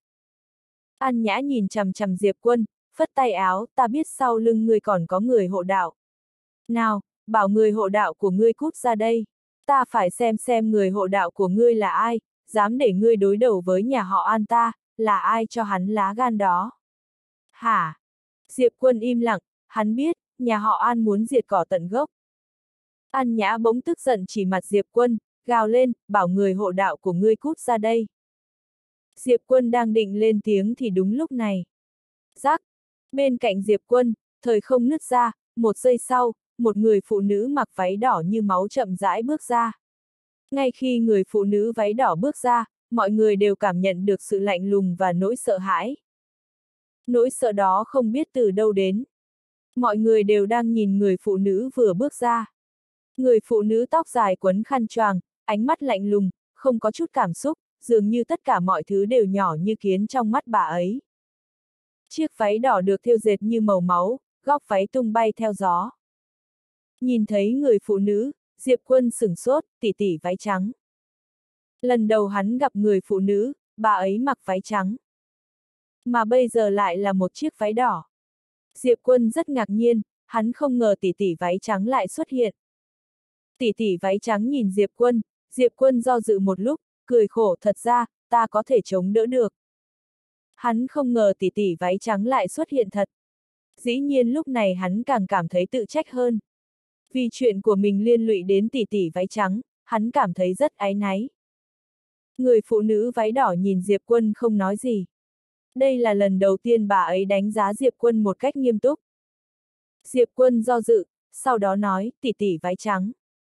An Nhã nhìn chằm chằm Diệp Quân, phất tay áo, ta biết sau lưng ngươi còn có người hộ đạo. Nào, bảo người hộ đạo của ngươi cút ra đây. Ta phải xem người hộ đạo của ngươi là ai, dám để ngươi đối đầu với nhà họ An ta, là ai cho hắn lá gan đó. Hả? Diệp Quân im lặng, hắn biết, nhà họ An muốn diệt cỏ tận gốc. An Nhã bỗng tức giận chỉ mặt Diệp Quân, gào lên, bảo người hộ đạo của ngươi cút ra đây. Diệp Quân đang định lên tiếng thì đúng lúc này. Rắc! Bên cạnh Diệp Quân, thời không nứt ra, một giây sau, một người phụ nữ mặc váy đỏ như máu chậm rãi bước ra. Ngay khi người phụ nữ váy đỏ bước ra, mọi người đều cảm nhận được sự lạnh lùng và nỗi sợ hãi. Nỗi sợ đó không biết từ đâu đến. Mọi người đều đang nhìn người phụ nữ vừa bước ra. Người phụ nữ tóc dài quấn khăn choàng, ánh mắt lạnh lùng, không có chút cảm xúc, dường như tất cả mọi thứ đều nhỏ như kiến trong mắt bà ấy. Chiếc váy đỏ được thêu dệt như màu máu, góc váy tung bay theo gió. Nhìn thấy người phụ nữ, Diệp Quân sửng sốt, tỉ tỉ váy trắng. Lần đầu hắn gặp người phụ nữ, bà ấy mặc váy trắng. Mà bây giờ lại là một chiếc váy đỏ. Diệp Quân rất ngạc nhiên, hắn không ngờ tỉ tỉ váy trắng lại xuất hiện. Tỉ tỉ váy trắng nhìn Diệp Quân do dự một lúc, cười khổ, thật ra, ta có thể chống đỡ được. Hắn không ngờ tỉ tỉ váy trắng lại xuất hiện thật. Dĩ nhiên lúc này hắn càng cảm thấy tự trách hơn. Vì chuyện của mình liên lụy đến tỉ tỉ váy trắng, hắn cảm thấy rất áy náy. Người phụ nữ váy đỏ nhìn Diệp Quân không nói gì. Đây là lần đầu tiên bà ấy đánh giá Diệp Quân một cách nghiêm túc. Diệp Quân do dự, sau đó nói, tỷ tỷ váy trắng.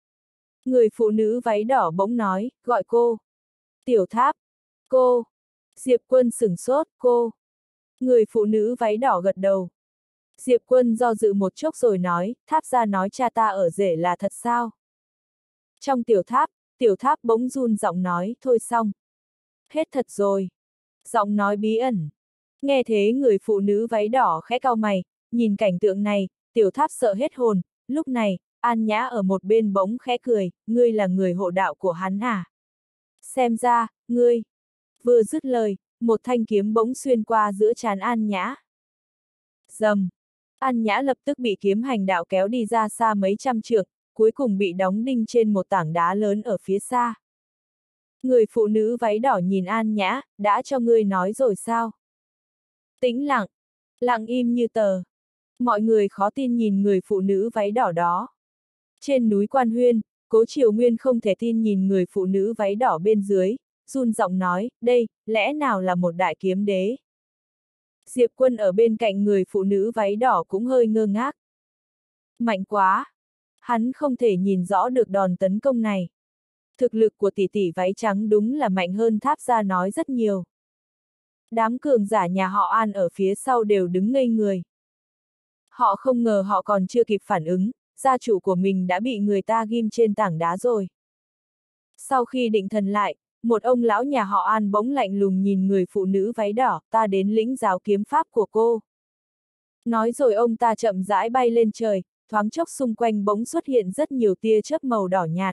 Người phụ nữ váy đỏ bỗng nói, gọi cô. Tiểu Tháp. Cô. Diệp Quân sửng sốt, cô. Người phụ nữ váy đỏ gật đầu. Diệp Quân do dự một chốc rồi nói, Tháp ra nói cha ta ở rể là thật sao? Trong Tiểu Tháp bỗng run giọng nói, thôi xong. Hết thật rồi. Giọng nói bí ẩn. Nghe thế người phụ nữ váy đỏ khẽ cau mày, nhìn cảnh tượng này, Tiểu Tháp sợ hết hồn, lúc này, An Nhã ở một bên bỗng khẽ cười, ngươi là người hộ đạo của hắn à? Xem ra, ngươi. Vừa dứt lời, một thanh kiếm bỗng xuyên qua giữa trán An Nhã. Rầm. An Nhã lập tức bị kiếm hành đạo kéo đi ra xa mấy trăm trượng, cuối cùng bị đóng đinh trên một tảng đá lớn ở phía xa. Người phụ nữ váy đỏ nhìn An Nhã, đã cho ngươi nói rồi sao? Tĩnh lặng, lặng im như tờ. Mọi người khó tin nhìn người phụ nữ váy đỏ đó. Trên núi Quan Huyên, Cố Triều Nguyên không thể tin nhìn người phụ nữ váy đỏ bên dưới, run giọng nói, đây, lẽ nào là một đại kiếm đế? Diệp Quân ở bên cạnh người phụ nữ váy đỏ cũng hơi ngơ ngác. Mạnh quá! Hắn không thể nhìn rõ được đòn tấn công này. Thực lực của tỷ tỷ váy trắng đúng là mạnh hơn Tháp gia nói rất nhiều. Đám cường giả nhà họ An ở phía sau đều đứng ngây người. Họ không ngờ họ còn chưa kịp phản ứng, gia chủ của mình đã bị người ta ghim trên tảng đá rồi. Sau khi định thần lại, một ông lão nhà họ An bỗng lạnh lùng nhìn người phụ nữ váy đỏ, ta đến lĩnh giáo kiếm pháp của cô. Nói rồi ông ta chậm rãi bay lên trời, thoáng chốc xung quanh bỗng xuất hiện rất nhiều tia chớp màu đỏ nhạt.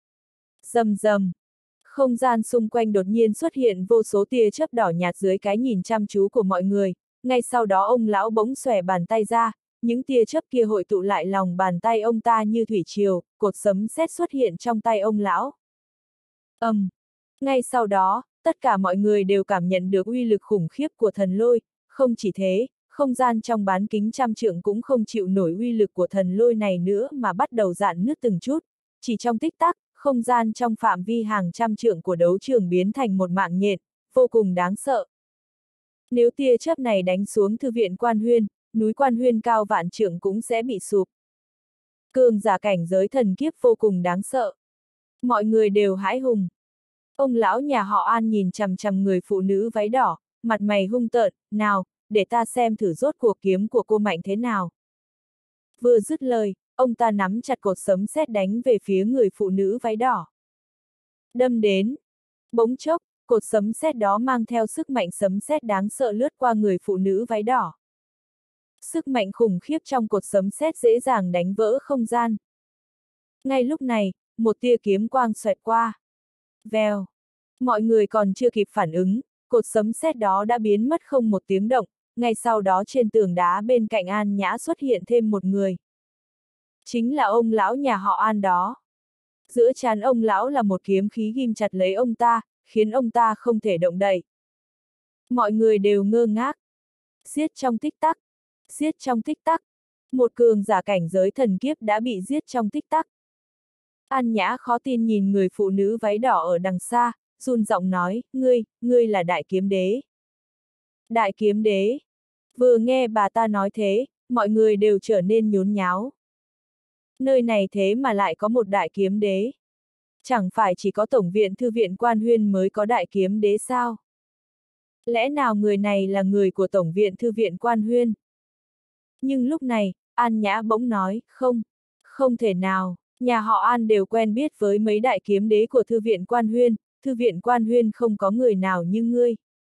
Rầm rầm. Không gian xung quanh đột nhiên xuất hiện vô số tia chớp đỏ nhạt dưới cái nhìn chăm chú của mọi người, ngay sau đó ông lão bỗng xòe bàn tay ra, những tia chớp kia hội tụ lại lòng bàn tay ông ta như thủy triều, cột sấm sét xuất hiện trong tay ông lão. Ngay sau đó, tất cả mọi người đều cảm nhận được uy lực khủng khiếp của thần lôi, không chỉ thế, không gian trong bán kính trăm trượng cũng không chịu nổi uy lực của thần lôi này nữa mà bắt đầu rạn nứt từng chút, chỉ trong tích tắc, không gian trong phạm vi hàng trăm trượng của đấu trường biến thành một mạng nhện, vô cùng đáng sợ. Nếu tia chớp này đánh xuống thư viện Quan Huyên, núi Quan Huyên cao vạn trượng cũng sẽ bị sụp. Cường giả cảnh giới thần kiếp vô cùng đáng sợ. Mọi người đều hãi hùng. Ông lão nhà họ An nhìn chằm chằm người phụ nữ váy đỏ, mặt mày hung tợn, nào, để ta xem thử rốt cuộc kiếm của cô mạnh thế nào. Vừa dứt lời, ông ta nắm chặt cột sấm sét đánh về phía người phụ nữ váy đỏ. Đâm đến. Bỗng chốc, cột sấm sét đó mang theo sức mạnh sấm sét đáng sợ lướt qua người phụ nữ váy đỏ. Sức mạnh khủng khiếp trong cột sấm sét dễ dàng đánh vỡ không gian. Ngay lúc này, một tia kiếm quang xoẹt qua. Vèo. Mọi người còn chưa kịp phản ứng, cột sấm sét đó đã biến mất không một tiếng động, ngay sau đó trên tường đá bên cạnh An Nhã xuất hiện thêm một người. Chính là ông lão nhà họ An đó. Giữa trán ông lão là một kiếm khí ghim chặt lấy ông ta, khiến ông ta không thể động đậy. Mọi người đều ngơ ngác. Giết trong tích tắc. Giết trong tích tắc. Một cường giả cảnh giới thần kiếp đã bị giết trong tích tắc. An Nhã khó tin nhìn người phụ nữ váy đỏ ở đằng xa, run giọng nói, ngươi là đại kiếm đế. Đại kiếm đế. Vừa nghe bà ta nói thế, mọi người đều trở nên nhốn nháo. Nơi này thế mà lại có một đại kiếm đế. Chẳng phải chỉ có tổng viện thư viện Quan Huyên mới có đại kiếm đế sao? Lẽ nào người này là người của tổng viện thư viện Quan Huyên? Nhưng lúc này, An Nhã bỗng nói, không thể nào, nhà họ An đều quen biết với mấy đại kiếm đế của thư viện Quan Huyên không có người nào như ngươi.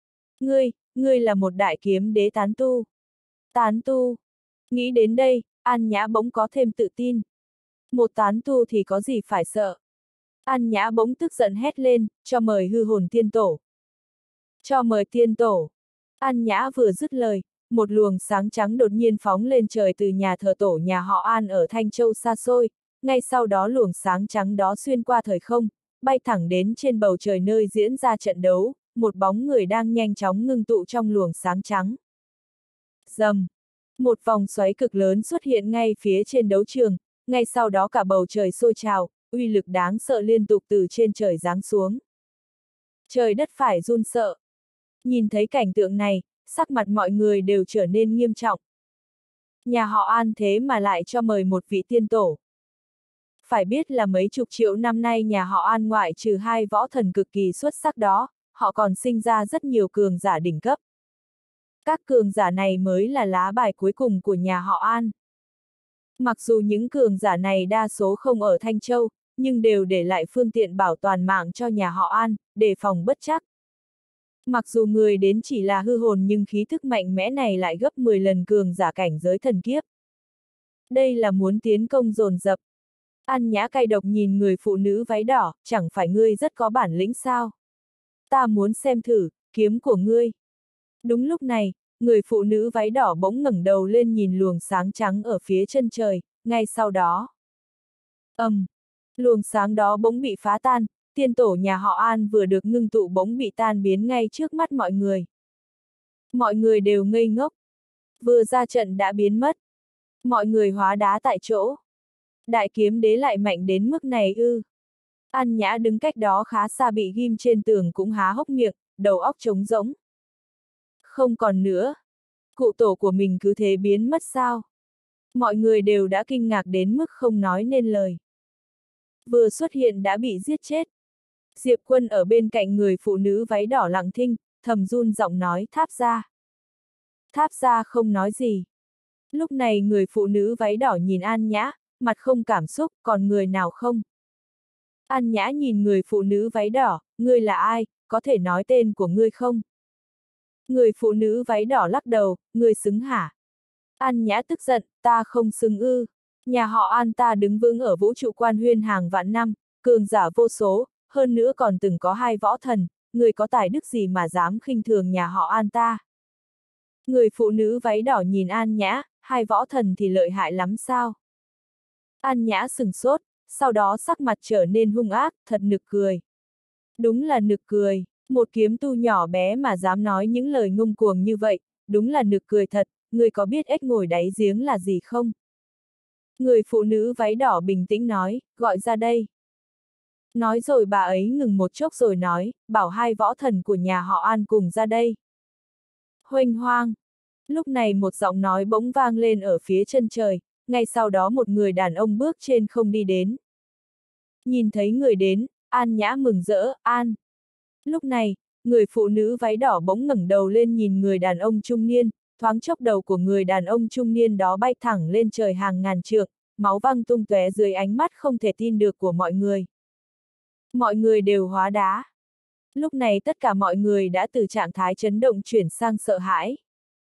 Ngươi là một đại kiếm đế tán tu. Tán tu. Nghĩ đến đây, An Nhã bỗng có thêm tự tin. Một tán tu thì có gì phải sợ. An Nhã bỗng tức giận hét lên, cho mời hư hồn tiên tổ. Cho mời tiên tổ. An Nhã vừa dứt lời, một luồng sáng trắng đột nhiên phóng lên trời từ nhà thờ tổ nhà họ An ở Thanh Châu xa xôi, ngay sau đó luồng sáng trắng đó xuyên qua thời không, bay thẳng đến trên bầu trời nơi diễn ra trận đấu, một bóng người đang nhanh chóng ngưng tụ trong luồng sáng trắng. Rầm. Một vòng xoáy cực lớn xuất hiện ngay phía trên đấu trường, ngay sau đó cả bầu trời sôi trào, uy lực đáng sợ liên tục từ trên trời giáng xuống. Trời đất phải run sợ. Nhìn thấy cảnh tượng này, sắc mặt mọi người đều trở nên nghiêm trọng. Nhà họ An thế mà lại cho mời một vị tiên tổ. Phải biết là mấy chục triệu năm nay nhà họ An ngoại trừ hai võ thần cực kỳ xuất sắc đó, họ còn sinh ra rất nhiều cường giả đỉnh cấp. Các cường giả này mới là lá bài cuối cùng của nhà họ An. Mặc dù những cường giả này đa số không ở Thanh Châu, nhưng đều để lại phương tiện bảo toàn mạng cho nhà họ An, đề phòng bất trắc. Mặc dù người đến chỉ là hư hồn nhưng khí thức mạnh mẽ này lại gấp 10 lần cường giả cảnh giới thần kiếp. Đây là muốn tiến công dồn dập. An Nhã cay độc nhìn người phụ nữ váy đỏ, chẳng phải ngươi rất có bản lĩnh sao? Ta muốn xem thử, kiếm của ngươi. Đúng lúc này, người phụ nữ váy đỏ bỗng ngẩng đầu lên nhìn luồng sáng trắng ở phía chân trời, ngay sau đó. Luồng sáng đó bỗng bị phá tan, tiên tổ nhà họ An vừa được ngưng tụ bỗng bị tan biến ngay trước mắt mọi người. Mọi người đều ngây ngốc. Vừa ra trận đã biến mất. Mọi người hóa đá tại chỗ. Đại kiếm đế lại mạnh đến mức này ư? An Nhã đứng cách đó khá xa bị ghim trên tường cũng há hốc miệng, đầu óc trống rỗng. Không còn nữa. Cụ tổ của mình cứ thế biến mất sao? Mọi người đều đã kinh ngạc đến mức không nói nên lời. Vừa xuất hiện đã bị giết chết. Diệp Quân ở bên cạnh người phụ nữ váy đỏ lặng thinh, thầm run giọng nói Tháp gia. Tháp gia không nói gì. Lúc này người phụ nữ váy đỏ nhìn An Nhã, mặt không cảm xúc, còn người nào không? An Nhã nhìn người phụ nữ váy đỏ, ngươi là ai, có thể nói tên của ngươi không? Người phụ nữ váy đỏ lắc đầu, ngươi xứng hả? An Nhã tức giận, ta không xứng ư. Nhà họ An ta đứng vững ở vũ trụ quan huyên hàng vạn năm, cường giả vô số, hơn nữa còn từng có hai võ thần, người có tài đức gì mà dám khinh thường nhà họ An ta? Người phụ nữ váy đỏ nhìn An Nhã, hai võ thần thì lợi hại lắm sao? An Nhã sừng sốt, sau đó sắc mặt trở nên hung ác, thật nực cười. Đúng là nực cười, một kiếm tu nhỏ bé mà dám nói những lời ngông cuồng như vậy, đúng là nực cười thật, người có biết ếch ngồi đáy giếng là gì không? Người phụ nữ váy đỏ bình tĩnh nói, gọi ra đây. Nói rồi bà ấy ngừng một chốc rồi nói, bảo hai võ thần của nhà họ An cùng ra đây. Huênh hoang. Lúc này một giọng nói bỗng vang lên ở phía chân trời, ngay sau đó một người đàn ông bước trên không đi đến. Nhìn thấy người đến, An Nhã mừng rỡ, An. Lúc này, người phụ nữ váy đỏ bỗng ngẩng đầu lên nhìn người đàn ông trung niên, thoáng chốc đầu của người đàn ông trung niên đó bay thẳng lên trời hàng ngàn trượng, máu văng tung tóe dưới ánh mắt không thể tin được của mọi người. Mọi người đều hóa đá. Lúc này tất cả mọi người đã từ trạng thái chấn động chuyển sang sợ hãi.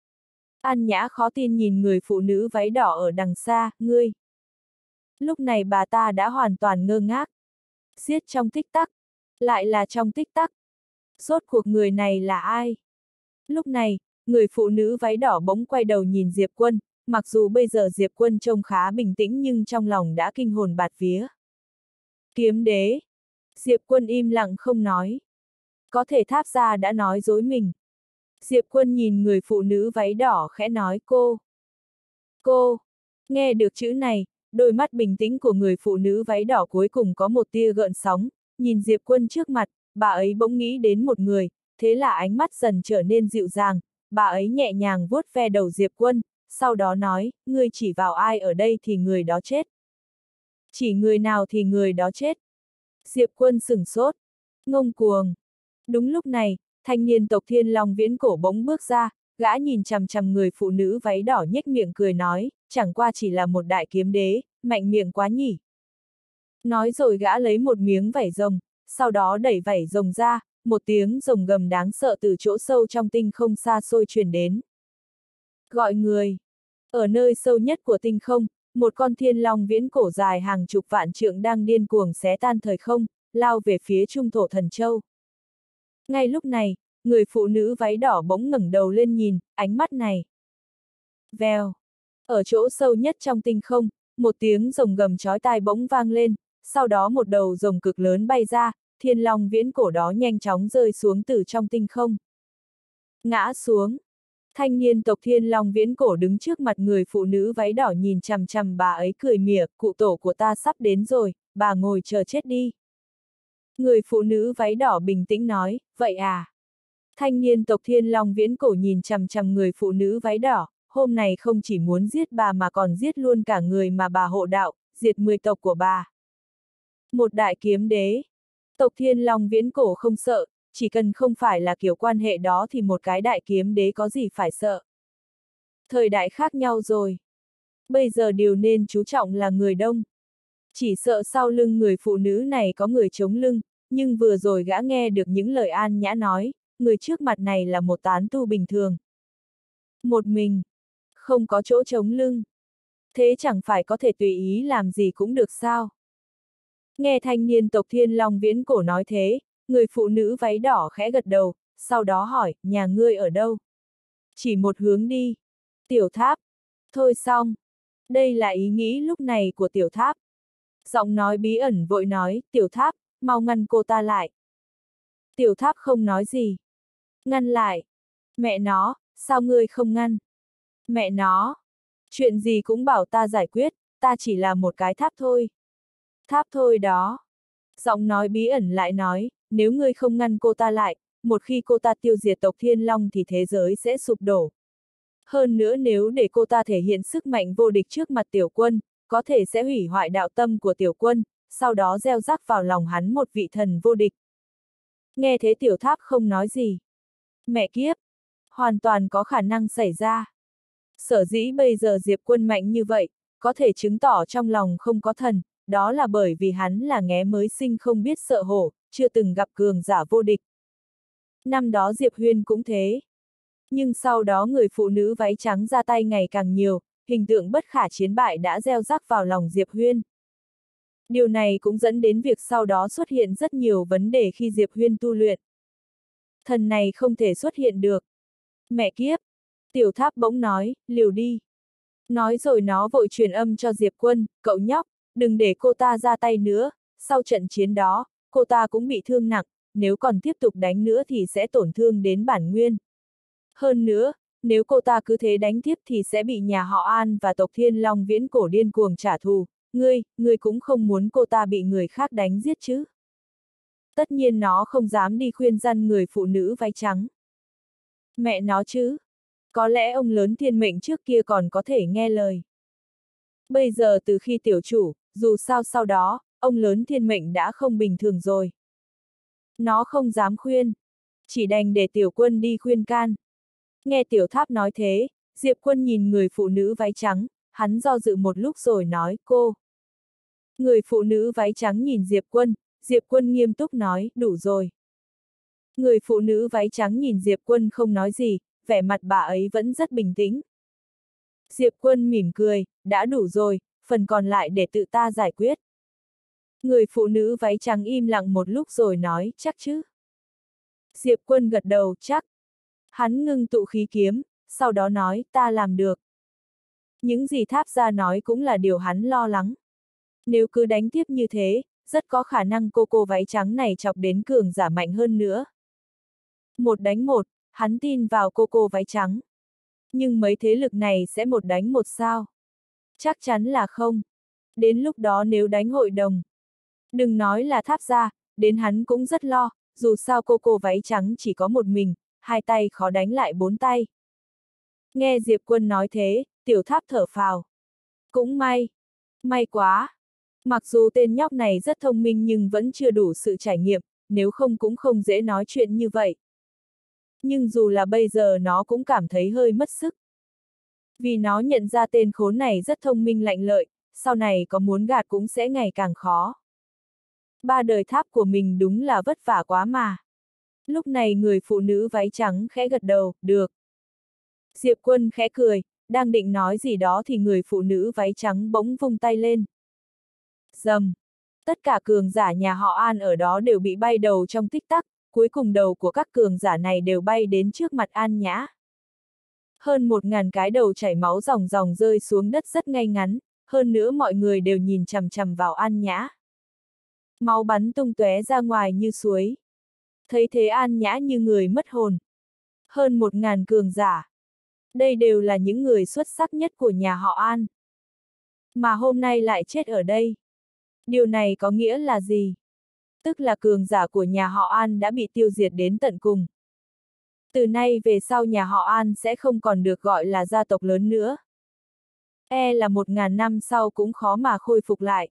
An Nhã khó tin nhìn người phụ nữ váy đỏ ở đằng xa, ngươi. Lúc này bà ta đã hoàn toàn ngơ ngác. Giết trong tích tắc. Lại là trong tích tắc. Rốt cuộc người này là ai? Lúc này, người phụ nữ váy đỏ bỗng quay đầu nhìn Diệp Quân, mặc dù bây giờ Diệp Quân trông khá bình tĩnh nhưng trong lòng đã kinh hồn bạt vía. Kiếm đế. Diệp Quân im lặng không nói. Có thể Tháp gia đã nói dối mình. Diệp Quân nhìn người phụ nữ váy đỏ khẽ nói cô. Cô. Nghe được chữ này, đôi mắt bình tĩnh của người phụ nữ váy đỏ cuối cùng có một tia gợn sóng, nhìn Diệp Quân trước mặt, bà ấy bỗng nghĩ đến một người, thế là ánh mắt dần trở nên dịu dàng, bà ấy nhẹ nhàng vuốt ve đầu Diệp Quân, sau đó nói, ngươi chỉ vào ai ở đây thì người đó chết. Chỉ người nào thì người đó chết. Diệp Quân sửng sốt. Ngông cuồng. Đúng lúc này, thanh niên tộc Thiên Long Viễn Cổ bỗng bước ra, gã nhìn chằm chằm người phụ nữ váy đỏ nhếch miệng cười nói, chẳng qua chỉ là một đại kiếm đế, mạnh miệng quá nhỉ. Nói rồi gã lấy một miếng vảy rồng, sau đó đẩy vảy rồng ra, một tiếng rồng gầm đáng sợ từ chỗ sâu trong tinh không xa xôi truyền đến. Gọi người. Ở nơi sâu nhất của tinh không, một con thiên long viễn cổ dài hàng chục vạn trượng đang điên cuồng xé tan thời không, lao về phía trung thổ thần châu. Ngay lúc này, người phụ nữ váy đỏ bỗng ngẩng đầu lên nhìn, ánh mắt này. Vèo. Ở chỗ sâu nhất trong tinh không, một tiếng rồng gầm chói tai bỗng vang lên, sau đó một đầu rồng cực lớn bay ra, thiên long viễn cổ đó nhanh chóng rơi xuống từ trong tinh không. Ngã xuống. Thanh niên tộc Thiên Long Viễn Cổ đứng trước mặt người phụ nữ váy đỏ nhìn chằm chằm bà ấy cười mỉa, cụ tổ của ta sắp đến rồi, bà ngồi chờ chết đi. Người phụ nữ váy đỏ bình tĩnh nói, vậy à? Thanh niên tộc Thiên Long Viễn Cổ nhìn chằm chằm người phụ nữ váy đỏ, hôm nay không chỉ muốn giết bà mà còn giết luôn cả người mà bà hộ đạo, diệt 10 tộc của bà. Một đại kiếm đế. Tộc Thiên Long Viễn Cổ không sợ, chỉ cần không phải là kiểu quan hệ đó thì một cái đại kiếm đế có gì phải sợ. Thời đại khác nhau rồi. Bây giờ điều nên chú trọng là người đông. Chỉ sợ sau lưng người phụ nữ này có người chống lưng, nhưng vừa rồi gã nghe được những lời An Nhã nói, người trước mặt này là một tán tu bình thường. Một mình, không có chỗ chống lưng. Thế chẳng phải có thể tùy ý làm gì cũng được sao? Nghe thanh niên tộc Thiên Long Viễn Cổ nói thế, người phụ nữ váy đỏ khẽ gật đầu, sau đó hỏi, nhà ngươi ở đâu? Chỉ một hướng đi. Tiểu Tháp. Thôi xong. Đây là ý nghĩ lúc này của Tiểu Tháp. Giọng nói bí ẩn vội nói, Tiểu Tháp, mau ngăn cô ta lại. Tiểu Tháp không nói gì. Ngăn lại. Mẹ nó, sao ngươi không ngăn? Mẹ nó. Chuyện gì cũng bảo ta giải quyết, ta chỉ là một cái tháp thôi. Tháp thôi đó. Giọng nói bí ẩn lại nói, nếu ngươi không ngăn cô ta lại, một khi cô ta tiêu diệt tộc Thiên Long thì thế giới sẽ sụp đổ. Hơn nữa nếu để cô ta thể hiện sức mạnh vô địch trước mặt tiểu quân, có thể sẽ hủy hoại đạo tâm của tiểu quân, sau đó gieo rắc vào lòng hắn một vị thần vô địch. Nghe thế Tiểu Tháp không nói gì. Mẹ kiếp! Hoàn toàn có khả năng xảy ra. Sở dĩ bây giờ Diệp Quân mạnh như vậy, có thể chứng tỏ trong lòng không có thần, đó là bởi vì hắn là nghé mới sinh không biết sợ hổ, chưa từng gặp cường giả vô địch. Năm đó Diệp Huyên cũng thế. Nhưng sau đó người phụ nữ váy trắng ra tay ngày càng nhiều, hình tượng bất khả chiến bại đã gieo rắc vào lòng Diệp Huyên. Điều này cũng dẫn đến việc sau đó xuất hiện rất nhiều vấn đề khi Diệp Huyên tu luyện. Thần này không thể xuất hiện được. Mẹ kiếp! Tiểu Tháp bỗng nói, liều đi. Nói rồi nó vội truyền âm cho Diệp Quân, cậu nhóc, đừng để cô ta ra tay nữa, sau trận chiến đó, cô ta cũng bị thương nặng, nếu còn tiếp tục đánh nữa thì sẽ tổn thương đến bản nguyên. Hơn nữa, nếu cô ta cứ thế đánh tiếp thì sẽ bị nhà họ An và tộc Thiên Long Viễn Cổ điên cuồng trả thù, ngươi cũng không muốn cô ta bị người khác đánh giết chứ. Tất nhiên nó không dám đi khuyên răn người phụ nữ váy trắng. Mẹ nó chứ. Có lẽ ông lớn thiên mệnh trước kia còn có thể nghe lời. Bây giờ từ khi tiểu chủ, dù sao sau đó, ông lớn thiên mệnh đã không bình thường rồi. Nó không dám khuyên. Chỉ đành để tiểu quân đi khuyên can. Nghe Tiểu Tháp nói thế, Diệp Quân nhìn người phụ nữ váy trắng, hắn do dự một lúc rồi nói, cô. Người phụ nữ váy trắng nhìn Diệp Quân nghiêm túc nói, đủ rồi. Người phụ nữ váy trắng nhìn Diệp Quân không nói gì, vẻ mặt bà ấy vẫn rất bình tĩnh. Diệp Quân mỉm cười, đã đủ rồi, phần còn lại để tự ta giải quyết. Người phụ nữ váy trắng im lặng một lúc rồi nói, chắc chứ. Diệp Quân gật đầu, chắc. Hắn ngưng tụ khí kiếm, sau đó nói, ta làm được. Những gì Tháp ra nói cũng là điều hắn lo lắng. Nếu cứ đánh tiếp như thế, rất có khả năng cô váy trắng này chọc đến cường giả mạnh hơn nữa. Một đánh một, hắn tin vào cô váy trắng. Nhưng mấy thế lực này sẽ một đánh một sao? Chắc chắn là không. Đến lúc đó nếu đánh hội đồng. Đừng nói là Tháp ra, đến hắn cũng rất lo, dù sao cô váy trắng chỉ có một mình, hai tay khó đánh lại bốn tay. Nghe Diệp Quân nói thế, Tiểu Tháp thở phào. Cũng may. May quá. Mặc dù tên nhóc này rất thông minh nhưng vẫn chưa đủ sự trải nghiệm, nếu không cũng không dễ nói chuyện như vậy. Nhưng dù là bây giờ nó cũng cảm thấy hơi mất sức. Vì nó nhận ra tên khốn này rất thông minh lạnh lợi, sau này có muốn gạt cũng sẽ ngày càng khó. Ba đời Tháp của mình đúng là vất vả quá mà. Lúc này người phụ nữ váy trắng khẽ gật đầu, được. Diệp Quân khẽ cười, đang định nói gì đó thì người phụ nữ váy trắng bỗng vung tay lên. Rầm. Tất cả cường giả nhà họ An ở đó đều bị bay đầu trong tích tắc, cuối cùng đầu của các cường giả này đều bay đến trước mặt An Nhã. Hơn 1000 cái đầu chảy máu ròng ròng rơi xuống đất rất ngay ngắn, hơn nữa mọi người đều nhìn chằm chằm vào An Nhã. Máu bắn tung tóe ra ngoài như suối. Thấy thế An Nhã như người mất hồn. Hơn 1000 cường giả. Đây đều là những người xuất sắc nhất của nhà họ An. Mà hôm nay lại chết ở đây. Điều này có nghĩa là gì? tức là cường giả của nhà họ An đã bị tiêu diệt đến tận cùng. Từ nay về sau nhà họ An sẽ không còn được gọi là gia tộc lớn nữa. Là 1000 năm sau cũng khó mà khôi phục lại.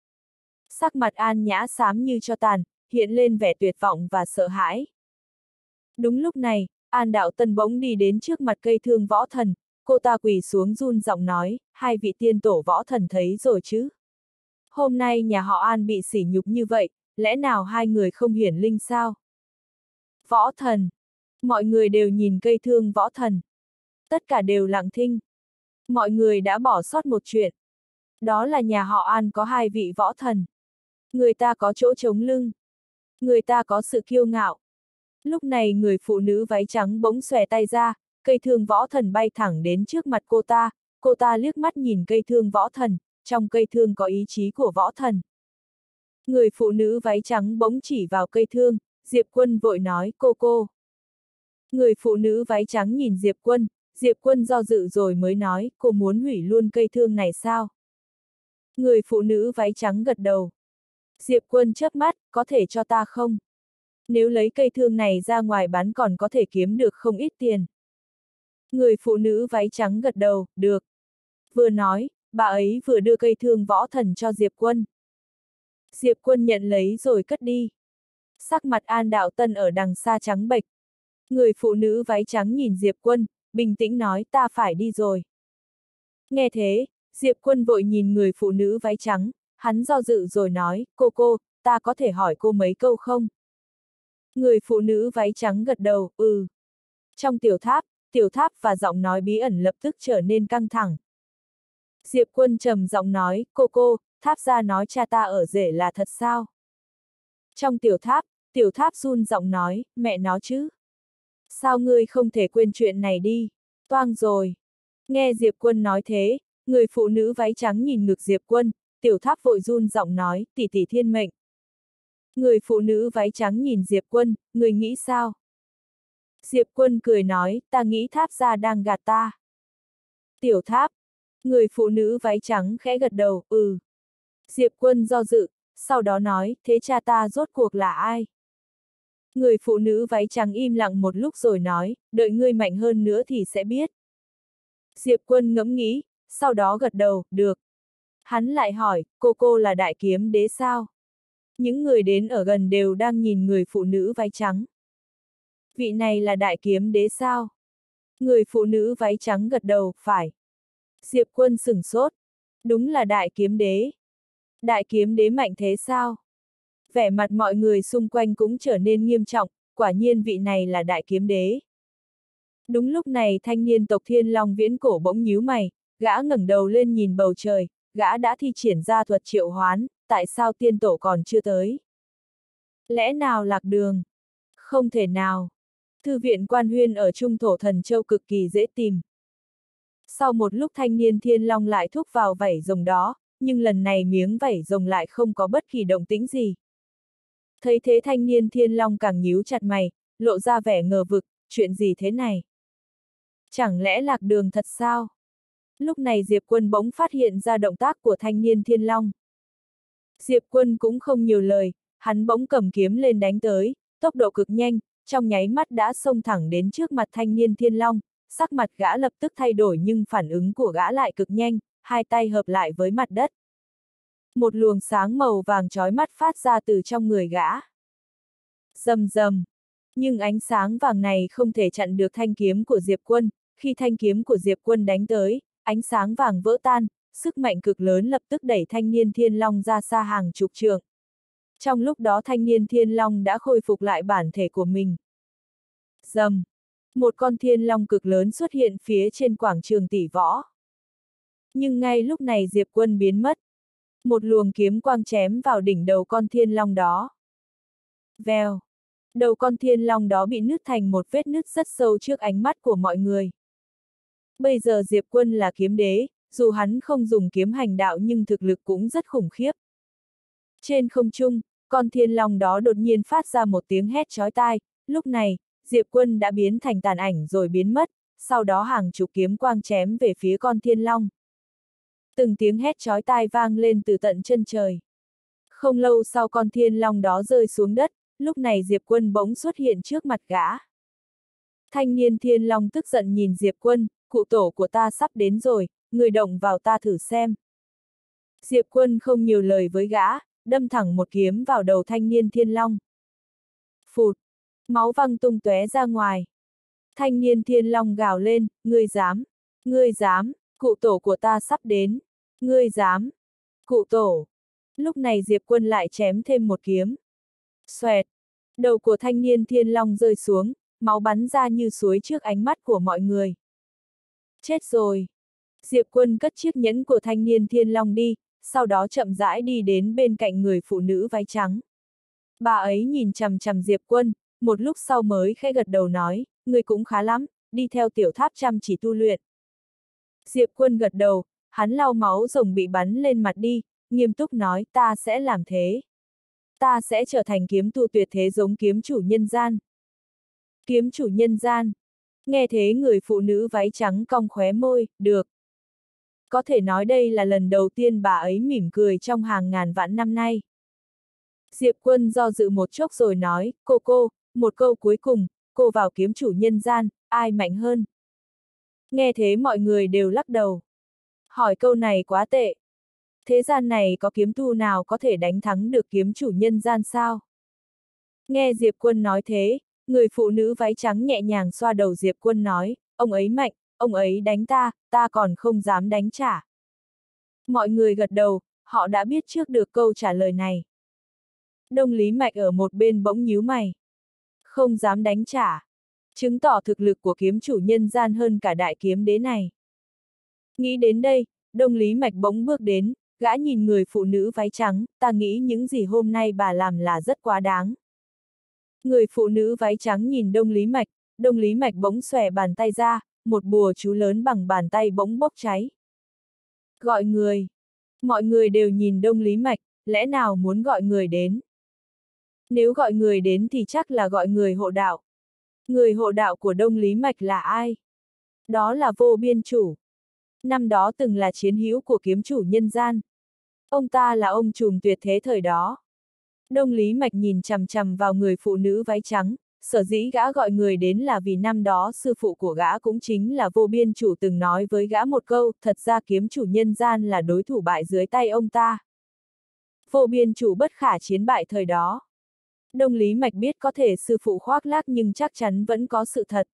Sắc mặt An Nhã xám như tro tàn, hiện lên vẻ tuyệt vọng và sợ hãi. Đúng lúc này, An Đạo Tân bỗng đi đến trước mặt cây thương võ thần, cô ta quỳ xuống run giọng nói, hai vị tiên tổ võ thần thấy rồi chứ? Hôm nay nhà họ An bị sỉ nhục như vậy, lẽ nào hai người không hiển linh sao? Võ thần! Mọi người đều nhìn cây thương võ thần. Tất cả đều lặng thinh. Mọi người đã bỏ sót một chuyện. Đó là nhà họ An có hai vị võ thần. Người ta có chỗ chống lưng. Người ta có sự kiêu ngạo. Lúc này người phụ nữ váy trắng bỗng xòe tay ra, cây thương võ thần bay thẳng đến trước mặt cô ta liếc mắt nhìn cây thương võ thần, trong cây thương có ý chí của võ thần. Người phụ nữ váy trắng bỗng chỉ vào cây thương, Diệp Quân vội nói cô. Người phụ nữ váy trắng nhìn Diệp Quân do dự rồi mới nói, cô muốn hủy luôn cây thương này sao? Người phụ nữ váy trắng gật đầu. Diệp Quân chớp mắt, có thể cho ta không? Nếu lấy cây thương này ra ngoài bán còn có thể kiếm được không ít tiền. Người phụ nữ váy trắng gật đầu, được. Vừa nói, bà ấy vừa đưa cây thương võ thần cho Diệp Quân. Diệp Quân nhận lấy rồi cất đi. Sắc mặt An Đạo Tân ở đằng xa trắng bệch. Người phụ nữ váy trắng nhìn Diệp Quân, bình tĩnh nói ta phải đi rồi. Nghe thế, Diệp Quân vội nhìn người phụ nữ váy trắng, hắn do dự rồi nói, cô, ta có thể hỏi cô mấy câu không? Người phụ nữ váy trắng gật đầu, ừ. Trong tiểu tháp và giọng nói bí ẩn lập tức trở nên căng thẳng. Diệp Quân trầm giọng nói, cô, tháp ra nói cha ta ở rể là thật sao? Trong tiểu tháp run giọng nói, mẹ nó chứ. Sao ngươi không thể quên chuyện này đi? Toang rồi. Nghe Diệp Quân nói thế, người phụ nữ váy trắng nhìn ngực Diệp Quân, tiểu tháp vội run giọng nói, tỷ tỷ thiên mệnh. Người phụ nữ váy trắng nhìn Diệp Quân, người nghĩ sao? Diệp Quân cười nói, ta nghĩ tháp ra đang gạt ta. Tiểu tháp. Người phụ nữ váy trắng khẽ gật đầu, ừ. Diệp Quân do dự, sau đó nói, thế cha ta rốt cuộc là ai? Người phụ nữ váy trắng im lặng một lúc rồi nói, đợi ngươi mạnh hơn nữa thì sẽ biết. Diệp Quân ngẫm nghĩ, sau đó gật đầu, được. Hắn lại hỏi, cô là đại kiếm đế sao? Những người đến ở gần đều đang nhìn người phụ nữ váy trắng. Vị này là đại kiếm đế sao? Người phụ nữ váy trắng gật đầu, phải. Diệp Quân sửng sốt. Đúng là đại kiếm đế. Đại kiếm đế mạnh thế sao? Vẻ mặt mọi người xung quanh cũng trở nên nghiêm trọng, quả nhiên vị này là đại kiếm đế. Đúng lúc này thanh niên tộc Thiên Long viễn cổ bỗng nhíu mày, gã ngẩng đầu lên nhìn bầu trời, gã đã thi triển ra thuật triệu hoán, tại sao tiên tổ còn chưa tới? Lẽ nào lạc đường? Không thể nào. Thư viện Quan Huyên ở Trung Thổ Thần Châu cực kỳ dễ tìm. Sau một lúc thanh niên Thiên Long lại thúc vào vảy rồng đó, nhưng lần này miếng vảy rồng lại không có bất kỳ động tĩnh gì. Thấy thế thanh niên Thiên Long càng nhíu chặt mày, lộ ra vẻ ngờ vực, chuyện gì thế này? Chẳng lẽ lạc đường thật sao? Lúc này Diệp Quân bỗng phát hiện ra động tác của thanh niên Thiên Long. Diệp Quân cũng không nhiều lời, hắn bỗng cầm kiếm lên đánh tới, tốc độ cực nhanh, trong nháy mắt đã xông thẳng đến trước mặt thanh niên Thiên Long, sắc mặt gã lập tức thay đổi nhưng phản ứng của gã lại cực nhanh, hai tay hợp lại với mặt đất. Một luồng sáng màu vàng chói mắt phát ra từ trong người gã. Rầm rầm. Nhưng ánh sáng vàng này không thể chặn được thanh kiếm của Diệp Quân, khi thanh kiếm của Diệp Quân đánh tới, ánh sáng vàng vỡ tan, sức mạnh cực lớn lập tức đẩy thanh niên Thiên Long ra xa hàng chục trượng. Trong lúc đó thanh niên Thiên Long đã khôi phục lại bản thể của mình. Rầm. Một con Thiên Long cực lớn xuất hiện phía trên quảng trường tỷ võ. Nhưng ngay lúc này Diệp Quân biến mất. Một luồng kiếm quang chém vào đỉnh đầu con Thiên Long đó. Vèo. Đầu con Thiên Long đó bị nứt thành một vết nứt rất sâu trước ánh mắt của mọi người. Bây giờ Diệp Quân là kiếm đế, dù hắn không dùng kiếm hành đạo nhưng thực lực cũng rất khủng khiếp. Trên không trung, con Thiên Long đó đột nhiên phát ra một tiếng hét chói tai, lúc này, Diệp Quân đã biến thành tàn ảnh rồi biến mất, sau đó hàng chục kiếm quang chém về phía con Thiên Long. Từng tiếng hét chói tai vang lên từ tận chân trời. Không lâu sau con thiên long đó rơi xuống đất, lúc này Diệp Quân bỗng xuất hiện trước mặt gã. Thanh niên thiên long tức giận nhìn Diệp Quân, cụ tổ của ta sắp đến rồi, người động vào ta thử xem. Diệp Quân không nhiều lời với gã, đâm thẳng một kiếm vào đầu thanh niên thiên long. Phụt! Máu văng tung tóe ra ngoài. Thanh niên thiên long gào lên, ngươi dám, cụ tổ của ta sắp đến, ngươi dám, cụ tổ. Lúc này Diệp Quân lại chém thêm một kiếm. Xoẹt! Đầu của thanh niên thiên long rơi xuống, máu bắn ra như suối trước ánh mắt của mọi người. Chết rồi! Diệp Quân cất chiếc nhẫn của thanh niên thiên long đi, sau đó chậm rãi đi đến bên cạnh người phụ nữ váy trắng. Bà ấy nhìn chằm chằm Diệp Quân, một lúc sau mới khẽ gật đầu nói, người cũng khá lắm, đi theo tiểu tháp chăm chỉ tu luyện. Diệp Quân gật đầu, hắn lau máu rồng bị bắn lên mặt đi, nghiêm túc nói, ta sẽ làm thế. Ta sẽ trở thành kiếm tu tuyệt thế giống kiếm chủ nhân gian. Kiếm chủ nhân gian. Nghe thế người phụ nữ váy trắng cong khóe môi, được. Có thể nói đây là lần đầu tiên bà ấy mỉm cười trong hàng ngàn vạn năm nay. Diệp Quân do dự một chốc rồi nói, cô, một câu cuối cùng, cô vào kiếm chủ nhân gian, ai mạnh hơn? Nghe thế mọi người đều lắc đầu. Hỏi câu này quá tệ. Thế gian này có kiếm tu nào có thể đánh thắng được kiếm chủ nhân gian sao? Nghe Diệp Quân nói thế, người phụ nữ váy trắng nhẹ nhàng xoa đầu Diệp Quân nói, ông ấy mạnh, ông ấy đánh ta, ta còn không dám đánh trả. Mọi người gật đầu, họ đã biết trước được câu trả lời này. Đông Lý Mạch ở một bên bỗng nhíu mày. Không dám đánh trả. Chứng tỏ thực lực của kiếm chủ nhân gian hơn cả đại kiếm đế này. Nghĩ đến đây, Đông Lý Mạch bỗng bước đến, gã nhìn người phụ nữ váy trắng, ta nghĩ những gì hôm nay bà làm là rất quá đáng. Người phụ nữ váy trắng nhìn Đông Lý Mạch bỗng xòe bàn tay ra, một bùa chú lớn bằng bàn tay bỗng bốc cháy. Gọi người. Mọi người đều nhìn Đông Lý Mạch, lẽ nào muốn gọi người đến? Nếu gọi người đến thì chắc là gọi người hộ đạo. Người hộ đạo của Đông Lý Mạch là ai? Đó là Vô Biên Chủ. Năm đó từng là chiến hữu của kiếm chủ nhân gian. Ông ta là ông trùm tuyệt thế thời đó. Đông Lý Mạch nhìn chằm chằm vào người phụ nữ váy trắng, sở dĩ gã gọi người đến là vì năm đó sư phụ của gã cũng chính là Vô Biên Chủ từng nói với gã một câu, thật ra kiếm chủ nhân gian là đối thủ bại dưới tay ông ta. Vô Biên Chủ bất khả chiến bại thời đó. Đông Lý Mạch biết có thể sư phụ khoác lác nhưng chắc chắn vẫn có sự thật.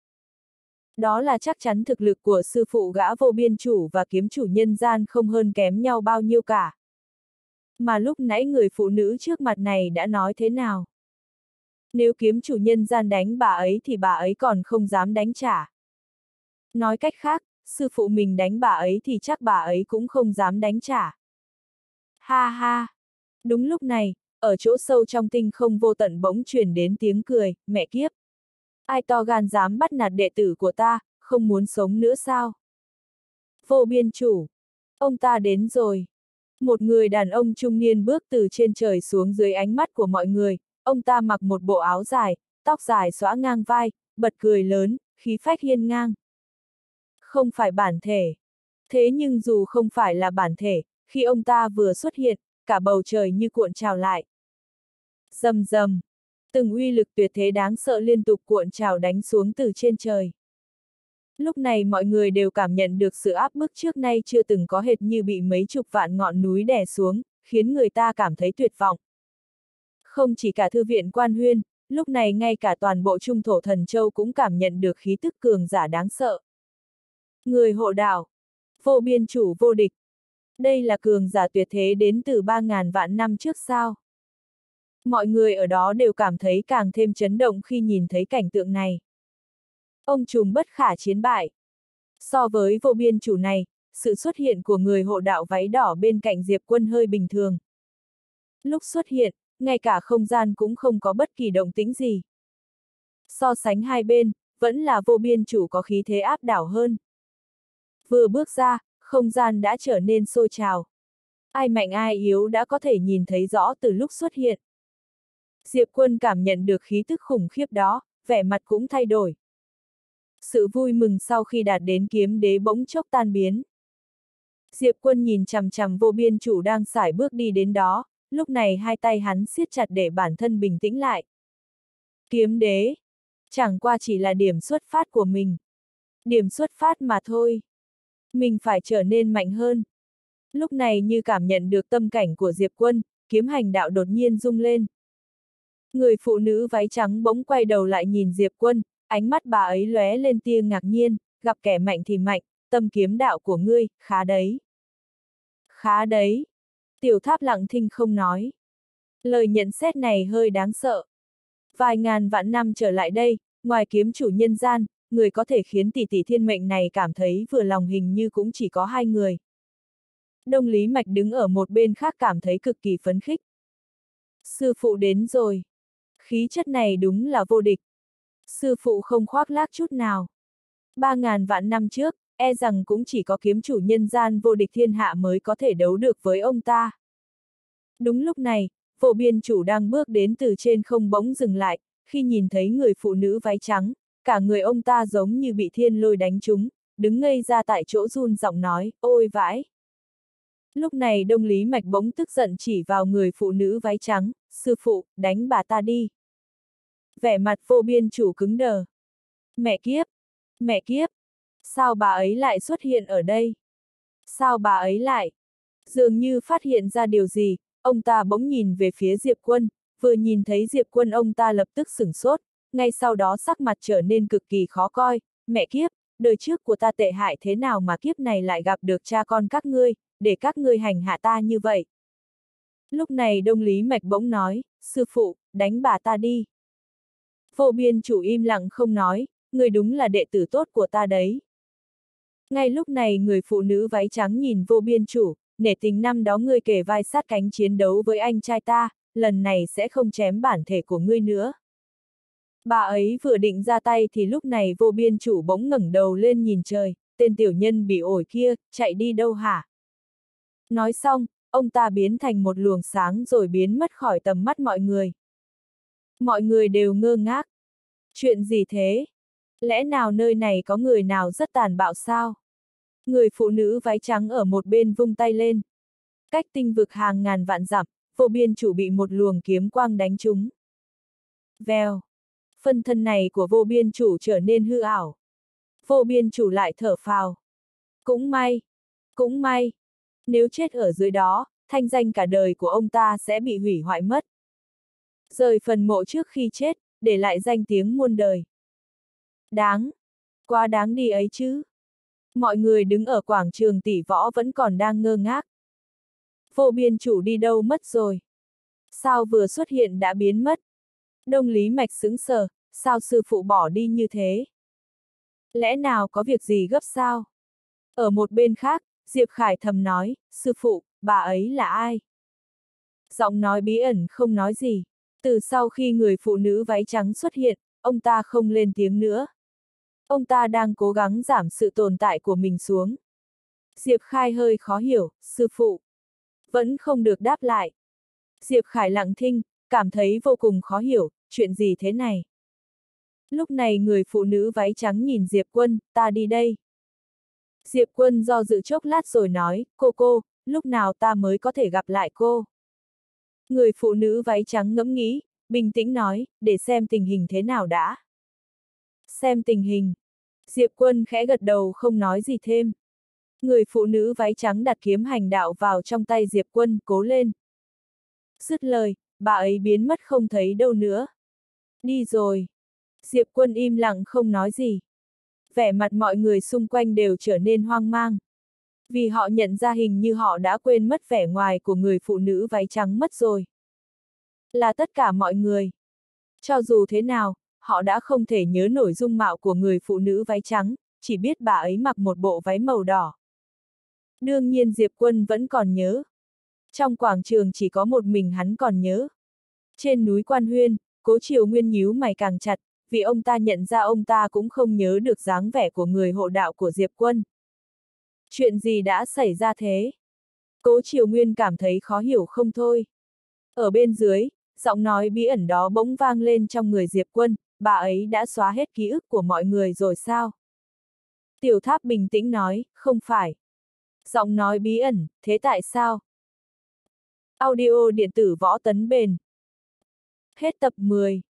Đó là chắc chắn thực lực của sư phụ gã Vô Biên Chủ và kiếm chủ nhân gian không hơn kém nhau bao nhiêu cả. Mà lúc nãy người phụ nữ trước mặt này đã nói thế nào? Nếu kiếm chủ nhân gian đánh bà ấy thì bà ấy còn không dám đánh trả. Nói cách khác, sư phụ mình đánh bà ấy thì chắc bà ấy cũng không dám đánh trả. Ha ha! Đúng lúc này, ở chỗ sâu trong tinh không vô tận bỗng truyền đến tiếng cười, mẹ kiếp! Ai to gan dám bắt nạt đệ tử của ta, không muốn sống nữa sao? Vô Biên Chủ! Ông ta đến rồi! Một người đàn ông trung niên bước từ trên trời xuống dưới ánh mắt của mọi người, ông ta mặc một bộ áo dài, tóc dài xõa ngang vai, bật cười lớn, khí phách hiên ngang. Không phải bản thể. Thế nhưng dù không phải là bản thể, khi ông ta vừa xuất hiện, cả bầu trời như cuộn trào lại. Rầm rầm, từng uy lực tuyệt thế đáng sợ liên tục cuộn trào đánh xuống từ trên trời. Lúc này mọi người đều cảm nhận được sự áp bức trước nay chưa từng có hệt như bị mấy chục vạn ngọn núi đè xuống, khiến người ta cảm thấy tuyệt vọng. Không chỉ cả thư viện Quan Huyên, lúc này ngay cả toàn bộ Trung Thổ Thần Châu cũng cảm nhận được khí tức cường giả đáng sợ. Người hộ đạo, Vô Biên Chủ vô địch. Đây là cường giả tuyệt thế đến từ 3.000 vạn năm trước sao? Mọi người ở đó đều cảm thấy càng thêm chấn động khi nhìn thấy cảnh tượng này. Ông trùm bất khả chiến bại. So với Vô Biên Chủ này, sự xuất hiện của người hộ đạo váy đỏ bên cạnh Diệp Quân hơi bình thường. Lúc xuất hiện, ngay cả không gian cũng không có bất kỳ động tĩnh gì. So sánh hai bên, vẫn là Vô Biên Chủ có khí thế áp đảo hơn. Vừa bước ra, không gian đã trở nên sôi trào. Ai mạnh ai yếu đã có thể nhìn thấy rõ từ lúc xuất hiện. Diệp Quân cảm nhận được khí tức khủng khiếp đó, vẻ mặt cũng thay đổi. Sự vui mừng sau khi đạt đến kiếm đế bỗng chốc tan biến. Diệp Quân nhìn chằm chằm Vô Biên Chủ đang sải bước đi đến đó, lúc này hai tay hắn siết chặt để bản thân bình tĩnh lại. Kiếm đế, chẳng qua chỉ là điểm xuất phát của mình. Điểm xuất phát mà thôi. Mình phải trở nên mạnh hơn. Lúc này như cảm nhận được tâm cảnh của Diệp Quân, kiếm hành đạo đột nhiên rung lên. Người phụ nữ váy trắng bỗng quay đầu lại nhìn Diệp Quân, ánh mắt bà ấy lóe lên tia ngạc nhiên, gặp kẻ mạnh thì mạnh, tâm kiếm đạo của ngươi, khá đấy. Khá đấy. Tiểu Tháp lặng thinh không nói. Lời nhận xét này hơi đáng sợ. Vài ngàn vạn năm trở lại đây, ngoài kiếm chủ nhân gian, người có thể khiến tỷ tỷ thiên mệnh này cảm thấy vừa lòng hình như cũng chỉ có hai người. Đông Lý Mạch đứng ở một bên khác cảm thấy cực kỳ phấn khích. Sư phụ đến rồi. Khí chất này đúng là vô địch. Sư phụ không khoác lác chút nào. 3.000 vạn năm trước, e rằng cũng chỉ có kiếm chủ nhân gian vô địch thiên hạ mới có thể đấu được với ông ta. Đúng lúc này, Vô Biên chủ đang bước đến từ trên không bỗng dừng lại, khi nhìn thấy người phụ nữ váy trắng, cả người ông ta giống như bị thiên lôi đánh trúng, đứng ngây ra tại chỗ run giọng nói, ôi vãi. Lúc này Đông Lý Mạch bỗng tức giận chỉ vào người phụ nữ váy trắng, sư phụ, đánh bà ta đi. Vẻ mặt Vô Biên chủ cứng đờ. Mẹ kiếp! Mẹ kiếp! Sao bà ấy lại xuất hiện ở đây? Sao bà ấy lại? Dường như phát hiện ra điều gì, ông ta bỗng nhìn về phía Diệp Quân, vừa nhìn thấy Diệp Quân ông ta lập tức sửng sốt, ngay sau đó sắc mặt trở nên cực kỳ khó coi, mẹ kiếp, đời trước của ta tệ hại thế nào mà kiếp này lại gặp được cha con các ngươi, để các ngươi hành hạ ta như vậy. Lúc này Đông Lý Mạch bỗng nói, sư phụ, đánh bà ta đi. Vô Biên chủ im lặng không nói, người đúng là đệ tử tốt của ta đấy. Ngay lúc này người phụ nữ váy trắng nhìn Vô Biên chủ, nể tình năm đó ngươi kề vai sát cánh chiến đấu với anh trai ta, lần này sẽ không chém bản thể của ngươi nữa. Bà ấy vừa định ra tay thì lúc này Vô Biên chủ bỗng ngẩng đầu lên nhìn trời, tên tiểu nhân bị ổi kia, chạy đi đâu hả? Nói xong, ông ta biến thành một luồng sáng rồi biến mất khỏi tầm mắt mọi người. Mọi người đều ngơ ngác. Chuyện gì thế? Lẽ nào nơi này có người nào rất tàn bạo sao? Người phụ nữ váy trắng ở một bên vung tay lên. Cách tinh vực hàng ngàn vạn dặm, Vô Biên chủ bị một luồng kiếm quang đánh trúng. Vèo. Phân thân này của Vô Biên chủ trở nên hư ảo. Vô Biên chủ lại thở phào. Cũng may. Cũng may. Nếu chết ở dưới đó, thanh danh cả đời của ông ta sẽ bị hủy hoại mất. Rời phần mộ trước khi chết, để lại danh tiếng muôn đời. Đáng. Quá đáng đi ấy chứ. Mọi người đứng ở quảng trường tỷ võ vẫn còn đang ngơ ngác. Vô Biên chủ đi đâu mất rồi? Sao vừa xuất hiện đã biến mất? Đông Lý Mạch sững sờ, sao sư phụ bỏ đi như thế? Lẽ nào có việc gì gấp sao? Ở một bên khác, Diệp Khải thầm nói, sư phụ, bà ấy là ai? Giọng nói bí ẩn không nói gì. Từ sau khi người phụ nữ váy trắng xuất hiện, ông ta không lên tiếng nữa. Ông ta đang cố gắng giảm sự tồn tại của mình xuống. Diệp Khai hơi khó hiểu, sư phụ. Vẫn không được đáp lại. Diệp Khải lặng thinh, cảm thấy vô cùng khó hiểu, chuyện gì thế này? Lúc này người phụ nữ váy trắng nhìn Diệp Quân, ta đi đây. Diệp Quân do dự chốc lát rồi nói, cô, lúc nào ta mới có thể gặp lại cô? Người phụ nữ váy trắng ngẫm nghĩ, bình tĩnh nói, để xem tình hình thế nào đã. Xem tình hình. Diệp Quân khẽ gật đầu không nói gì thêm. Người phụ nữ váy trắng đặt kiếm hành đạo vào trong tay Diệp Quân, cố lên. Dứt lời, bà ấy biến mất không thấy đâu nữa. Đi rồi. Diệp Quân im lặng không nói gì. Vẻ mặt mọi người xung quanh đều trở nên hoang mang. Vì họ nhận ra hình như họ đã quên mất vẻ ngoài của người phụ nữ váy trắng mất rồi. Là tất cả mọi người. Cho dù thế nào, họ đã không thể nhớ nổi dung mạo của người phụ nữ váy trắng, chỉ biết bà ấy mặc một bộ váy màu đỏ. Đương nhiên Diệp Quân vẫn còn nhớ. Trong quảng trường chỉ có một mình hắn còn nhớ. Trên núi Quan Huyên, Cố Triều Nguyên nhíu mày càng chặt, vì ông ta nhận ra ông ta cũng không nhớ được dáng vẻ của người hộ đạo của Diệp Quân. Chuyện gì đã xảy ra thế? Cố Triều Nguyên cảm thấy khó hiểu không thôi. Ở bên dưới, giọng nói bí ẩn đó bỗng vang lên trong người Diệp Quân, bà ấy đã xóa hết ký ức của mọi người rồi sao? Tiểu Tháp bình tĩnh nói, không phải. Giọng nói bí ẩn, thế tại sao? Audio điện tử võ tấn bền. Hết tập 10.